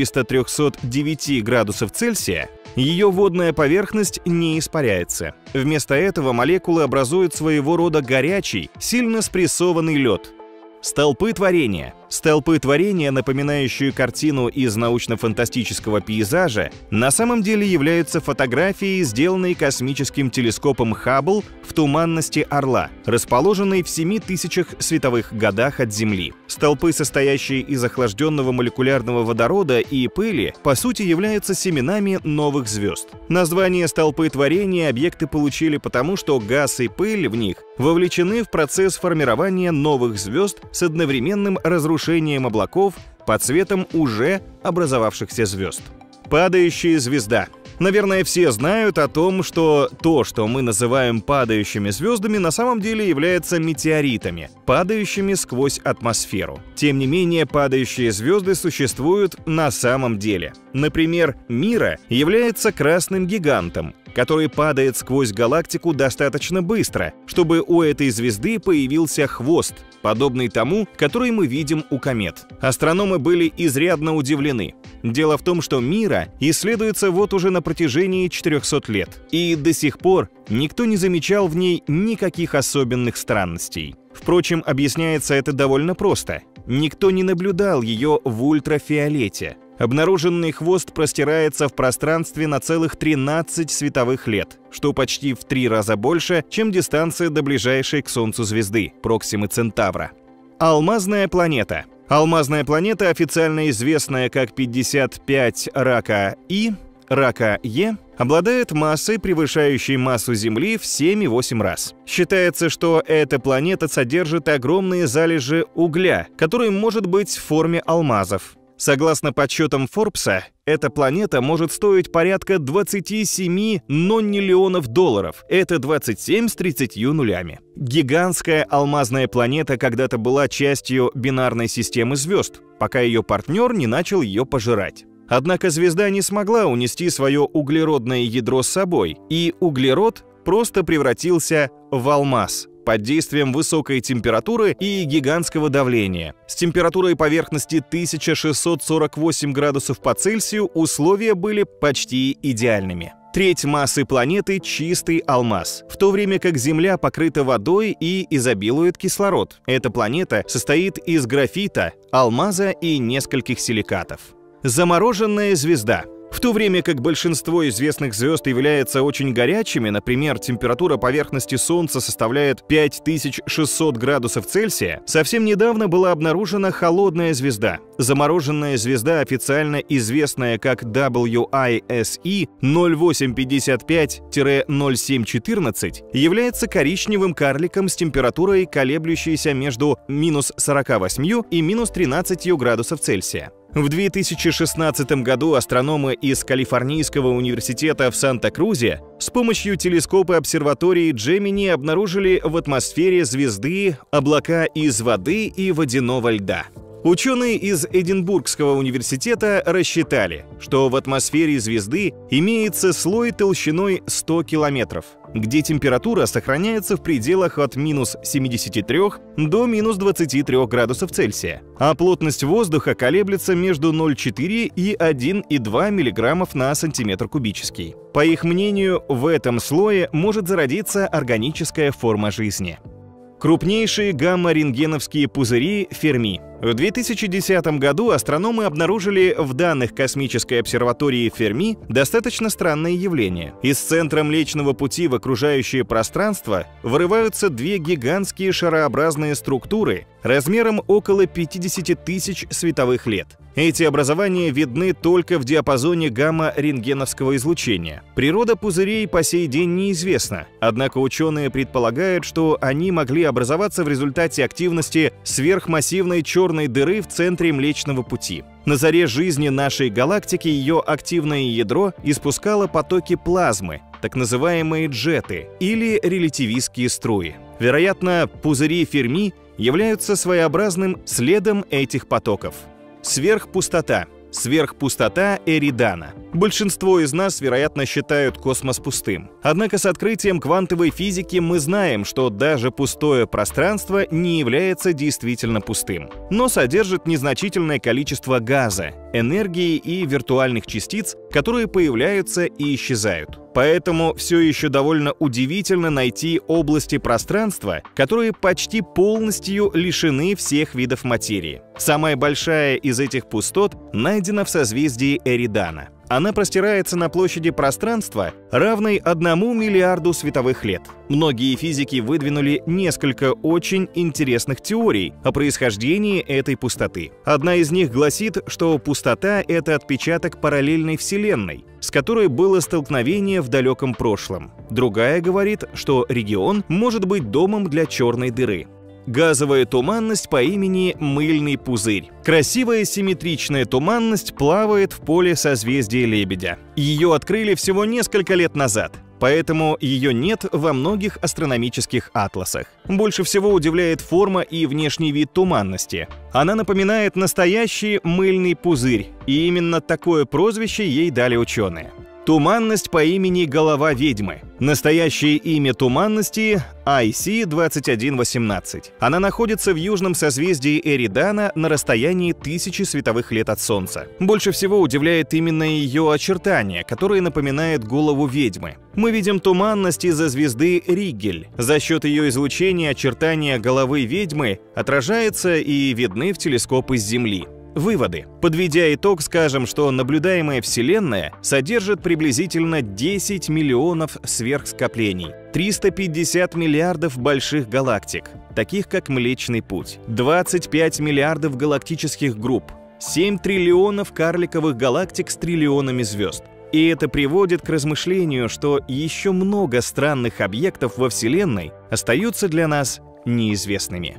409 градусов Цельсия, ее водная поверхность не испаряется. Вместо этого молекулы образуют своего рода горячий, сильно спрессованный лед. Столпы творения. Столпы творения, напоминающие картину из научно-фантастического пейзажа, на самом деле являются фотографией, сделанной космическим телескопом Хаббл в туманности Орла, расположенной в 7000 световых годах от Земли. Столпы, состоящие из охлажденного молекулярного водорода и пыли, по сути являются семенами новых звезд. Название столпы творения объекты получили потому, что газ и пыль в них вовлечены в процесс формирования новых звезд с одновременным разрушением облаков под цветом уже образовавшихся звезд. Падающая звезда. Наверное, все знают о том, что то, что мы называем падающими звездами, на самом деле является метеоритами, падающими сквозь атмосферу. Тем не менее, падающие звезды существуют на самом деле. Например, Мира является красным гигантом, который падает сквозь галактику достаточно быстро, чтобы у этой звезды появился хвост, подобный тому, который мы видим у комет. Астрономы были изрядно удивлены. Дело в том, что Мира исследуется вот уже на протяжении 400 лет, и до сих пор никто не замечал в ней никаких особенных странностей. Впрочем, объясняется это довольно просто. Никто не наблюдал ее в ультрафиолете. Обнаруженный хвост простирается в пространстве на целых 13 световых лет, что почти в 3 раза больше, чем дистанция до ближайшей к Солнцу звезды, Проксимы Центавра. Алмазная планета. Алмазная планета, официально известная как 55 рака И, рака Е, обладает массой, превышающей массу Земли в 7,8 раз. Считается, что эта планета содержит огромные залежи угля, который может быть в форме алмазов. Согласно подсчетам Форбса, эта планета может стоить порядка 27 нониллионов долларов. Это 27 с 30 нулями. Гигантская алмазная планета когда-то была частью бинарной системы звезд, пока ее партнер не начал ее пожирать. Однако звезда не смогла унести свое углеродное ядро с собой, и углерод просто превратился в алмаз под действием высокой температуры и гигантского давления. С температурой поверхности 1648 градусов по Цельсию условия были почти идеальными. Треть массы планеты – чистый алмаз, в то время как Земля покрыта водой и изобилует кислород. Эта планета состоит из графита, алмаза и нескольких силикатов. Замороженная звезда. В то время как большинство известных звезд являются очень горячими, например, температура поверхности Солнца составляет 5600 градусов Цельсия, совсем недавно была обнаружена холодная звезда. Замороженная звезда, официально известная как WISE 0855-0714, является коричневым карликом с температурой, колеблющейся между минус 48 и минус 13 градусов Цельсия. В 2016 году астрономы из Калифорнийского университета в Санта-Крузе с помощью телескопа обсерватории Джемини обнаружили в атмосфере звезды облака из воды и водяного льда. Ученые из Эдинбургского университета рассчитали, что в атмосфере звезды имеется слой толщиной 100 километров, где температура сохраняется в пределах от минус 73 до минус 23 градусов Цельсия, а плотность воздуха колеблется между 0,4 и 1,2 мг на сантиметр кубический. По их мнению, в этом слое может зародиться органическая форма жизни. Крупнейшие гамма-рентгеновские пузыри Ферми. В 2010 году астрономы обнаружили в данных космической обсерватории Ферми достаточно странное явление. Из центра Млечного Пути в окружающее пространство вырываются две гигантские шарообразные структуры размером около 50 тысяч световых лет. Эти образования видны только в диапазоне гамма-рентгеновского излучения. Природа пузырей по сей день неизвестна, однако ученые предполагают, что они могли образоваться в результате активности сверхмассивной черной дыры в центре Млечного Пути. На заре жизни нашей галактики ее активное ядро испускало потоки плазмы, так называемые джеты, или релятивистские струи. Вероятно, пузыри Ферми являются своеобразным следом этих потоков. Сверхпустота. Сверхпустота Эридана. Большинство из нас, вероятно, считают космос пустым. Однако с открытием квантовой физики мы знаем, что даже пустое пространство не является действительно пустым, но содержит незначительное количество газа, энергии и виртуальных частиц, которые появляются и исчезают. Поэтому все еще довольно удивительно найти области пространства, которые почти полностью лишены всех видов материи. Самая большая из этих пустот найдена в созвездии Эридана. Она простирается на площади пространства, равной 1 миллиарду световых лет. Многие физики выдвинули несколько очень интересных теорий о происхождении этой пустоты. Одна из них гласит, что пустота — это отпечаток параллельной Вселенной, с которой было столкновение в далеком прошлом. Другая говорит, что регион может быть домом для черной дыры. Газовая туманность по имени Мыльный пузырь. Красивая симметричная туманность плавает в поле созвездия Лебедя. Ее открыли всего несколько лет назад, поэтому ее нет во многих астрономических атласах. Больше всего удивляет форма и внешний вид туманности. Она напоминает настоящий мыльный пузырь, и именно такое прозвище ей дали ученые. Туманность по имени Голова ведьмы. Настоящее имя туманности – IC-2118. Она находится в южном созвездии Эридана на расстоянии 1000 световых лет от Солнца. Больше всего удивляет именно ее очертания, которые напоминают голову ведьмы. Мы видим туманность из-за звезды Ригель. За счет ее излучения очертания головы ведьмы отражаются и видны в телескоп из Земли. Выводы. Подведя итог, скажем, что наблюдаемая Вселенная содержит приблизительно 10 миллионов сверхскоплений, 350 миллиардов больших галактик, таких как Млечный Путь, 25 миллиардов галактических групп, 7 триллионов карликовых галактик с триллионами звезд. И это приводит к размышлению, что еще много странных объектов во Вселенной остаются для нас неизвестными.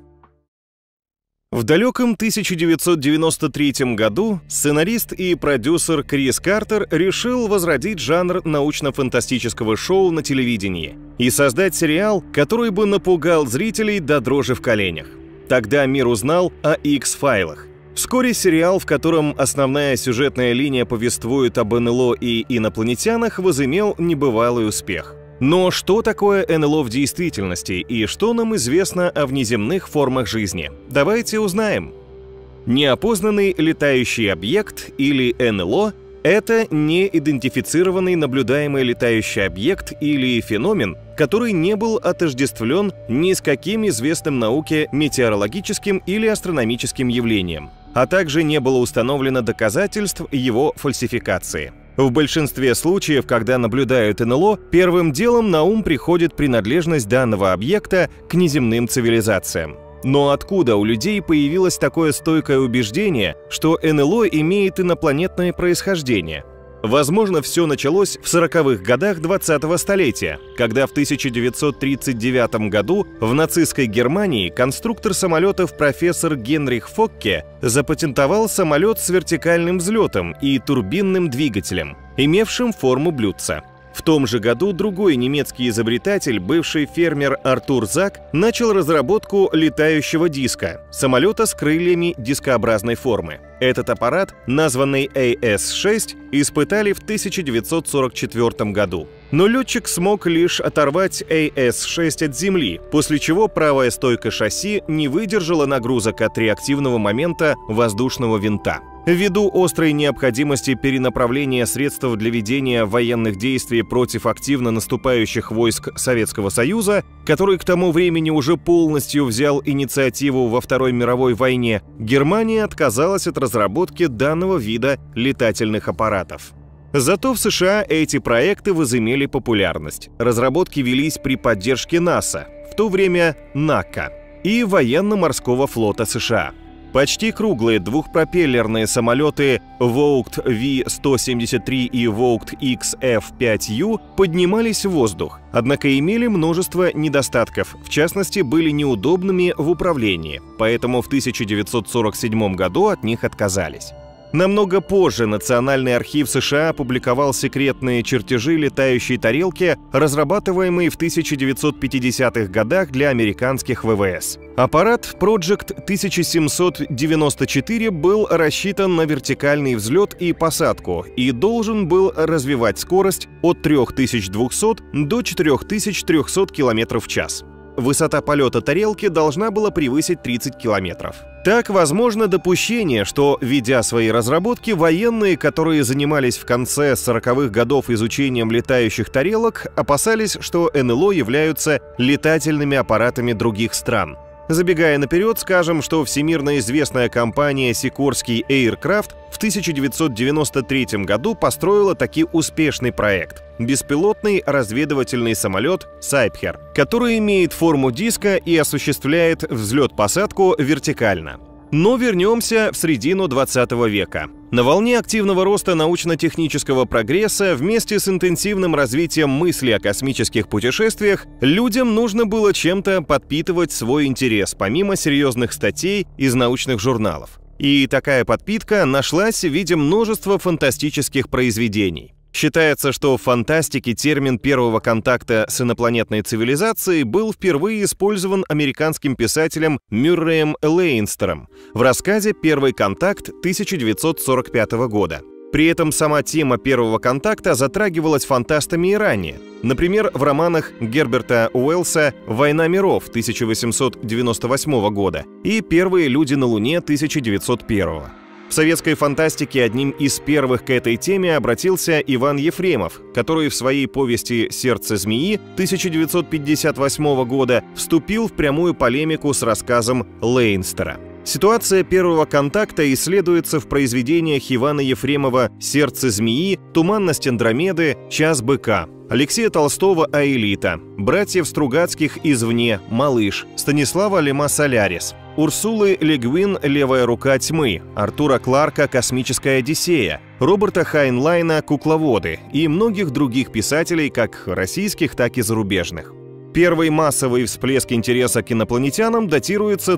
В далеком 1993 году сценарист и продюсер Крис Картер решил возродить жанр научно-фантастического шоу на телевидении и создать сериал, который бы напугал зрителей до дрожи в коленях. Тогда мир узнал о X-файлах. Вскоре сериал, в котором основная сюжетная линия повествует об НЛО и инопланетянах, возымел небывалый успех. Но что такое НЛО в действительности и что нам известно о внеземных формах жизни? Давайте узнаем. Неопознанный летающий объект или НЛО – это неидентифицированный наблюдаемый летающий объект или феномен, который не был отождествлен ни с каким известным науке метеорологическим или астрономическим явлением, а также не было установлено доказательств его фальсификации. В большинстве случаев, когда наблюдают НЛО, первым делом на ум приходит принадлежность данного объекта к неземным цивилизациям. Но откуда у людей появилось такое стойкое убеждение, что НЛО имеет инопланетное происхождение? Возможно, все началось в 40-х годах 20-го столетия, когда в 1939 году в нацистской Германии конструктор самолетов профессор Генрих Фокке запатентовал самолет с вертикальным взлетом и турбинным двигателем, имевшим форму блюдца. В том же году другой немецкий изобретатель, бывший фермер Артур Зак, начал разработку летающего диска – самолета с крыльями дискообразной формы. Этот аппарат, названный AS-6, испытали в 1944 году. Но летчик смог лишь оторвать AS-6 от земли, после чего правая стойка шасси не выдержала нагрузок от реактивного момента воздушного винта. Ввиду острой необходимости перенаправления средств для ведения военных действий против активно наступающих войск Советского Союза, который к тому времени уже полностью взял инициативу во Второй мировой войне, Германия отказалась от разработки данного вида летательных аппаратов. Зато в США эти проекты возымели популярность. Разработки велись при поддержке НАСА, в то время НАКА, и военно-морского флота США. Почти круглые двухпропеллерные самолеты Vought V-173 и Vought XF-5U поднимались в воздух, однако имели множество недостатков, в частности, были неудобными в управлении, поэтому в 1947 году от них отказались. Намного позже Национальный архив США опубликовал секретные чертежи летающей тарелки, разрабатываемые в 1950-х годах для американских ВВС. Аппарат Project 1794 был рассчитан на вертикальный взлет и посадку и должен был развивать скорость от 3200 до 4300 км в час. Высота полета тарелки должна была превысить 30 километров. Так, возможно допущение, что, ведя свои разработки, военные, которые занимались в конце 40-х годов изучением летающих тарелок, опасались, что НЛО являются летательными аппаратами других стран. Забегая наперед, скажем, что всемирно известная компания Sikorsky Aircraft в 1993 году построила таки успешный проект – беспилотный разведывательный самолет Сайпхер, который имеет форму диска и осуществляет взлет-посадку вертикально. Но вернемся в середину 20 века. На волне активного роста научно-технического прогресса вместе с интенсивным развитием мысли о космических путешествиях людям нужно было чем-то подпитывать свой интерес, помимо серьезных статей из научных журналов. И такая подпитка нашлась в виде множества фантастических произведений. Считается, что в фантастике термин первого контакта с инопланетной цивилизацией был впервые использован американским писателем Мюрреем Лейнстером в рассказе «Первый контакт» 1945 года. При этом сама тема первого контакта затрагивалась фантастами и ранее. Например, в романах Герберта Уэллса «Война миров» 1898 года и «Первые люди на Луне» 1901. В советской фантастике одним из первых к этой теме обратился Иван Ефремов, который в своей повести «Сердце змеи» 1958 года вступил в прямую полемику с рассказом Лейнстера. Ситуация первого контакта исследуется в произведениях Ивана Ефремова «Сердце змеи», «Туманность Андромеды», «Час быка», Алексея Толстого «Аэлита», братьев Стругацких «Извне», «Малыш», Станислава Лема «Солярис», Урсулы Ле Гуин «Левая рука тьмы», Артура Кларка «Космическая Одиссея», Роберта Хайнлайна «Кукловоды» и многих других писателей, как российских, так и зарубежных. Первый массовый всплеск интереса к инопланетянам датируется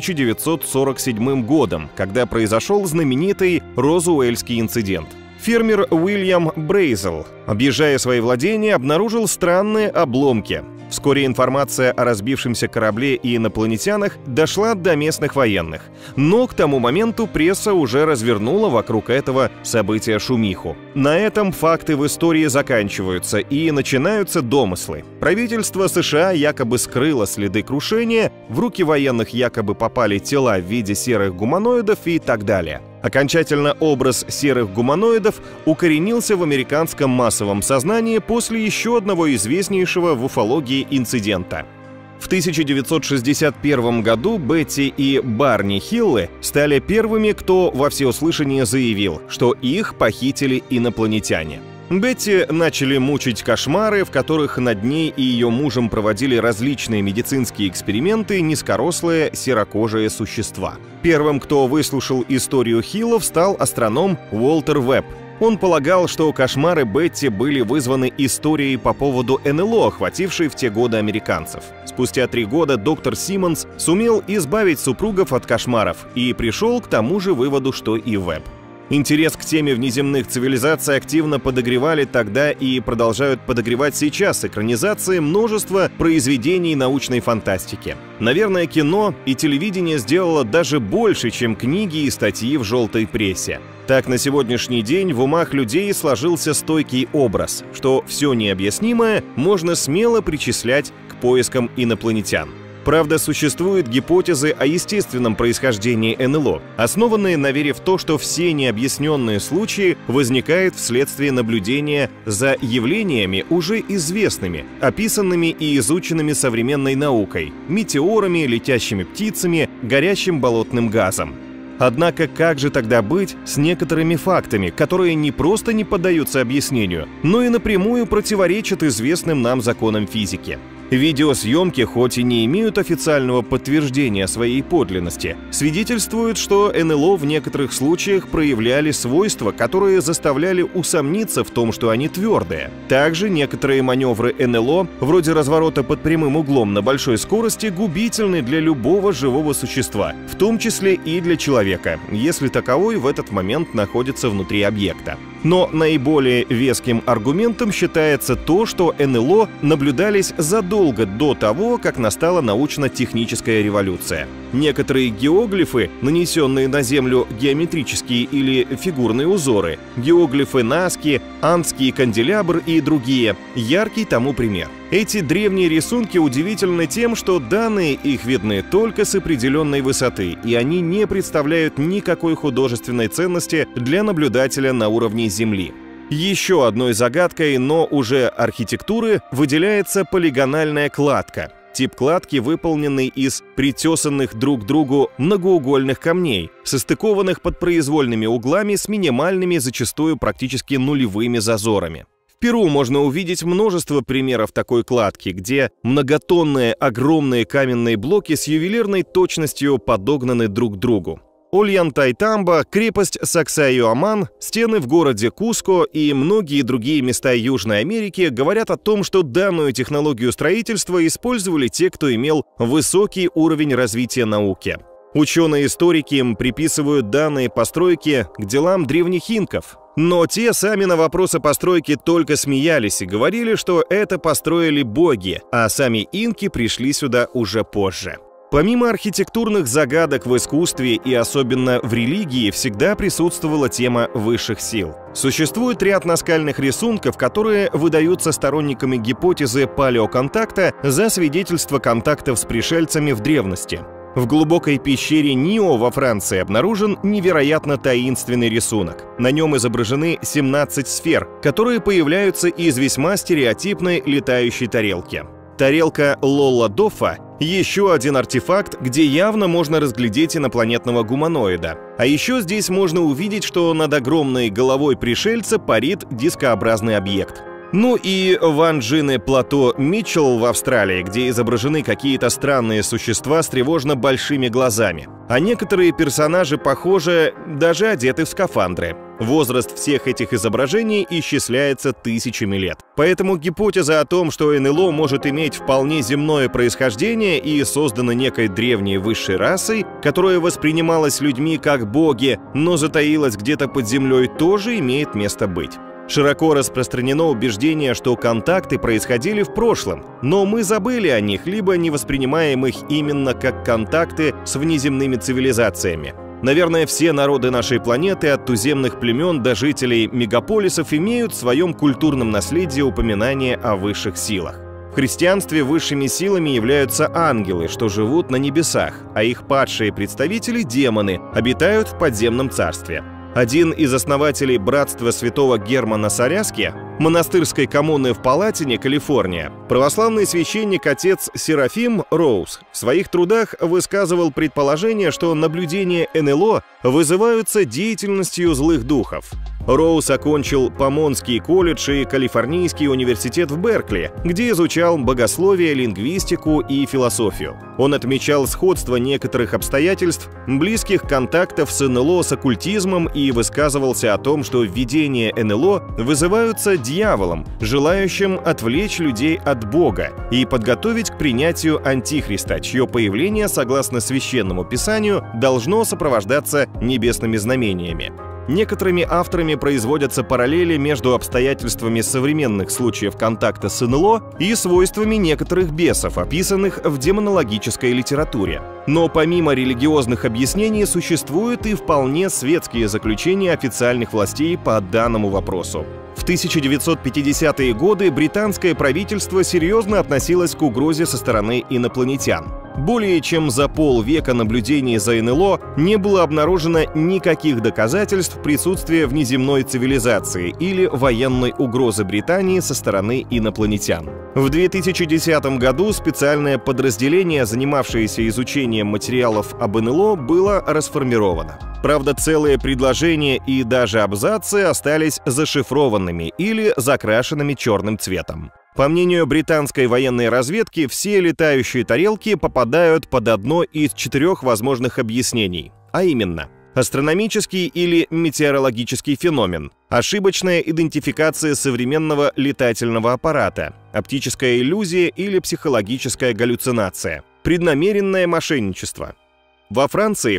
1947 годом, когда произошел знаменитый Розуэльский инцидент. Фермер Уильям Брейзел, объезжая свои владения, обнаружил странные обломки. Вскоре информация о разбившемся корабле и инопланетянах дошла до местных военных. Но к тому моменту пресса уже развернула вокруг этого события шумиху. На этом факты в истории заканчиваются и начинаются домыслы. Правительство США якобы скрыло следы крушения, в руки военных якобы попали тела в виде серых гуманоидов и так далее. Окончательно образ серых гуманоидов укоренился в американском массовом сознании после еще одного известнейшего в уфологии инцидента. В 1961 году Бетти и Барни Хиллы стали первыми, кто во всеуслышание заявил, что их похитили инопланетяне. Бетти начали мучить кошмары, в которых над ней и ее мужем проводили различные медицинские эксперименты низкорослые серокожие существа. Первым, кто выслушал историю Хиллов, стал астроном Уолтер Вебб. Он полагал, что кошмары Бетти были вызваны историей по поводу НЛО, охватившей в те годы американцев. Спустя 3 года доктор Симмонс сумел избавить супругов от кошмаров и пришел к тому же выводу, что и Вебб. Интерес к теме внеземных цивилизаций активно подогревали тогда и продолжают подогревать сейчас экранизации множества произведений научной фантастики. Наверное, кино и телевидение сделало даже больше, чем книги и статьи в желтой прессе. Так, на сегодняшний день в умах людей сложился стойкий образ, что все необъяснимое можно смело причислять к поискам инопланетян. Правда, существуют гипотезы о естественном происхождении НЛО, основанные на вере в то, что все необъясненные случаи возникают вследствие наблюдения за явлениями, уже известными, описанными и изученными современной наукой – метеорами, летящими птицами, горящим болотным газом. Однако как же тогда быть с некоторыми фактами, которые не просто не поддаются объяснению, но и напрямую противоречат известным нам законам физики? Видеосъемки, хоть и не имеют официального подтверждения своей подлинности, свидетельствуют, что НЛО в некоторых случаях проявляли свойства, которые заставляли усомниться в том, что они твердые. Также некоторые маневры НЛО, вроде разворота под прямым углом на большой скорости, губительны для любого живого существа, в том числе и для человека, если таковой в этот момент находится внутри объекта. Но наиболее веским аргументом считается то, что НЛО наблюдались задолго до того, как настала научно-техническая революция. Некоторые геоглифы, нанесенные на Землю геометрические или фигурные узоры, геоглифы Наски, Андский канделябр и другие, яркий тому пример. Эти древние рисунки удивительны тем, что данные их видны только с определенной высоты, и они не представляют никакой художественной ценности для наблюдателя на уровне Земли. Еще одной загадкой, но уже архитектуры, выделяется полигональная кладка. Тип кладки, выполненный из притесанных друг к другу многоугольных камней, состыкованных под произвольными углами с минимальными, зачастую практически нулевыми зазорами. В Перу можно увидеть множество примеров такой кладки, где многотонные огромные каменные блоки с ювелирной точностью подогнаны друг к другу. Ольянтайтамба, крепость Саксайоаман, стены в городе Куско и многие другие места Южной Америки говорят о том, что данную технологию строительства использовали те, кто имел высокий уровень развития науки. Ученые-историки им приписывают данные постройки к делам древних инков. Но те сами на вопросы постройки только смеялись и говорили, что это построили боги, а сами инки пришли сюда уже позже. Помимо архитектурных загадок в искусстве и особенно в религии всегда присутствовала тема высших сил. Существует ряд наскальных рисунков, которые выдаются сторонниками гипотезы палеоконтакта за свидетельство контактов с пришельцами в древности. В глубокой пещере Нио во Франции обнаружен невероятно таинственный рисунок. На нем изображены 17 сфер, которые появляются из весьма стереотипной летающей тарелки. Тарелка Лолла-Доффа – еще один артефакт, где явно можно разглядеть инопланетного гуманоида. А еще здесь можно увидеть, что над огромной головой пришельца парит дискообразный объект. Ну и Ванджины плато Митчелл в Австралии, где изображены какие-то странные существа с тревожно большими глазами. А некоторые персонажи, похоже, даже одеты в скафандры. Возраст всех этих изображений исчисляется тысячами лет. Поэтому гипотеза о том, что НЛО может иметь вполне земное происхождение и создано некой древней высшей расой, которая воспринималась людьми как боги, но затаилась где-то под землей, тоже имеет место быть. Широко распространено убеждение, что контакты происходили в прошлом, но мы забыли о них, либо не воспринимаем их именно как контакты с внеземными цивилизациями. Наверное, все народы нашей планеты, от туземных племен до жителей мегаполисов, имеют в своем культурном наследии упоминание о высших силах. В христианстве высшими силами являются ангелы, что живут на небесах, а их падшие представители, демоны, обитают в подземном царстве. Один из основателей братства святого Германа Саряски, монастырской коммуны в Палатине, Калифорния, православный священник отец Серафим Роуз в своих трудах высказывал предположение, что наблюдения НЛО вызываются деятельностью злых духов. Роуз окончил Помонский колледж и Калифорнийский университет в Беркли, где изучал богословие, лингвистику и философию. Он отмечал сходство некоторых обстоятельств, близких контактов с НЛО с оккультизмом, и высказывался о том, что видения НЛО вызываются дьяволом, желающим отвлечь людей от Бога и подготовить к принятию Антихриста, чье появление, согласно Священному Писанию, должно сопровождаться небесными знамениями. Некоторыми авторами производятся параллели между обстоятельствами современных случаев контакта с НЛО и свойствами некоторых бесов, описанных в демонологической литературе. Но помимо религиозных объяснений существуют и вполне светские заключения официальных властей по данному вопросу. В 1950-е годы британское правительство серьезно относилось к угрозе со стороны инопланетян. Более чем за полвека наблюдений за НЛО не было обнаружено никаких доказательств присутствия внеземной цивилизации или военной угрозы Британии со стороны инопланетян. В 2010 году специальное подразделение, занимавшееся изучением материалов об НЛО, было расформировано. Правда, целые предложения и даже абзацы остались зашифрованными или закрашенными черным цветом. По мнению британской военной разведки, все летающие тарелки попадают под одно из 4 возможных объяснений, а именно: астрономический или метеорологический феномен, ошибочная идентификация современного летательного аппарата, оптическая иллюзия или психологическая галлюцинация, преднамеренное мошенничество. Во Франции в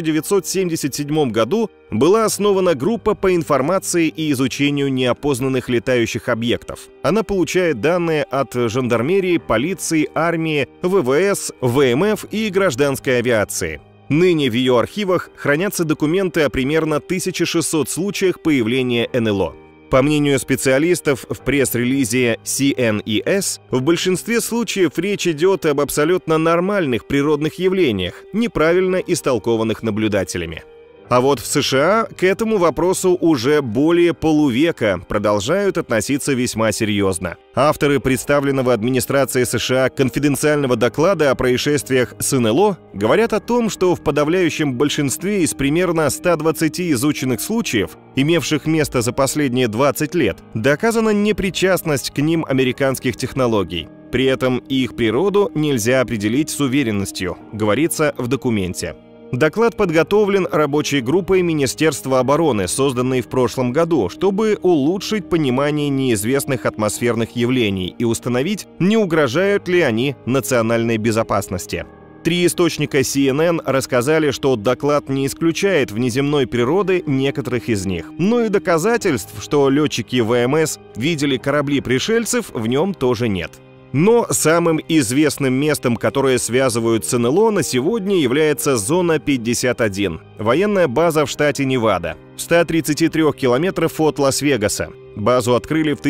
1977 году была основана группа по информации и изучению неопознанных летающих объектов. Она получает данные от жандармерии, полиции, армии, ВВС, ВМФ и гражданской авиации. Ныне в ее архивах хранятся документы о примерно 1600 случаях появления НЛО. По мнению специалистов, в пресс-релизе CNES в большинстве случаев речь идет об абсолютно нормальных природных явлениях, неправильно истолкованных наблюдателями. А вот в США к этому вопросу уже более полувека продолжают относиться весьма серьезно. Авторы представленного администрацией США конфиденциального доклада о происшествиях с НЛО говорят о том, что в подавляющем большинстве из примерно 120 изученных случаев, имевших место за последние 20 лет, доказана непричастность к ним американских технологий. При этом их природу нельзя определить с уверенностью, говорится в документе. Доклад подготовлен рабочей группой Министерства обороны, созданной в прошлом году, чтобы улучшить понимание неизвестных атмосферных явлений и установить, не угрожают ли они национальной безопасности. 3 источника CNN рассказали, что доклад не исключает внеземной природы некоторых из них, но и доказательств, что летчики ВМС видели корабли пришельцев, в нем тоже нет. Но самым известным местом, которое связывают с НЛО на сегодня, является Зона 51, военная база в штате Невада, в 133 километрах от Лас-Вегаса. Базу открыли в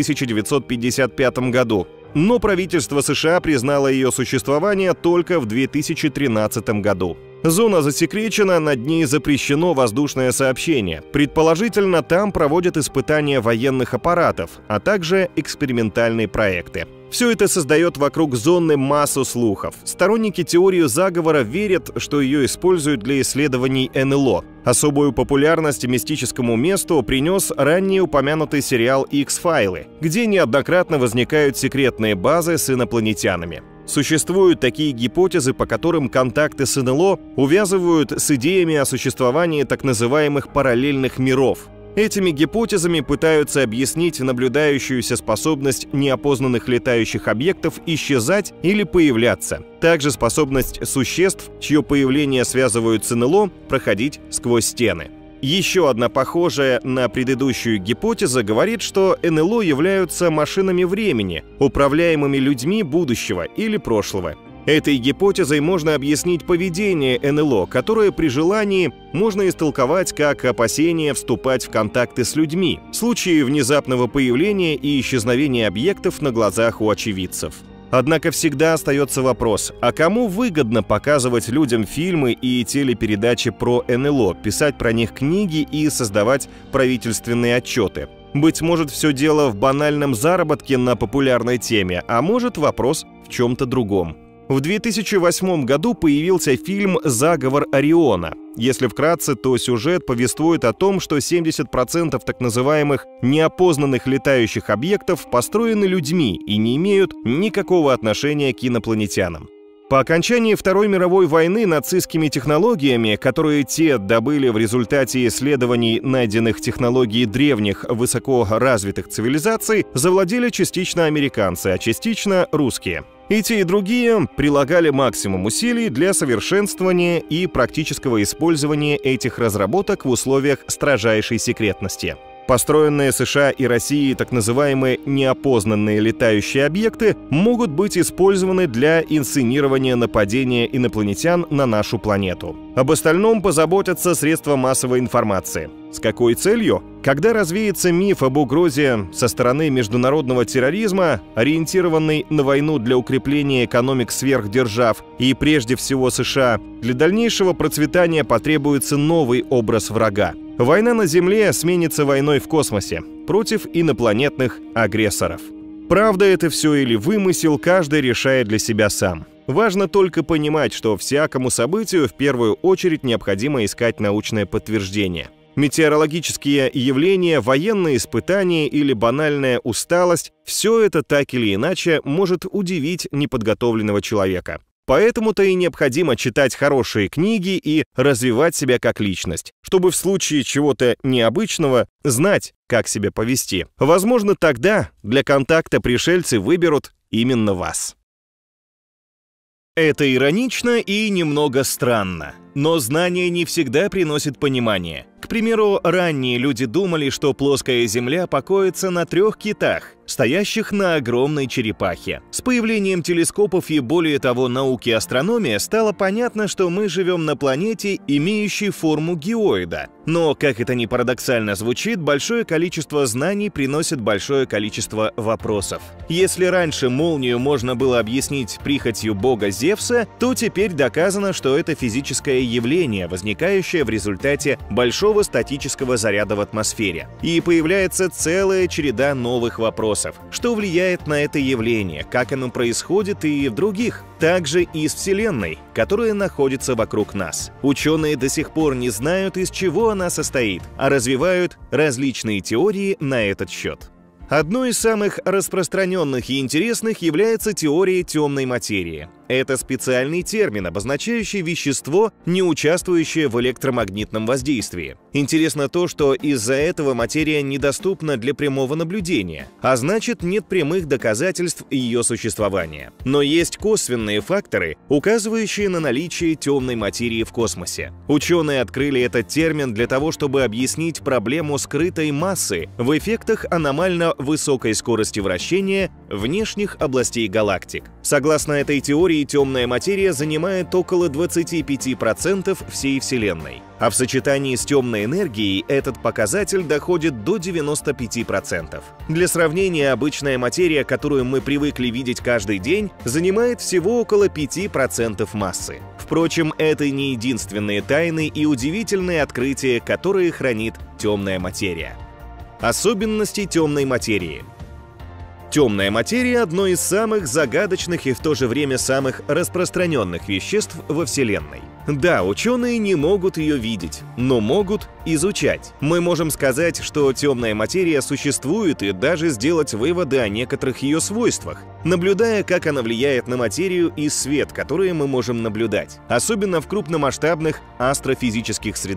1955 году, но правительство США признало ее существование только в 2013 году. Зона засекречена, над ней запрещено воздушное сообщение. Предположительно, там проводят испытания военных аппаратов, а также экспериментальные проекты. Все это создает вокруг зоны массу слухов. Сторонники теории заговора верят, что ее используют для исследований НЛО. Особую популярность мистическому месту принес ранее упомянутый сериал «Икс-файлы», где неоднократно возникают секретные базы с инопланетянами. Существуют такие гипотезы, по которым контакты с НЛО увязывают с идеями о существовании так называемых параллельных миров. Этими гипотезами пытаются объяснить наблюдающуюся способность неопознанных летающих объектов исчезать или появляться, также способность существ, чье появление связывают с НЛО, проходить сквозь стены. Еще одна похожая на предыдущую гипотеза говорит, что НЛО являются машинами времени, управляемыми людьми будущего или прошлого. Этой гипотезой можно объяснить поведение НЛО, которое при желании можно истолковать как опасение вступать в контакты с людьми в случае внезапного появления и исчезновения объектов на глазах у очевидцев. Однако всегда остается вопрос, а кому выгодно показывать людям фильмы и телепередачи про НЛО, писать про них книги и создавать правительственные отчеты? Быть может, все дело в банальном заработке на популярной теме, а может, вопрос в чем-то другом. В 2008 году появился фильм «Заговор Ориона». Если вкратце, то сюжет повествует о том, что 70% так называемых неопознанных летающих объектов построены людьми и не имеют никакого отношения к инопланетянам. По окончании Второй мировой войны нацистскими технологиями, которые те добыли в результате исследований найденных технологий древних высокоразвитых цивилизаций, завладели частично американцы, а частично русские. И те, и другие прилагали максимум усилий для совершенствования и практического использования этих разработок в условиях строжайшей секретности. Построенные США и Россией так называемые неопознанные летающие объекты могут быть использованы для инсценирования нападения инопланетян на нашу планету. Об остальном позаботятся средства массовой информации. С какой целью? Когда развеется миф об угрозе со стороны международного терроризма, ориентированный на войну для укрепления экономик сверхдержав и прежде всего США, для дальнейшего процветания потребуется новый образ врага. Война на Земле сменится войной в космосе против инопланетных агрессоров. Правда это все или вымысел, каждый решает для себя сам. Важно только понимать, что всякому событию в первую очередь необходимо искать научное подтверждение. Метеорологические явления, военные испытания или банальная усталость – все это так или иначе может удивить неподготовленного человека. Поэтому-то и необходимо читать хорошие книги и развивать себя как личность, чтобы в случае чего-то необычного знать, как себя повести. Возможно, тогда для контакта пришельцы выберут именно вас. Это иронично и немного странно, но знание не всегда приносит понимание. К примеру, ранние люди думали, что плоская Земля покоится на 3 китах, стоящих на огромной черепахе. С появлением телескопов и, более того, науки астрономии стало понятно, что мы живем на планете, имеющей форму геоида. Но, как это ни парадоксально звучит, большое количество знаний приносит большое количество вопросов. Если раньше молнию можно было объяснить прихотью бога Зевса, то теперь доказано, что это физическое явление, возникающее в результате большого статического заряда в атмосфере. И появляется целая череда новых вопросов. Что влияет на это явление, как оно происходит и в других, также из Вселенной, которая находится вокруг нас. Ученые до сих пор не знают, из чего она состоит, а развивают различные теории на этот счет. Одной из самых распространенных и интересных является теория темной материи. Это специальный термин, обозначающий вещество, не участвующее в электромагнитном воздействии. Интересно то, что из-за этого материя недоступна для прямого наблюдения, а значит, нет прямых доказательств ее существования. Но есть косвенные факторы, указывающие на наличие темной материи в космосе. Ученые открыли этот термин для того, чтобы объяснить проблему скрытой массы в эффектах аномально высокой скорости вращения внешних областей галактик. Согласно этой теории, темная материя занимает около 25% всей Вселенной, а в сочетании с темной энергией этот показатель доходит до 95%. Для сравнения, обычная материя, которую мы привыкли видеть каждый день, занимает всего около 5% массы. Впрочем, это не единственные тайны и удивительные открытия, которые хранит темная материя. Особенности темной материи. Темная материя – одно из самых загадочных и в то же время самых распространенных веществ во Вселенной. Да, ученые не могут ее видеть, но могут изучать. Мы можем сказать, что темная материя существует и даже сделать выводы о некоторых ее свойствах, наблюдая, как она влияет на материю и свет, которые мы можем наблюдать, особенно в крупномасштабных астрофизических средах.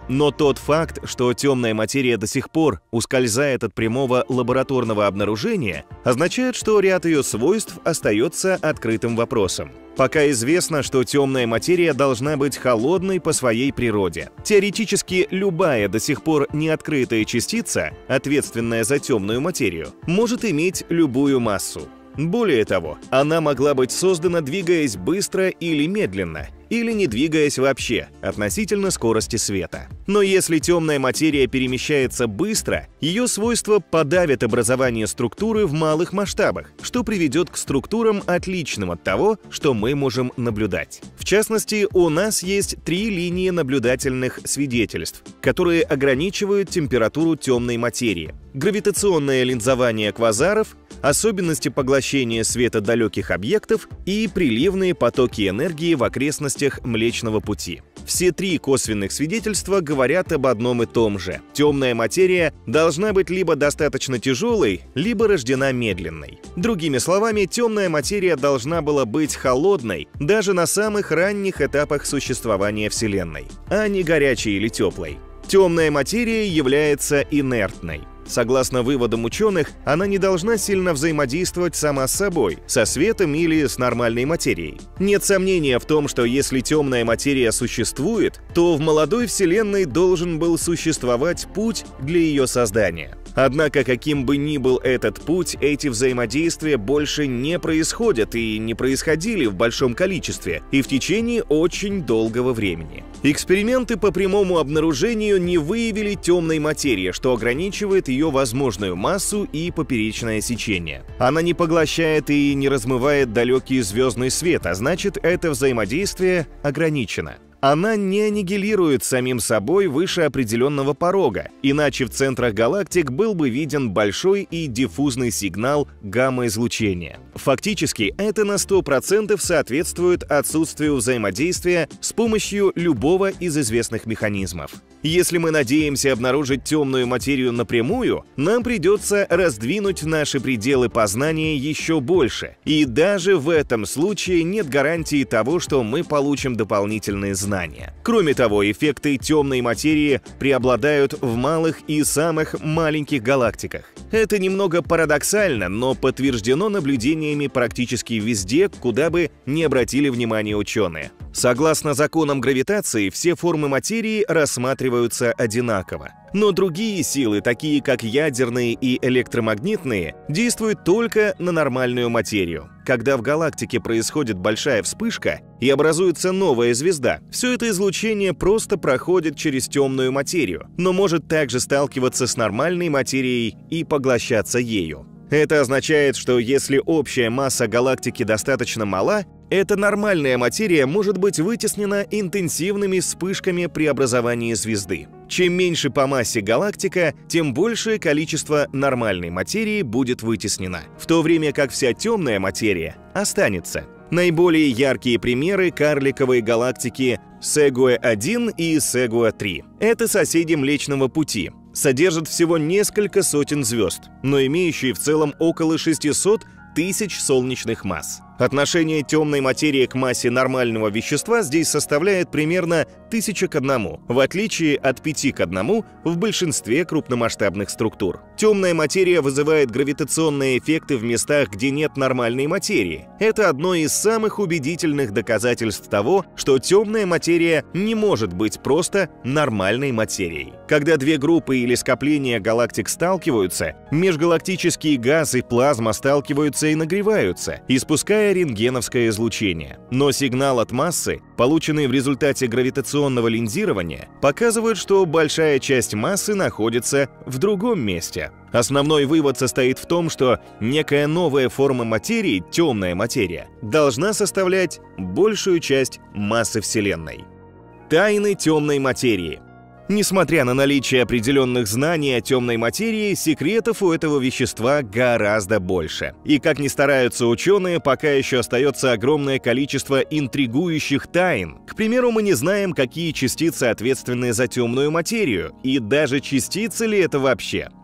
Но тот факт, что темная материя до сих пор ускользает от прямого лабораторного обнаружения, означает, что ряд ее свойств остается открытым вопросом. Пока известно, что темная материя должна быть холодной по своей природе. Теоретически, любая до сих пор неоткрытая частица, ответственная за темную материю, может иметь любую массу. Более того, она могла быть создана, двигаясь быстро или медленно, или не двигаясь вообще, относительно скорости света. Но если темная материя перемещается быстро, ее свойства подавят образование структуры в малых масштабах, что приведет к структурам, отличным от того, что мы можем наблюдать. В частности, у нас есть 3 линии наблюдательных свидетельств, которые ограничивают температуру темной материи: гравитационное линзование квазаров, особенности поглощения света далеких объектов и приливные потоки энергии в окрестностях Млечного Пути. Все 3 косвенных свидетельства говорят об одном и том же. Темная материя должна быть либо достаточно тяжелой, либо рождена медленной. Другими словами, темная материя должна была быть холодной даже на самых ранних этапах существования Вселенной, а не горячей или теплой. Темная материя является инертной. Согласно выводам ученых, она не должна сильно взаимодействовать сама с собой, со светом или с нормальной материей. Нет сомнения в том, что если темная материя существует, то в молодой Вселенной должен был существовать путь для ее создания. Однако, каким бы ни был этот путь, эти взаимодействия больше не происходят и не происходили в большом количестве и в течение очень долгого времени. Эксперименты по прямому обнаружению не выявили темной материи, что ограничивает ее возможную массу и поперечное сечение. Она не поглощает и не размывает далекий звездный свет, а значит, это взаимодействие ограничено. Она не аннигилирует самим собой выше определенного порога, иначе в центрах галактик был бы виден большой и диффузный сигнал гамма-излучения. Фактически, это на 100% соответствует отсутствию взаимодействия с помощью любого из известных механизмов. Если мы надеемся обнаружить темную материю напрямую, нам придется раздвинуть наши пределы познания еще больше, и даже в этом случае нет гарантии того, что мы получим дополнительные знания. Кроме того, эффекты темной материи преобладают в малых и самых маленьких галактиках. Это немного парадоксально, но подтверждено наблюдениями практически везде, куда бы ни обратили внимание ученые. Согласно законам гравитации, все формы материи рассматриваются одинаково. Но другие силы, такие как ядерные и электромагнитные, действуют только на нормальную материю. Когда в галактике происходит большая вспышка и образуется новая звезда, все это излучение просто проходит через темную материю, но может также сталкиваться с нормальной материей и поглощаться ею. Это означает, что если общая масса галактики достаточно мала, эта нормальная материя может быть вытеснена интенсивными вспышками при образовании звезды. Чем меньше по массе галактика, тем большее количество нормальной материи будет вытеснено, в то время как вся темная материя останется. Наиболее яркие примеры карликовой галактики Сегуэ-1 и Сегуэ-3. Это соседи Млечного Пути. Содержат всего несколько сотен звезд, но имеющие в целом около 600 тысяч солнечных масс. Отношение темной материи к массе нормального вещества здесь составляет примерно 1000 к 1, в отличие от 5 к 1 в большинстве крупномасштабных структур. Темная материя вызывает гравитационные эффекты в местах, где нет нормальной материи. Это одно из самых убедительных доказательств того, что темная материя не может быть просто нормальной материей. Когда две группы или скопления галактик сталкиваются, межгалактические газ и плазма сталкиваются и нагреваются, испуская рентгеновское излучение. Но сигнал от массы, полученный в результате гравитационного линзирования, показывает, что большая часть массы находится в другом месте. Основной вывод состоит в том, что некая новая форма материи, темная материя, должна составлять большую часть массы Вселенной. Тайны темной материи. Несмотря на наличие определенных знаний о темной материи, секретов у этого вещества гораздо больше. И как ни стараются ученые, пока еще остается огромное количество интригующих тайн. К примеру, мы не знаем, какие частицы ответственны за темную материю, и даже частицы ли это вообще.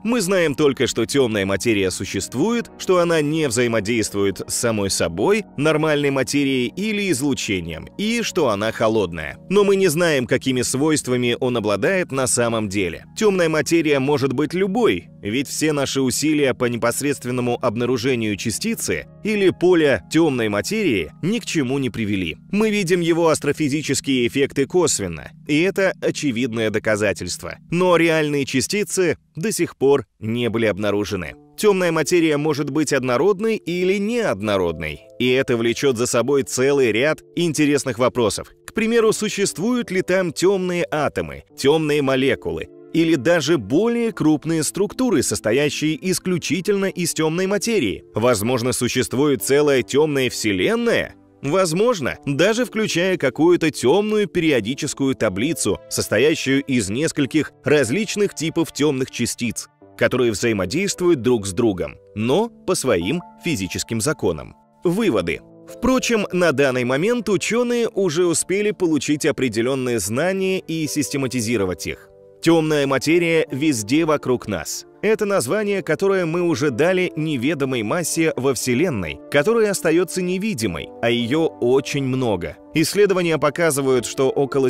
Мы знаем только, что темная материя существует, что она не взаимодействует с самой собой, нормальной материей или излучением, и что она холодная. Но мы не знаем, какими свойствами он обладает на самом деле. Темная материя может быть любой, ведь все наши усилия по непосредственному обнаружению частицы или поля темной материи ни к чему не привели. Мы видим его астрофизические эффекты косвенно, и это очевидное доказательство. Но реальные частицы до сих пор не были обнаружены. Темная материя может быть однородной или неоднородной, и это влечет за собой целый ряд интересных вопросов. К примеру, существуют ли там темные атомы, темные молекулы, или даже более крупные структуры, состоящие исключительно из темной материи? Возможно, существует целая темная вселенная? Возможно, даже включая какую-то темную периодическую таблицу, состоящую из нескольких различных типов темных частиц, которые взаимодействуют друг с другом, но по своим физическим законам. Выводы. Впрочем, на данный момент ученые уже успели получить определенные знания и систематизировать их. Темная материя везде вокруг нас. Это название, которое мы уже дали неведомой массе во Вселенной, которая остается невидимой, а ее очень много. Исследования показывают, что около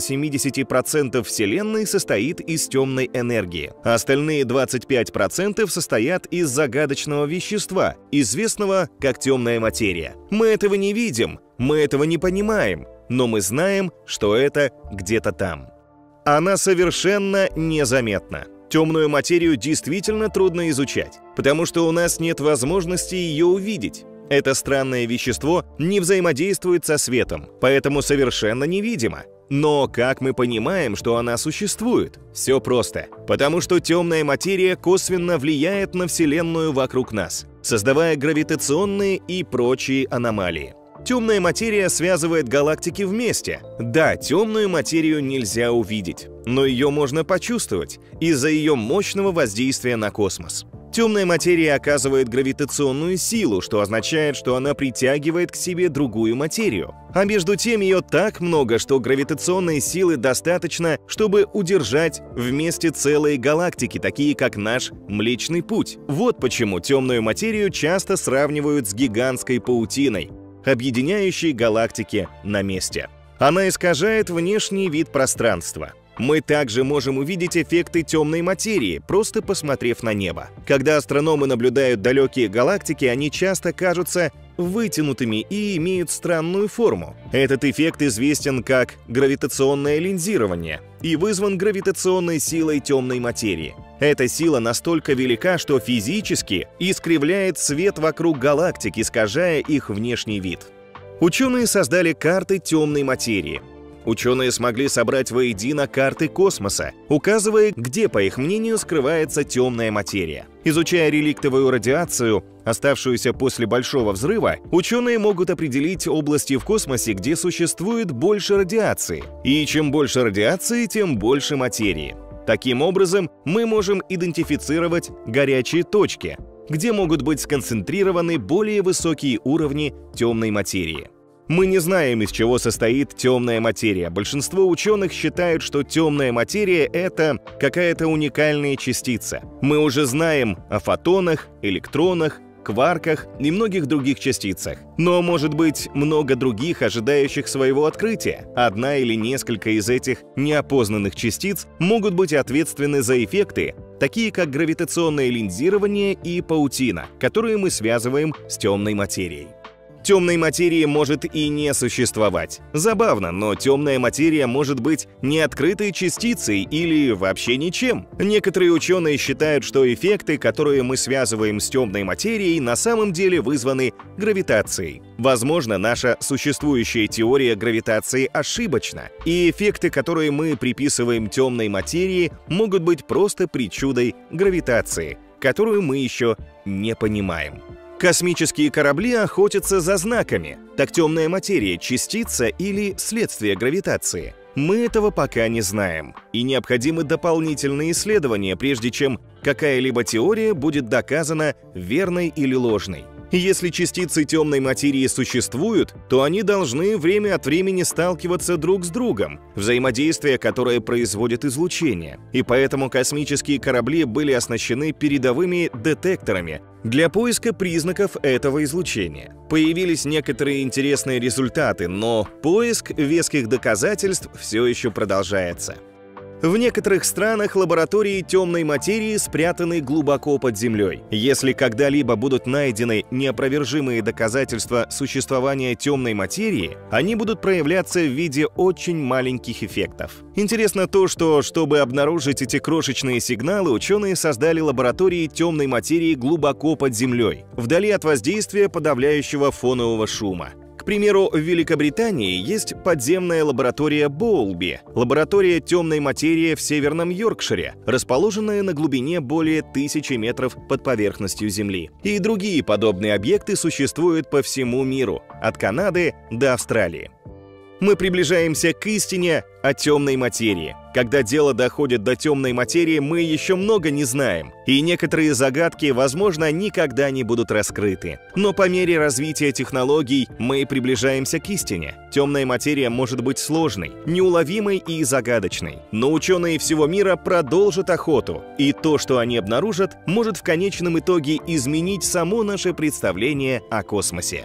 70% Вселенной состоит из темной энергии, а остальные 25% состоят из загадочного вещества, известного как темная материя. Мы этого не видим, мы этого не понимаем, но мы знаем, что это где-то там. Она совершенно незаметна. Темную материю действительно трудно изучать, потому что у нас нет возможности ее увидеть. Это странное вещество не взаимодействует со светом, поэтому совершенно невидимо. Но как мы понимаем, что она существует? Все просто. Потому что темная материя косвенно влияет на Вселенную вокруг нас, создавая гравитационные и прочие аномалии. Темная материя связывает галактики вместе. Да, темную материю нельзя увидеть, но ее можно почувствовать из-за ее мощного воздействия на космос. Темная материя оказывает гравитационную силу, что означает, что она притягивает к себе другую материю. А между тем ее так много, что гравитационной силы достаточно, чтобы удержать вместе целые галактики, такие как наш Млечный Путь. Вот почему темную материю часто сравнивают с гигантской паутиной, объединяющей галактики на месте. Она искажает внешний вид пространства. Мы также можем увидеть эффекты темной материи, просто посмотрев на небо. Когда астрономы наблюдают далекие галактики, они часто кажутся вытянутыми и имеют странную форму. Этот эффект известен как гравитационное линзирование и вызван гравитационной силой темной материи. Эта сила настолько велика, что физически искривляет свет вокруг галактик, искажая их внешний вид. Ученые создали карты темной материи. Ученые смогли собрать воедино карты космоса, указывая, где, по их мнению, скрывается темная материя. Изучая реликтовую радиацию, оставшуюся после Большого взрыва, ученые могут определить области в космосе, где существует больше радиации. И чем больше радиации, тем больше материи. Таким образом, мы можем идентифицировать горячие точки, где могут быть сконцентрированы более высокие уровни темной материи. Мы не знаем, из чего состоит темная материя. Большинство ученых считают, что темная материя — это какая-то уникальная частица. Мы уже знаем о фотонах, электронах, кварках и многих других частицах. Но может быть много других, ожидающих своего открытия. Одна или несколько из этих неопознанных частиц могут быть ответственны за эффекты, такие как гравитационное линзирование и паутина, которые мы связываем с темной материей. Темной материи может и не существовать. Забавно, но темная материя может быть не открытой частицей или вообще ничем. Некоторые ученые считают, что эффекты, которые мы связываем с темной материей, на самом деле вызваны гравитацией. Возможно, наша существующая теория гравитации ошибочна, и эффекты, которые мы приписываем темной материи, могут быть просто причудой гравитации, которую мы еще не понимаем. Космические корабли охотятся за знаками. Так темная материя — частица или следствие гравитации? Мы этого пока не знаем, и необходимы дополнительные исследования, прежде чем какая-либо теория будет доказана верной или ложной. Если частицы темной материи существуют, то они должны время от времени сталкиваться друг с другом, взаимодействие, которое производит излучение. И поэтому космические корабли были оснащены передовыми детекторами для поиска признаков этого излучения. Появились некоторые интересные результаты, но поиск веских доказательств все еще продолжается. В некоторых странах лаборатории темной материи спрятаны глубоко под землей. Если когда-либо будут найдены неопровержимые доказательства существования темной материи, они будут проявляться в виде очень маленьких эффектов. Интересно то, что, чтобы обнаружить эти крошечные сигналы, ученые создали лаборатории темной материи глубоко под землей, вдали от воздействия подавляющего фонового шума. К примеру, в Великобритании есть подземная лаборатория Боулби, лаборатория темной материи в Северном Йоркшире, расположенная на глубине более 1000 метров под поверхностью Земли. И другие подобные объекты существуют по всему миру, от Канады до Австралии. Мы приближаемся к истине о темной материи. Когда дело доходит до темной материи, мы еще много не знаем, и некоторые загадки, возможно, никогда не будут раскрыты. Но по мере развития технологий мы приближаемся к истине. Темная материя может быть сложной, неуловимой и загадочной. Но ученые всего мира продолжат охоту, и то, что они обнаружат, может в конечном итоге изменить само наше представление о космосе.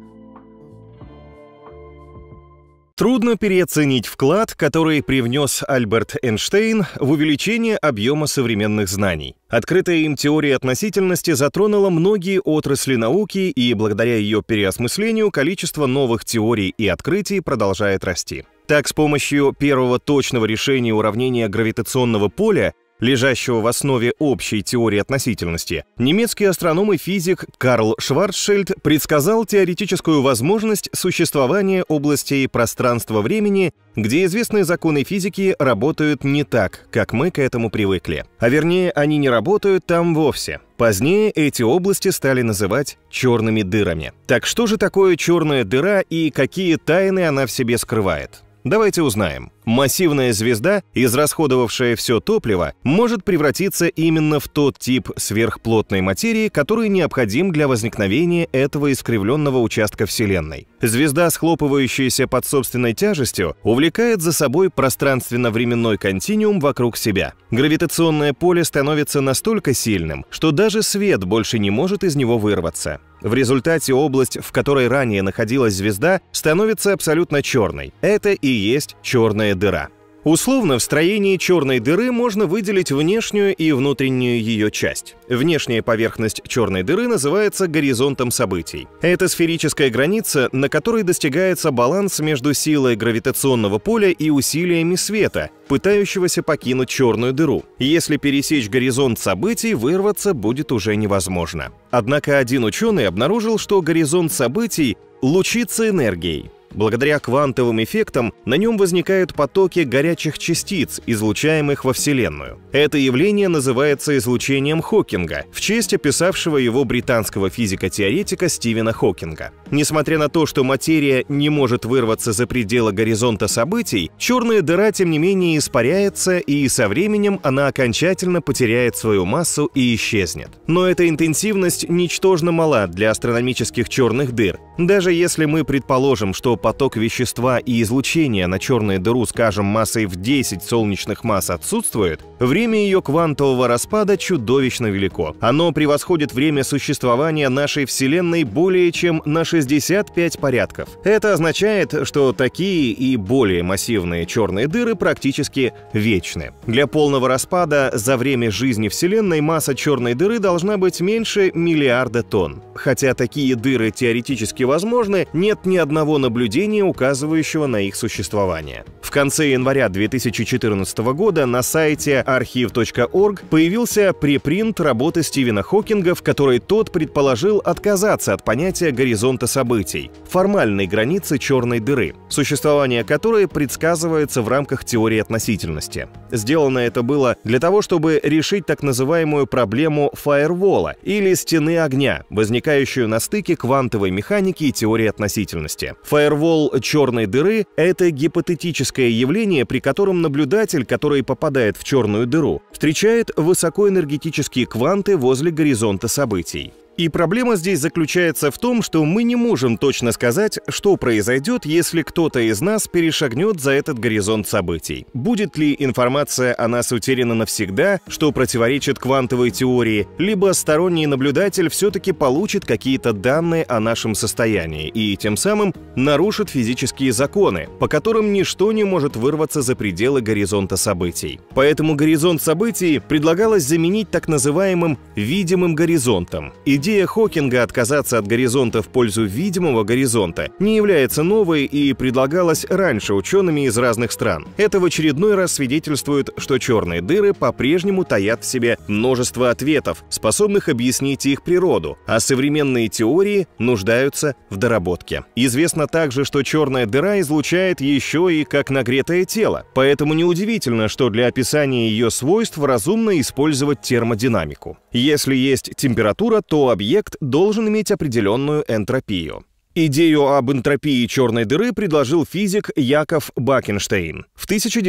Трудно переоценить вклад, который привнес Альберт Эйнштейн в увеличение объема современных знаний. Открытая им теория относительности затронула многие отрасли науки, и благодаря ее переосмыслению количество новых теорий и открытий продолжает расти. Так, с помощью первого точного решения уравнения гравитационного поля, лежащего в основе общей теории относительности, немецкий астроном и физик Карл Шварцшильд предсказал теоретическую возможность существования областей пространства-времени, где известные законы физики работают не так, как мы к этому привыкли. А вернее, они не работают там вовсе. Позднее эти области стали называть черными дырами. Так что же такое черная дыра и какие тайны она в себе скрывает? Давайте узнаем. Массивная звезда, израсходовавшая все топливо, может превратиться именно в тот тип сверхплотной материи, который необходим для возникновения этого искривленного участка Вселенной. Звезда, схлопывающаяся под собственной тяжестью, увлекает за собой пространственно-временной континуум вокруг себя. Гравитационное поле становится настолько сильным, что даже свет больше не может из него вырваться. В результате область, в которой ранее находилась звезда, становится абсолютно черной. Это и есть черная дыра. Условно, в строении черной дыры можно выделить внешнюю и внутреннюю ее часть. Внешняя поверхность черной дыры называется горизонтом событий. Это сферическая граница, на которой достигается баланс между силой гравитационного поля и усилиями света, пытающегося покинуть черную дыру. Если пересечь горизонт событий, вырваться будет уже невозможно. Однако один ученый обнаружил, что горизонт событий лучится энергией. Благодаря квантовым эффектам на нем возникают потоки горячих частиц, излучаемых во Вселенную. Это явление называется излучением Хокинга, в честь описавшего его британского физика-теоретика Стивена Хокинга. Несмотря на то, что материя не может вырваться за пределы горизонта событий, черная дыра, тем не менее, испаряется, и со временем она окончательно потеряет свою массу и исчезнет. Но эта интенсивность ничтожно мала для астрономических черных дыр. Даже если мы предположим, что поток вещества и излучения на черную дыру, скажем, массой в 10 солнечных масс отсутствует, время ее квантового распада чудовищно велико. Оно превосходит время существования нашей Вселенной более чем на 65 порядков. Это означает, что такие и более массивные черные дыры практически вечны. Для полного распада за время жизни Вселенной масса черной дыры должна быть меньше миллиарда тонн. Хотя такие дыры теоретически возможны, нет ни одного наблюдения, указывающего на их существование. В конце января 2014 года на сайте archive.org появился препринт работы Стивена Хокинга, в которой тот предположил отказаться от понятия горизонта событий, формальной границы черной дыры, существование которой предсказывается в рамках теории относительности. Сделано это было для того, чтобы решить так называемую проблему фаервола или стены огня, возникающую на стыке квантовой механики и теории относительности. Фаервол черной дыры — это гипотетическое явление, при котором наблюдатель, который попадает в черную дыру, встречает высокоэнергетические кванты возле горизонта событий. И проблема здесь заключается в том, что мы не можем точно сказать, что произойдет, если кто-то из нас перешагнет за этот горизонт событий. Будет ли информация о нас утеряна навсегда, что противоречит квантовой теории, либо сторонний наблюдатель все-таки получит какие-то данные о нашем состоянии и тем самым нарушит физические законы, по которым ничто не может вырваться за пределы горизонта событий. Поэтому горизонт событий предлагалось заменить так называемым видимым горизонтом. Идея Хокинга отказаться от горизонта в пользу видимого горизонта не является новой и предлагалась раньше учеными из разных стран. Это в очередной раз свидетельствует, что черные дыры по-прежнему таят в себе множество ответов, способных объяснить их природу, а современные теории нуждаются в доработке. Известно также, что черная дыра излучает еще и как нагретое тело, поэтому неудивительно, что для описания ее свойств разумно использовать термодинамику. Если есть температура, то объект должен иметь определенную энтропию. Идею об энтропии черной дыры предложил физик Яков Бакенштейн в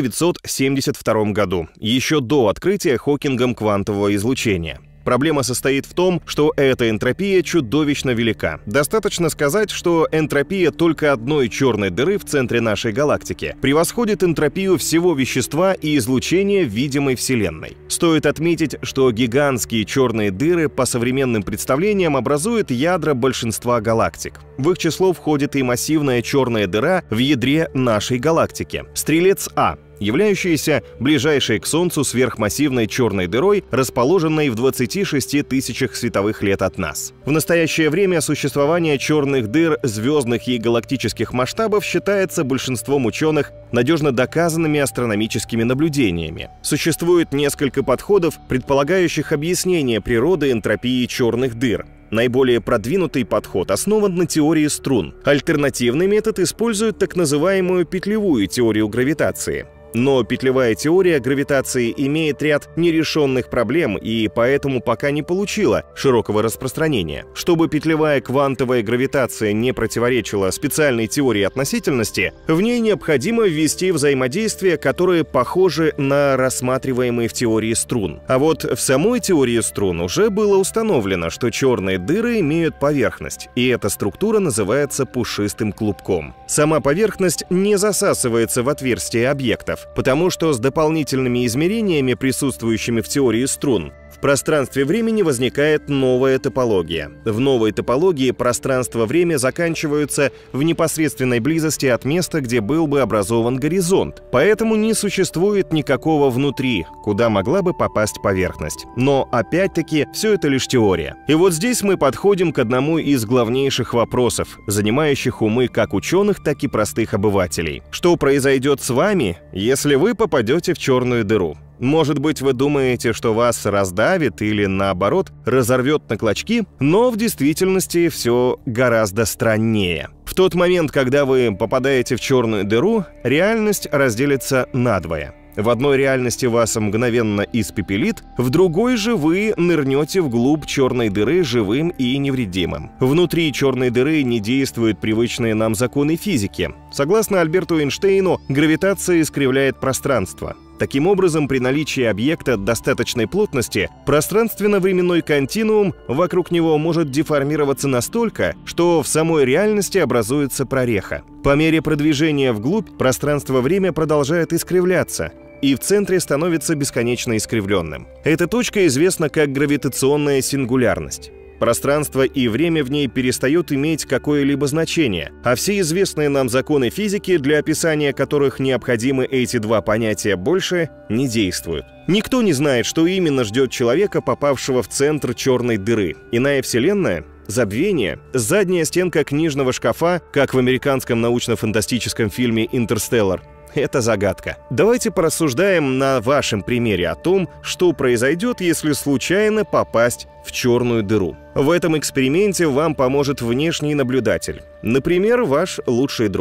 1972 году, еще до открытия Хокингом квантового излучения. Проблема состоит в том, что эта энтропия чудовищно велика. Достаточно сказать, что энтропия только одной черной дыры в центре нашей галактики превосходит энтропию всего вещества и излучения видимой Вселенной. Стоит отметить, что гигантские черные дыры по современным представлениям образуют ядра большинства галактик. В их число входит и массивная черная дыра в ядре нашей галактики – Стрелец-А, являющаяся ближайшей к Солнцу сверхмассивной черной дырой, расположенной в 26 тысячах световых лет от нас. В настоящее время существование черных дыр звездных и галактических масштабов считается большинством ученых надежно доказанными астрономическими наблюдениями. Существует несколько подходов, предполагающих объяснение природы энтропии черных дыр. Наиболее продвинутый подход основан на теории струн. Альтернативный метод использует так называемую петлевую теорию гравитации. Но петлевая теория гравитации имеет ряд нерешенных проблем и поэтому пока не получила широкого распространения. Чтобы петлевая квантовая гравитация не противоречила специальной теории относительности, в ней необходимо ввести взаимодействия, которые похожи на рассматриваемые в теории струн. А вот в самой теории струн уже было установлено, что черные дыры имеют поверхность, и эта структура называется пушистым клубком. Сама поверхность не засасывается в отверстие объектов, потому что с дополнительными измерениями, присутствующими в теории струн, в пространстве времени возникает новая топология. В новой топологии пространство-время заканчиваются в непосредственной близости от места, где был бы образован горизонт, поэтому не существует никакого внутри, куда могла бы попасть поверхность. Но опять-таки все это лишь теория. И вот здесь мы подходим к одному из главнейших вопросов, занимающих умы как ученых, так и простых обывателей. Что произойдет с вами, если вы попадете в черную дыру? Может быть, вы думаете, что вас раздавит или, наоборот, разорвет на клочки, но в действительности все гораздо страннее. В тот момент, когда вы попадаете в черную дыру, реальность разделится надвое. В одной реальности вас мгновенно испепелит, в другой же вы нырнете вглубь черной дыры живым и невредимым. Внутри черной дыры не действуют привычные нам законы физики. Согласно Альберту Эйнштейну, гравитация искривляет пространство. Таким образом, при наличии объекта достаточной плотности, пространственно-временной континуум вокруг него может деформироваться настолько, что в самой реальности образуется прореха. По мере продвижения вглубь пространство-время продолжает искривляться, и в центре становится бесконечно искривленным. Эта точка известна как гравитационная сингулярность. Пространство и время в ней перестают иметь какое-либо значение, а все известные нам законы физики, для описания которых необходимы эти два понятия, больше не действуют. Никто не знает, что именно ждет человека, попавшего в центр черной дыры. Иная вселенная? Забвение? Задняя стенка книжного шкафа, как в американском научно-фантастическом фильме «Интерстеллар»? Это загадка. Давайте порассуждаем на вашем примере о том, что произойдет, если случайно попасть в черную дыру. В этом эксперименте вам поможет внешний наблюдатель, например, ваш лучший друг.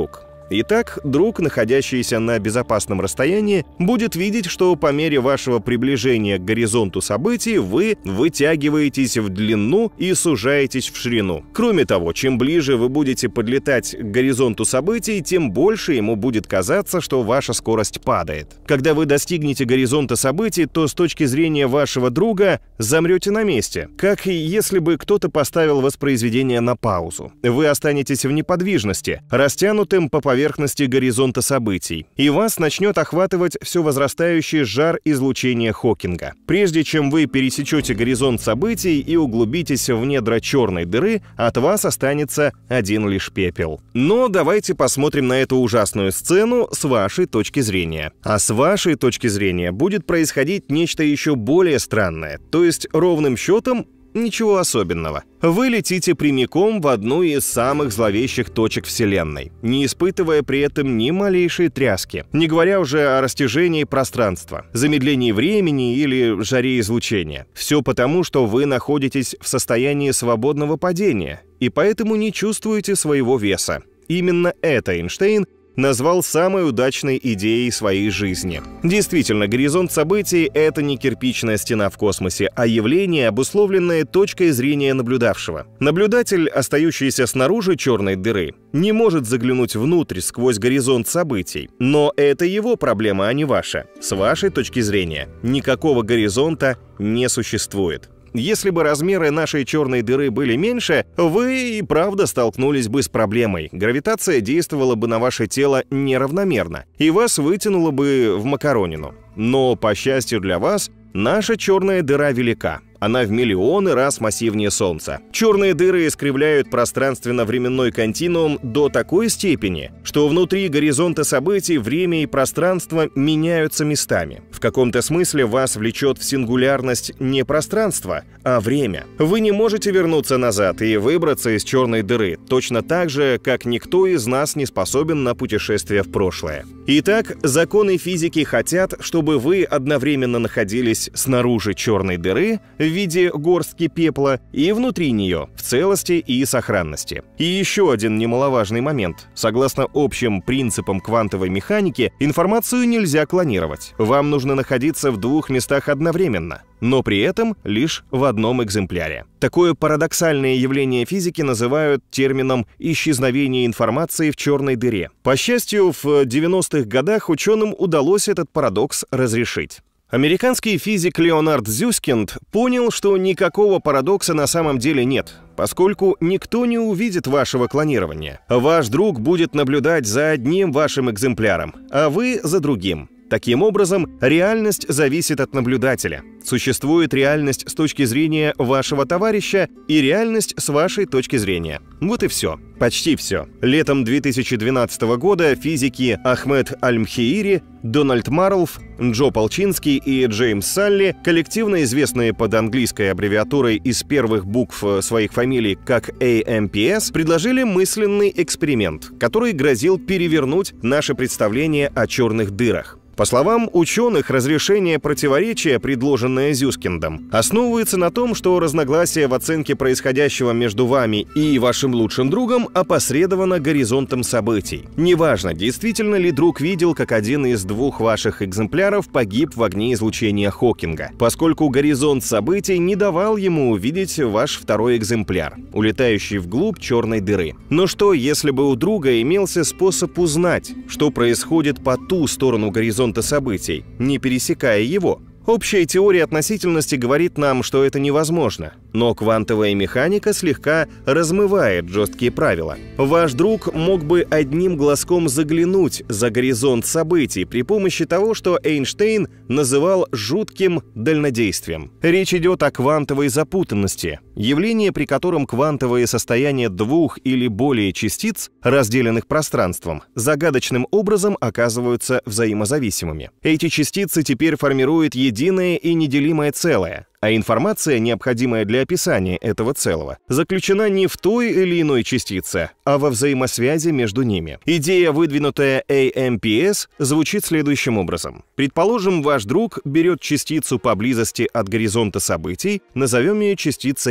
Итак, друг, находящийся на безопасном расстоянии, будет видеть, что по мере вашего приближения к горизонту событий вы вытягиваетесь в длину и сужаетесь в ширину. Кроме того, чем ближе вы будете подлетать к горизонту событий, тем больше ему будет казаться, что ваша скорость падает. Когда вы достигнете горизонта событий, то с точки зрения вашего друга замрете на месте, как и если бы кто-то поставил воспроизведение на паузу. Вы останетесь в неподвижности, растянутым по поверхности горизонта событий, и вас начнет охватывать все возрастающий жар излучения Хокинга. Прежде чем вы пересечете горизонт событий и углубитесь в недра черной дыры, от вас останется один лишь пепел. Но давайте посмотрим на эту ужасную сцену с вашей точки зрения. А с вашей точки зрения будет происходить нечто еще более странное, то есть ровным счетом ничего особенного. Вы летите прямиком в одну из самых зловещих точек Вселенной, не испытывая при этом ни малейшей тряски, не говоря уже о растяжении пространства, замедлении времени или жаре излучения. Все потому, что вы находитесь в состоянии свободного падения и поэтому не чувствуете своего веса. Именно это Эйнштейн назвал самой удачной идеей своей жизни. Действительно, горизонт событий — это не кирпичная стена в космосе, а явление, обусловленное точкой зрения наблюдавшего. Наблюдатель, остающийся снаружи черной дыры, не может заглянуть внутрь сквозь горизонт событий. Но это его проблема, а не ваша. С вашей точки зрения, никакого горизонта не существует. Если бы размеры нашей черной дыры были меньше, вы и правда столкнулись бы с проблемой. Гравитация действовала бы на ваше тело неравномерно, и вас вытянуло бы в макаронину. Но, по счастью для вас, наша черная дыра велика. Она в миллионы раз массивнее Солнца. Черные дыры искривляют пространственно-временной континуум до такой степени, что внутри горизонта событий время и пространство меняются местами. В каком-то смысле вас влечет в сингулярность не пространство, а время. Вы не можете вернуться назад и выбраться из черной дыры, точно так же, как никто из нас не способен на путешествие в прошлое. Итак, законы физики хотят, чтобы вы одновременно находились снаружи черной дыры, в виде горстки пепла, и внутри нее, в целости и сохранности. И еще один немаловажный момент. Согласно общим принципам квантовой механики, информацию нельзя клонировать. Вам нужно находиться в двух местах одновременно, но при этом лишь в одном экземпляре. Такое парадоксальное явление физики называют термином «исчезновение информации в черной дыре». По счастью, в 90-х годах ученым удалось этот парадокс разрешить. Американский физик Леонард Зюскинд понял, что никакого парадокса на самом деле нет, поскольку никто не увидит вашего клонирования. Ваш друг будет наблюдать за одним вашим экземпляром, а вы за другим. Таким образом, реальность зависит от наблюдателя. Существует реальность с точки зрения вашего товарища и реальность с вашей точки зрения. Вот и все. Почти все. Летом 2012 года физики Ахмед Аль-Мхеири, Дональд Марлф, Джо Полчинский и Джеймс Салли, коллективно известные под английской аббревиатурой из первых букв своих фамилий как AMPS, предложили мысленный эксперимент, который грозил перевернуть наше представление о черных дырах. По словам ученых, разрешение противоречия, предложенное Зюскиндом, основывается на том, что разногласие в оценке происходящего между вами и вашим лучшим другом опосредовано горизонтом событий. Неважно, действительно ли друг видел, как один из двух ваших экземпляров погиб в огне излучения Хокинга, поскольку горизонт событий не давал ему увидеть ваш второй экземпляр, улетающий вглубь черной дыры. Но что, если бы у друга имелся способ узнать, что происходит по ту сторону горизонта событий, не пересекая его? Общая теория относительности говорит нам, что это невозможно, но квантовая механика слегка размывает жесткие правила. Ваш друг мог бы одним глазком заглянуть за горизонт событий при помощи того, что Эйнштейн называл жутким дальнодействием. Речь идет о квантовой запутанности, явление, при котором квантовые состояния двух или более частиц, разделенных пространством, загадочным образом оказываются взаимозависимыми. Эти частицы теперь формируют единое и неделимое целое, а информация, необходимая для описания этого целого, заключена не в той или иной частице, а во взаимосвязи между ними. Идея, выдвинутая AMPS, звучит следующим образом. Предположим, ваш друг берет частицу поблизости от горизонта событий, назовем ее частицей А.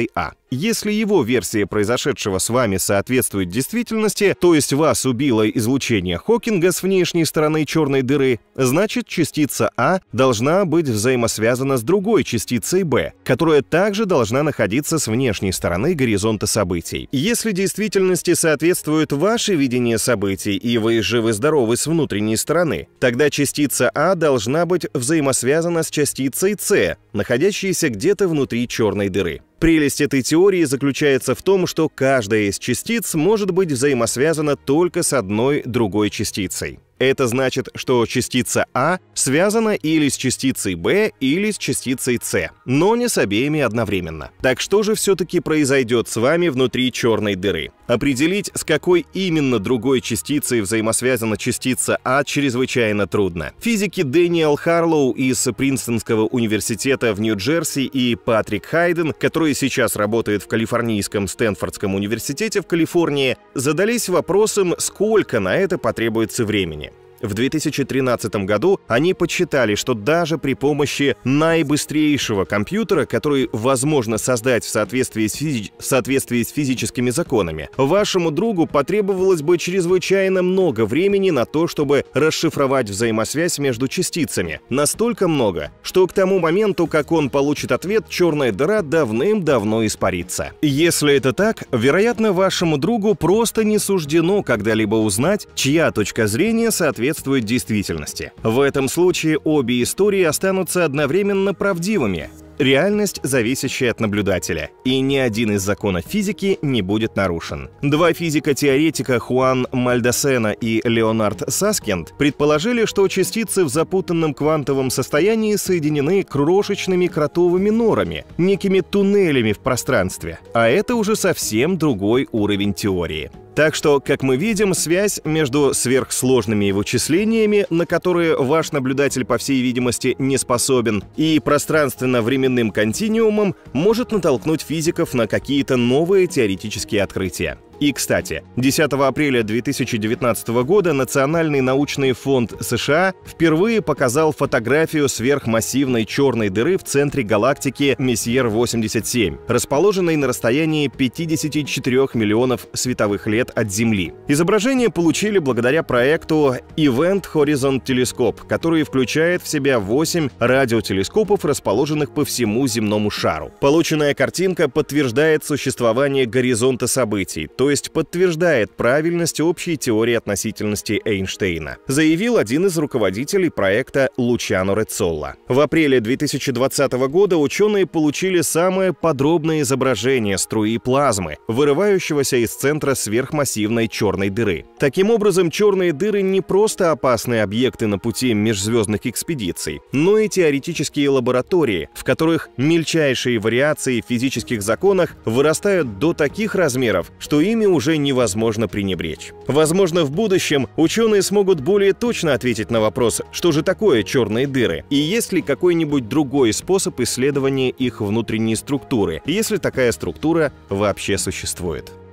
Если его версия произошедшего с вами соответствует действительности, то есть вас убило излучение Хокинга с внешней стороны черной дыры, значит частица А должна быть взаимосвязана с другой частицей Б, которая также должна находиться с внешней стороны горизонта событий. Если действительности соответствует ваше видение событий, и вы живы-здоровы с внутренней стороны, тогда частица А должна быть взаимосвязана с частицей С, находящейся где-то внутри черной дыры. Прелесть этой теории заключается в том, что каждая из частиц может быть взаимосвязана только с одной другой частицей. Это значит, что частица А связана или с частицей Б, или с частицей С, но не с обеими одновременно. Так что же все-таки произойдет с вами внутри черной дыры? Определить, с какой именно другой частицей взаимосвязана частица А, чрезвычайно трудно. Физики Дэниел Харлоу из Принстонского университета в Нью-Джерси и Патрик Хайден, который сейчас работает в Калифорнийском Стэнфордском университете в Калифорнии, задались вопросом, сколько на это потребуется времени. В 2013 году они подсчитали, что даже при помощи наибыстрейшего компьютера, который возможно создать в соответствии с физическими законами, вашему другу потребовалось бы чрезвычайно много времени на то, чтобы расшифровать взаимосвязь между частицами. Настолько много, что к тому моменту, как он получит ответ, черная дыра давным-давно испарится. Если это так, вероятно, вашему другу просто не суждено когда-либо узнать, чья точка зрения соответствует действительности. В этом случае обе истории останутся одновременно правдивыми. Реальность, зависящая от наблюдателя, и ни один из законов физики не будет нарушен. Два физика-теоретика Хуан Мальдосена и Леонард Саскинд предположили, что частицы в запутанном квантовом состоянии соединены крошечными кротовыми норами, некими туннелями в пространстве, а это уже совсем другой уровень теории. Так что, как мы видим, связь между сверхсложными вычислениями, на которые ваш наблюдатель, по всей видимости, не способен, и пространственно-временным континуумом может натолкнуть физиков на какие-то новые теоретические открытия. И, кстати, 10 апреля 2019 года Национальный научный фонд США впервые показал фотографию сверхмассивной черной дыры в центре галактики Мессьер-87, расположенной на расстоянии 54 миллионов световых лет от Земли. Изображение получили благодаря проекту Event Horizon Telescope, который включает в себя 8 радиотелескопов, расположенных по всему земному шару. Полученная картинка подтверждает существование горизонта событий, то есть подтверждает правильность общей теории относительности Эйнштейна, заявил один из руководителей проекта Лучано Реццолла. В апреле 2020 года ученые получили самое подробное изображение струи плазмы, вырывающегося из центра сверхмассивной черной дыры. Таким образом, черные дыры не просто опасные объекты на пути межзвездных экспедиций, но и теоретические лаборатории, в которых мельчайшие вариации в физических законах вырастают до таких размеров, что ими уже невозможно пренебречь. Возможно, в будущем ученые смогут более точно ответить на вопрос, что же такое черные дыры, и есть ли какой-нибудь другой способ исследования их внутренней структуры, если такая структура вообще существует.